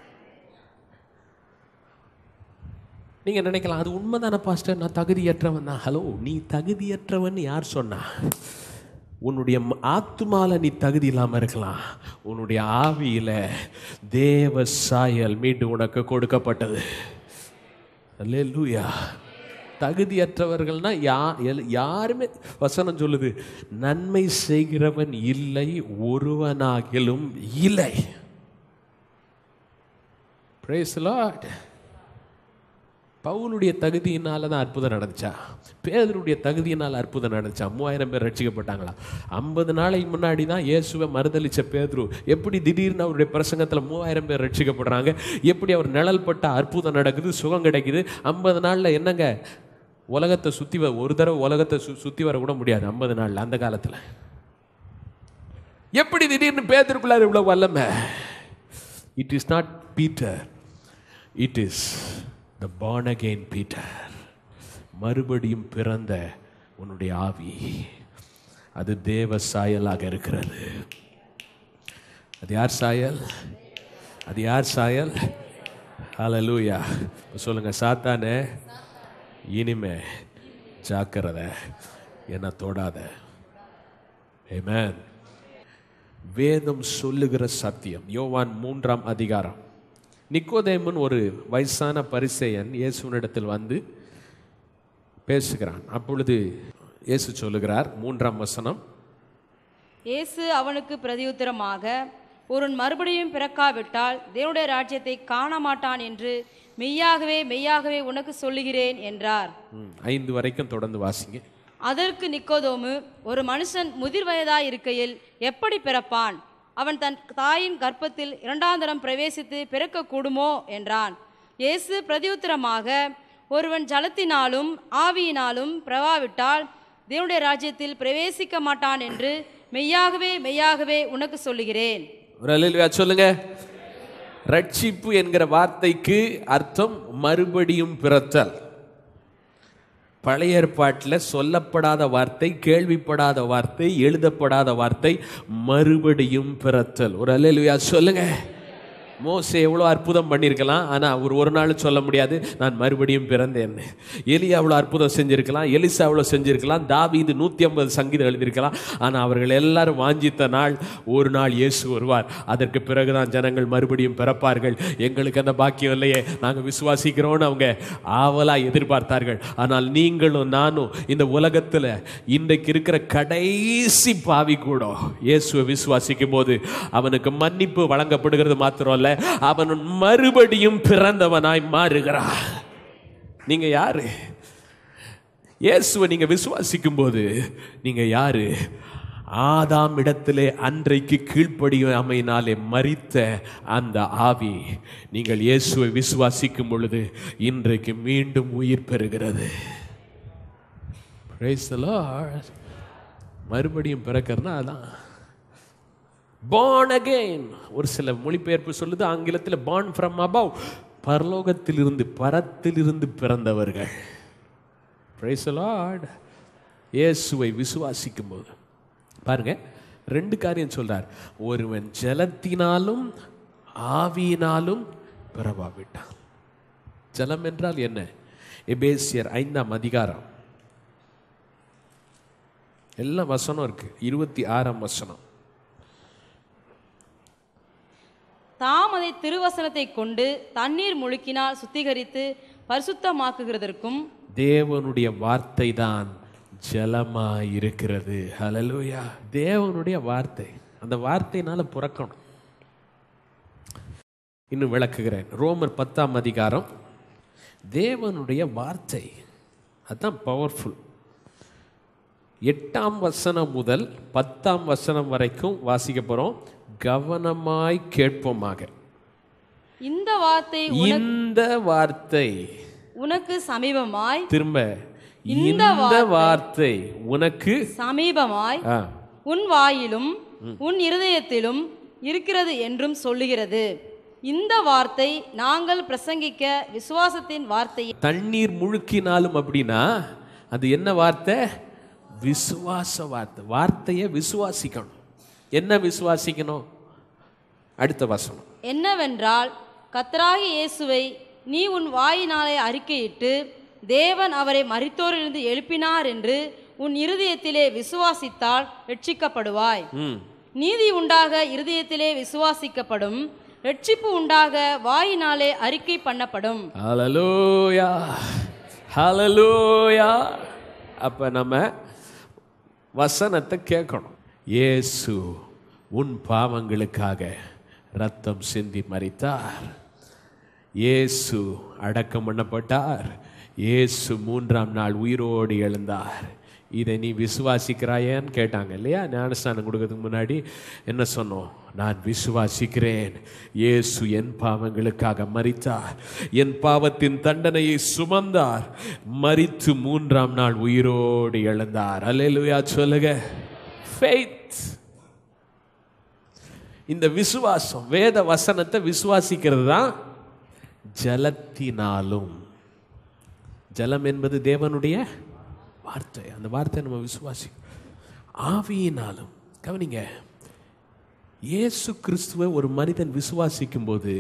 நீங்கள் நினைக்கலாம், அது உண்மைதானே பாஸ்டர், நான் தகுதியற்றவன் தான். ஹலோ, நீ தகுதியற்றவன் யார் சொன்னா? உன்னுடைய ஆத்துமால நீ தகுதி இல்லாமல் இருக்கலாம், உன்னுடைய ஆவியில தேவ சாயல் மீண்டு உனக்கு கொடுக்கப்பட்டது. அல்லேலூயா. தகுதியற்றவர்கள்னா யா யாருமே, வசனம் சொல்லுது, நன்மை செய்கிறவன் இல்லை ஒருவனாகிலும் இல்லை. Praise the Lord. பவுலுடைய தகுதியினால தான் அற்புதம் நடந்துச்சா? பேதுருடைய தகுதியினால் அற்புதம் நடந்துச்சா? மூவாயிரம் பேர் ரட்சிக்கப்பட்டாங்களா? ஐம்பது நாளைக்கு முன்னாடி தான் இயேசுவை மறுதலிச்ச பேதுரு எப்படி திடீர்னு அவருடைய பிரசங்கத்தில் மூவாயிரம் பேர் ரட்சிக்கப்படுறாங்க? எப்படி அவர் நிழல் பட்ட அற்புதம் நடக்குது, சுகம் கிடைக்குது? ஐம்பது நாளில் என்னங்க, உலகத்தை சுற்றி வ ஒரு தடவை உலகத்தை சு சுற்றி வர கூட முடியாது ஐம்பது நாளில். அந்த காலத்தில் எப்படி திடீர்னு பேதுருக்குள்ளார் இவ்வளோ வல்லமை? It is not Peter, it is the born again Peter. மறுபடியும் பிறந்த உன்னுடைய ஆவி, அது தேவ சாயலாக இருக்கிறது. அது யார் சாயல்? அது யார் சாயல்? ஹல்லேலூயா. சொல்லுங்க, சாத்தானே இனிமே ஜாக்கிரதை, என்ன தொடாத. ஆமென். வேதம் சொல்லுகிற சத்தியம். யோவான் மூன்றாம் அதிகாரம். நிக்கோதேமுன் ஒரு வயசான பரிசேயன் இயேசுவினிடத்தில் வந்து பேசுகிறான். அப்பொழுது இயேசு சொல்லுகிறார், மூன்றாம் வசனம். இயேசு அவனுக்கு பிரதியுத்தரமாக, ஒருவன் மறுபடியும் பிறக்காவிட்டால் தேவனுடைய ராஜ்யத்தை காண மாட்டான் என்று மெய்யாகவே மெய்யாகவே உனக்கு சொல்லுகிறேன் என்றார். ஐந்து வரைக்கும் தொடர்ந்து வாசிங்க. அதற்கு நிக்கோதேமு, ஒரு மனுஷன் முதிர் வயதாய் இருக்கையில் எப்படி பிறப்பான்? அவன் தன் தாயின் கர்ப்பத்தில் இரண்டாம் தரம் பிரவேசித்து பிறக்க கூடுமோ என்றான். இயேசு பிரதியுத்தரமாக, ஒருவன் ஜலத்தினாலும் ஆவியினாலும் பிறவாவிட்டால் தேவனுடைய ராஜ்யத்தில் பிரவேசிக்க மாட்டான் என்று மெய்யாகவே மெய்யாகவே உனக்கு சொல்லுகிறேன். சொல்லுங்க. ரட்சிப்பு என்கிற வார்த்தைக்கு அர்த்தம் மறுபடியும் பிறத்தல். பழைய ஏற்பாட்டில் சொல்லப்படாத வார்த்தை, கேள்விப்படாத வார்த்தை, எழுதப்படாத வார்த்தை, மறுபடியும் பிறத்தல். ஒரு அல்லேலூயா சொல்லுங்க. மோசே எவ்வளோ அற்புதம் பண்ணியிருக்கலாம், ஆனால் அவர் ஒரு நாள் சொல்ல முடியாது நான் மறுபடியும் பிறந்தேன்னு. எலியா அவ்வளோ அற்புதம் செஞ்சுருக்கலாம், எலிசா அவ்வளோ செஞ்சுருக்கலாம், தாவீது நூற்றி ஐம்பது சங்கீதம் எழுதியிருக்கலாம். ஆனால் அவர்கள் எல்லாரும் வாஞ்சித்த நாள், ஒரு நாள் இயேசு வருவார், அதற்கு பிறகுதான் ஜனங்கள் மறுபடியும் பிறப்பார்கள். எங்களுக்கு அந்த பாக்கியம் இல்லையே, நாங்கள் விசுவாசிக்கிறோன்னு அவங்க ஆவலாக எதிர்பார்த்தார்கள். ஆனால் நீங்களும் நானும் இந்த உலகத்தில் இன்றைக்கு இருக்கிற கடைசி பாவி கூட இயேசுவை விசுவாசிக்கும் போது அவனுக்கு மன்னிப்பு வழங்கப்படுகிறது மாத்திரம் அல்ல, அவன் மறுபடியும் பிறந்தவனாய் மாறுகிறான். நீங்க யாரு? இயேசுவை நீங்க விசுவாசிக்கும் போது நீங்க யாரு? ஆதாம் இடத்திலே அன்றைக்கு கீழ்ப்படியாமையினாலே மரித்த அந்த ஆவி நீங்கள் இயேசுவை விசுவாசிக்கும் பொழுது இன்றைக்கு மீண்டும் உயிர் பெறுகிறது. Praise the Lord. மறுபடியும் பிறக்கிறதுனா அதான் born again. ஒரு சில மொழிபெயர்ப்பு சொல்லுது ஆங்கிலத்தில் born from above, பரலோகத்திலிருந்து பரத்திலிருந்து பிறந்தவர்கள். Praise the Lord. இயேசுவை விசுவாசிக்கும் போது பாருங்க ரெண்டு காரியம் சொல்றார். ஒருவன் ஜலத்தினாலும் ஆவியினாலும் பிறவாவிட்டான். ஜலம் என்றால் என்ன? எபேசியர் ஐந்தாம் அதிகாரம் எல்லா வசனம் இருக்கு. இருபத்தி ஆறாம் வசனம். தாம் அதை திருவசனத்தை கொண்டு தண்ணீர் முழுக்கினால் சுத்திகரித்து பரிசுத்தமாக்குகிறதற்கும் தேவனுடைய வார்த்தை தான் ஜலமாய் இருக்கிறது. ஹல்லேலூயா. தேவனுடைய வார்த்தை, அந்த வார்த்தையினால பிறக்கணும். இன்னும் விளக்குகிறேன். ரோமர் பத்தாம் அதிகாரம். தேவனுடைய வார்த்தை அதுதான் பவர்ஃபுல். எட்டாம் வசனம் முதல் பத்தாம் வசனம் வரைக்கும் வாசிக்க போறோம். கவனமாய் கேட்போமாக. இந்த வார்த்தை இந்த வார்த்தை உனக்கு சமீபமாய், திரும்ப இந்த வார்த்தை உனக்கு சமீபமாய் உன் வாயிலும் உன் இருதயத்திலும் இருக்கிறது என்றும் சொல்லுகிறது. இந்த வார்த்தை நாங்கள் பிரசங்கிக்க விசுவாசத்தின் வார்த்தை. தண்ணீர் முழுக்கினாலும் அப்படின்னா அது என்ன வார்த்தை? விசுவாச வார்த்தை. வார்த்தையை விசுவாசிக்கணும். என்ன விசுவாசிக்கணும்? அடுத்த வசனம் என்னவென்றால், கர்த்தராகிய இயேசுவை நீ உன் வாயினாலே அறிக்கையிட்டு தேவன் அவரை மரித்தோரிலிருந்து எழுப்பினார் என்று உன் இருதயத்திலே விசுவாசித்தால் ரட்சிக்கப்படுவாய். நீதி உண்டாக இருதயத்திலே விசுவாசிக்கப்படும், ரட்சிப்பு உண்டாக வாயினாலே அறிக்கை பண்ணப்படும். ஹல்லேலூயா, ஹல்லேலூயா. அப்ப நம்ம வசனத்தை கேட்கணும். இயேசு உன் பாவங்களுக்காக ரத்தம் சிந்தி மரித்தார். இயேசு அடக்கம் பண்ணப்பட்டார். இயேசு மூன்றாம் நாள் உயிரோடு எழுந்தார். இதை நீ விசுவாசிக்கிறாயேன்னு கேட்டாங்க இல்லையா? ஞானஸ்நானம் கொடுக்கறதுக்கு முன்னாடி என்ன சொன்னோம்? நான் விசுவாசிக்கிறேன், இயேசு என் பாவங்களுக்காக மரித்தார், என் பாவத்தின் தண்டனையை சுமந்தார், மரித்து மூன்றாம் நாள் உயிரோடு எழுந்தார். அல்லேலூயா சொல்லுங்க. ஃபெய்த். இந்த விசுவாசம், வேத வசனத்தை விசுவாசிக்கிறது தான் ஜலத்தினாலும். ஜலம் என்பது தேவனுடைய வார்த்தை. அந்த வார்த்தை நம்ம விசுவாசி. ஆவியினாலும். கவனிங்க, இயேசு கிறிஸ்துவை ஒரு மனிதன் விசுவாசிக்கும் போது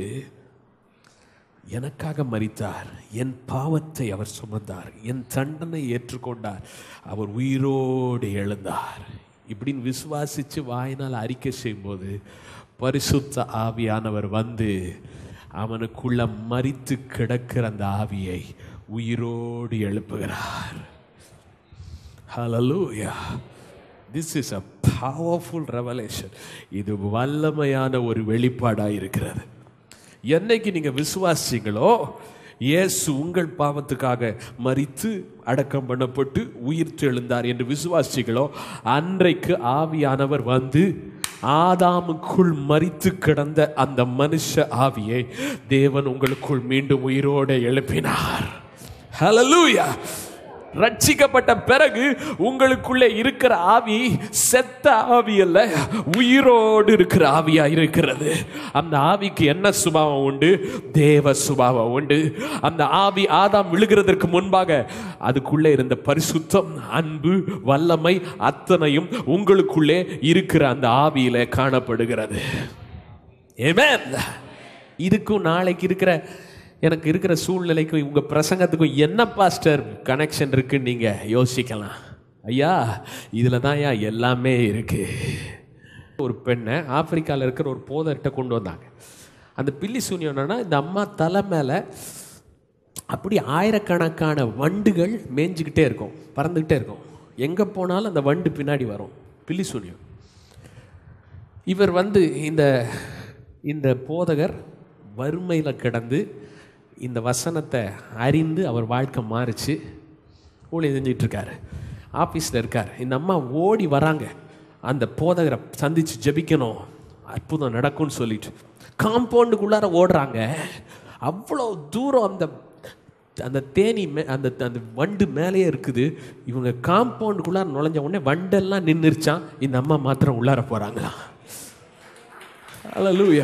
எனக்காக மரித்தார், என் பாவத்தை அவர் சுமந்தார், என் தண்டனை ஏற்றுக்கொண்டார், அவர் உயிரோடு எழுந்தார் இப்படின்னு விசுவாசிச்சு வாயினால் அறிக்கை செய்யும்போது பரிசுத்த ஆவியானவர் வந்து அவனுக்குள்ள மரித்து கிடக்கிற அந்த ஆவியை உயிரோடு எழுப்புகிறார். Hallelujah. This is a powerful revelation. இது வல்லமையான ஒரு வெளிப்பாடாக இருக்கிறது. என்னைக்கு நீங்க விசுவாசிங்களோ, இயேசு உங்கள் பாவத்துக்காக மரித்து அடக்கம் பண்ணப்பட்டு உயிர் எழுந்தார் என்று விசுவாசிகளோ, அன்றைக்கு ஆவியானவர் வந்து ஆதாமுக்குள் மரித்து கிடந்த அந்த மனுஷ ஆவியை தேவன் உங்களுக்குள் மீண்டும் உயிரோடு எழுப்பினார். ஹல்லேலூயா. ரட்சிக்கப்பட்ட பிறகு உங்களுக்குள்ளே இருக்கிற ஆவி செத்த ஆவி அல்ல, உயிரோடு இருக்கிற ஆவியா இருக்கிறது. அந்த ஆவிக்கு என்ன சுபாவம் உண்டு? தேவ சுபாவம் உண்டு. அந்த ஆவி ஆதாம் விழுகிறதற்கு முன்பாக அதுக்குள்ளே இருந்த பரிசுத்தம், அன்பு, வல்லமை அத்தனையும் உங்களுக்குள்ளே இருக்கிற அந்த ஆவியிலே காணப்படுகிறது. ஆமென். இதுக்கும் நாளைக்கு இருக்கிற எனக்கு இருக்கிற சூழ்நிலைக்கும் உங்க பிரசங்கத்துக்கும் என்ன பாஸ்டர் கனெக்ஷன் இருக்குன்னு நீங்க யோசிக்கலாம். ஐயா, இதுல தான் ஐயா எல்லாமே இருக்கு. ஒரு பெண்ணை ஆப்பிரிக்காவில் இருக்கிற ஒரு போதர்கிட்ட கொண்டு வந்தாங்க. அந்த பில்லி சூனியம்னா, இந்த அம்மா தலை மேலே அப்படி ஆயிரக்கணக்கான வண்டுகள் மேய்ஞ்சிக்கிட்டே இருக்கும், பறந்துக்கிட்டே இருக்கும். எங்கே போனாலும் அந்த வண்டு பின்னாடி வரும். பில்லி சூனியம். இவர் வந்து இந்த இந்த போதகர் வறுமையில் கிடந்து இந்த வசனத்தை அறிந்து அவர் வாழ்க்கை மாறிச்சு ஊழியம் செஞ்சிட்ருக்காரு. ஆஃபீஸில் இருக்கார். இந்த அம்மா ஓடி வராங்க. அந்த போதகரை சந்திச்சு ஜெபிக்கணும், அற்புதம் நடக்கும்னு சொல்லிட்டு காம்பவுண்டுக்குள்ளார ஓடுறாங்க. அவ்வளோ தூரம் அந்த அந்த தேனி மே அந்த அந்த வண்டு மேலேயே இருக்குது. இவங்க காம்பவுண்டுக்குள்ளார நுழைஞ்ச உடனே வண்டெல்லாம் நின்றுச்சான். இந்த அம்மா மாத்திரம் உள்ளார போகிறாங்களா? அல்லேலூயா.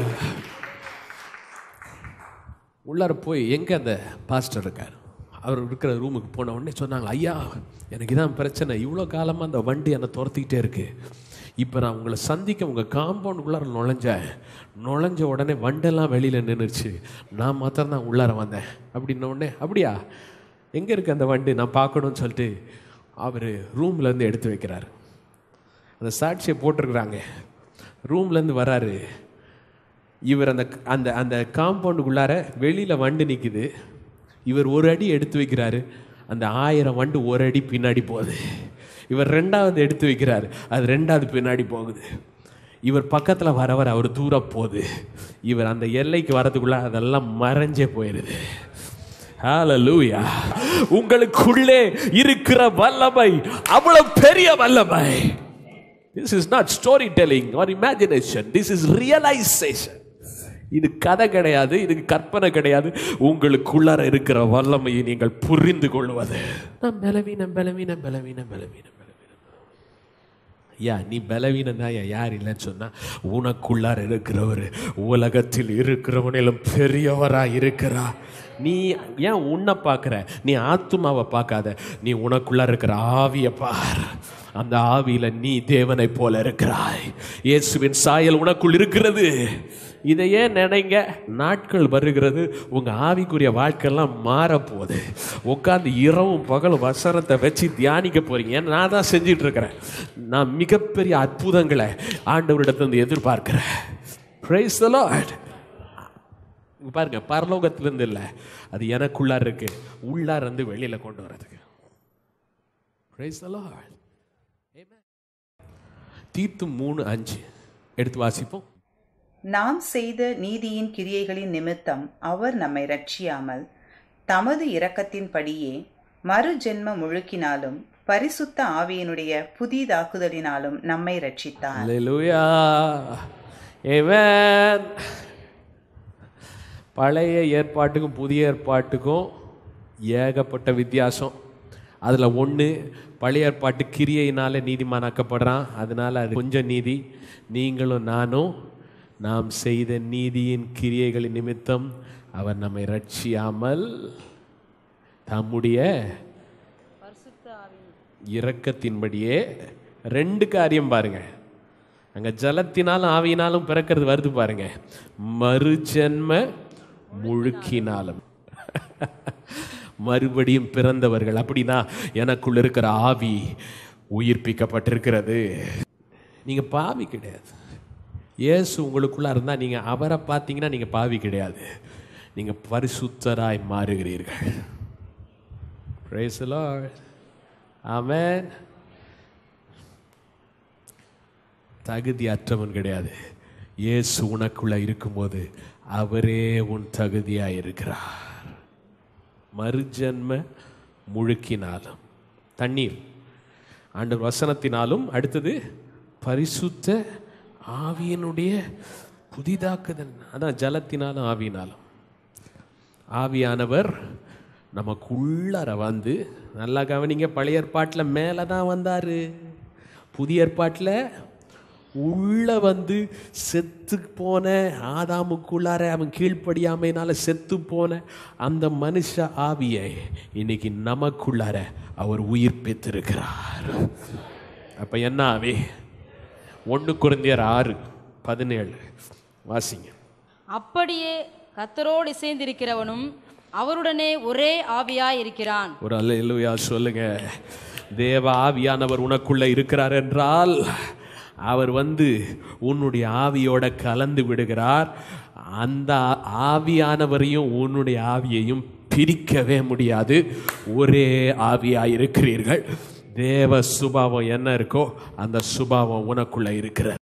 உள்ளார போய் எங்கே அந்த பாஸ்டர் இருக்கார், அவர் இருக்கிற ரூமுக்கு போன உடனே சொன்னாங்க, ஐயா எனக்கு இதான் பிரச்சனை, இவ்வளோ காலமாக அந்த வண்டி என்னை துரத்திக்கிட்டே இருக்குது. இப்போ நான் உங்களை சந்திக்க உங்கள் காம்பவுண்டுக்குள்ளார நுழைஞ்சேன், நுழைஞ்ச உடனே வண்டெல்லாம் வெளியில் நின்றுச்சு, நான் மாத்திரம் தான் உள்ளார வந்தேன் அப்படின்ன உடனே, அப்படியா எங்கே இருக்குது அந்த வண்டி, நான் பார்க்கணுன்னு சொல்லிட்டு அவர் ரூம்லேருந்து எடுத்து வைக்கிறார். அந்த சாட்சியை போட்டிருக்கிறாங்க. ரூம்லேருந்து வராரு. இவர் அந்த அந்த அந்த காம்பவுண்டுக்குள்ளார வெளியில் வண்டு நிற்குது. இவர் ஒரு அடி எடுத்து வைக்கிறாரு, அந்த ஆயிரம் வண்டு ஒரு அடி பின்னாடி போகுது. இவர் ரெண்டாவது எடுத்து வைக்கிறார், அது ரெண்டாவது பின்னாடி போகுது. இவர் பக்கத்தில் வர வர அவர் தூரம் போகுது. இவர் அந்த எல்லைக்கு வரதுக்குள்ள அதெல்லாம் மறைஞ்சே போயிடுது. ஹல்லேலூயா. உங்களுக்குள்ளே இருக்கிற வல்லமை அவ்வளவு பெரிய வல்லமை. This is not storytelling or imagination. This is realization. இது கதை கிடையாது, இது கற்பனை கிடையாது. உங்களுக்குள்ளார இருக்கிற வல்லமையை நீங்கள் புரிந்து கொள்வது. நான் பலவீனம் பலவீனம் பலவீனம் பலவீனம் பலவீனம். யா நீ பலவீனம் தான் யார் இல்லைன்னு சொன்னா, உனக்குள்ளார இருக்கிறவர் உலகத்தில் இருக்கிறவனிலும் பெரியவராக இருக்கிறா. நீ ஏன் உன்னை பார்க்குற? நீ ஆத்துமாவை பார்க்காத, நீ உனக்குள்ளார இருக்கிற ஆவியை பார். அந்த ஆவியில நீ தேவனை போல இருக்கிறாய். இயேசுவின் சாயல் உனக்குள் இருக்கிறது. இதையே நினைங்க. நாட்கள் வருகிறது, உங்க ஆவிக்குரிய வாழ்க்கையெல்லாம் மாறப்போகுது. உட்காந்து இரவும் பகலும் வசனத்தை வச்சு தியானிக்க போறீங்க. நான் தான் செஞ்சிட்டு இருக்கிறேன். நான் மிகப்பெரிய அற்புதங்களை ஆண்டவரிடத்திலிருந்து எதிர்பார்க்கிறேன். Praise the Lord. பாருங்க, பரலோகத்திலிருந்து இல்லை, அது எனக்குள்ளார இருக்கு, உள்ளார இருந்து வெளியில கொண்டு வரதுக்கு. Praise the Lord. தீத்து மூணு அஞ்சு எடுத்து வாசிப்போம். நாம் செய்த நீதியின் கிரியைகளின் நிமித்தம் அவர் நம்மை ரட்சியாமல் தமது இரக்கத்தின்படியே மறு ஜென்ம முழுக்கினாலும் பரிசுத்த ஆவியினுடைய புதிதாக்குதலினாலும் நம்மை ரட்சித்தார். அல்லேலூயா. ஆமென். பழைய ஏற்பாட்டுக்கும் புதிய ஏற்பாட்டுக்கும் ஏகப்பட்ட வித்தியாசம். அதில் ஒன்று, பழைய ஏற்பாட்டு கிரியையினால நீதிமானாக்கப்படுறான், அதனால அது கொஞ்சம் நீதி. நீங்களும் நானும் நாம் செய்த நீதியின் கிரியைகளின் நிமித்தம் அவர் நம்மை ரட்சியாமல் தம்முடைய இரக்கத்தின்படியே. ரெண்டு காரியம் பாருங்க, அங்க ஜலத்தினாலும் ஆவியினாலும் பிறக்கிறது வருது பாருங்க, மறுஜென்ம முழுக்கினாலும். மறுபடியும் பிறந்தவர்கள். அப்படின்னா எனக்குள்ள இருக்கிற ஆவி உயிர்ப்பிக்கப்பட்டிருக்கிறது. நீங்க பாவி கிடையாது. இயேசு உங்களுக்குள்ள இருந்தா நீங்க அவரை பார்த்தீங்கன்னா நீங்க பாவி கிடையாது, நீங்க பரிசுத்தராய் மாறுகிறீர்கள். Praise the Lord. Amen. தகுதி அற்றவன் கிடையாது. இயேசு உனக்குள்ள இருக்கும்போது அவரே உன் தகுதியாய் இருக்கிறார். மறுஜன்ம முழுக்கினாலும், தண்ணீர் ஆண்டவர் வசனத்தினாலும், அடுத்தது பரிசுத்த ஆவியினுடைய புதிதாக்குதல். அதான் ஜலத்தினாலும் ஆவியினாலும். ஆவியானவர் நமக்குள்ளார வந்து, நல்லா கவனிங்க, பழைய ஏற்பாட்டில் மேலே தான் வந்தார், புதிய ஏற்பாட்டில் உள்ள வந்து செத்து போன ஆதாமுக்குள்ளார அவன் கீழ்ப்படியாமையினால செத்து போன அந்த மனுஷ ஆவியை இன்னைக்கு நமக்குள்ளார அவர் உயிர்ப்பித்திருக்கிறார். அப்ப என்ன ஆவி? ஒன்று கொரிந்தியர் ஆறு பதினேழு வாசிங்க. அப்படியே கர்த்தரோடு இசைந்திருக்கிறவனும் அவருடனே ஒரே ஆவியாய் இருக்கிறான். ஒரு அல்லேலூயா சொல்லுங்க. தேவ ஆவியானவர் உனக்குள்ள இருக்கிறார் என்றால் அவர் வந்து உன்னுடைய ஆவியோட கலந்து விடுகிறார். அந்த ஆவியானவரையும் உன்னுடைய ஆவியையும் பிரிக்கவே முடியாது. ஒரே ஆவியாய் இருக்கிறீர்கள். தேவ சுபாவம் என்ன இருக்கோ அந்த சுபாவம் உனக்குள்ள இருக்கிற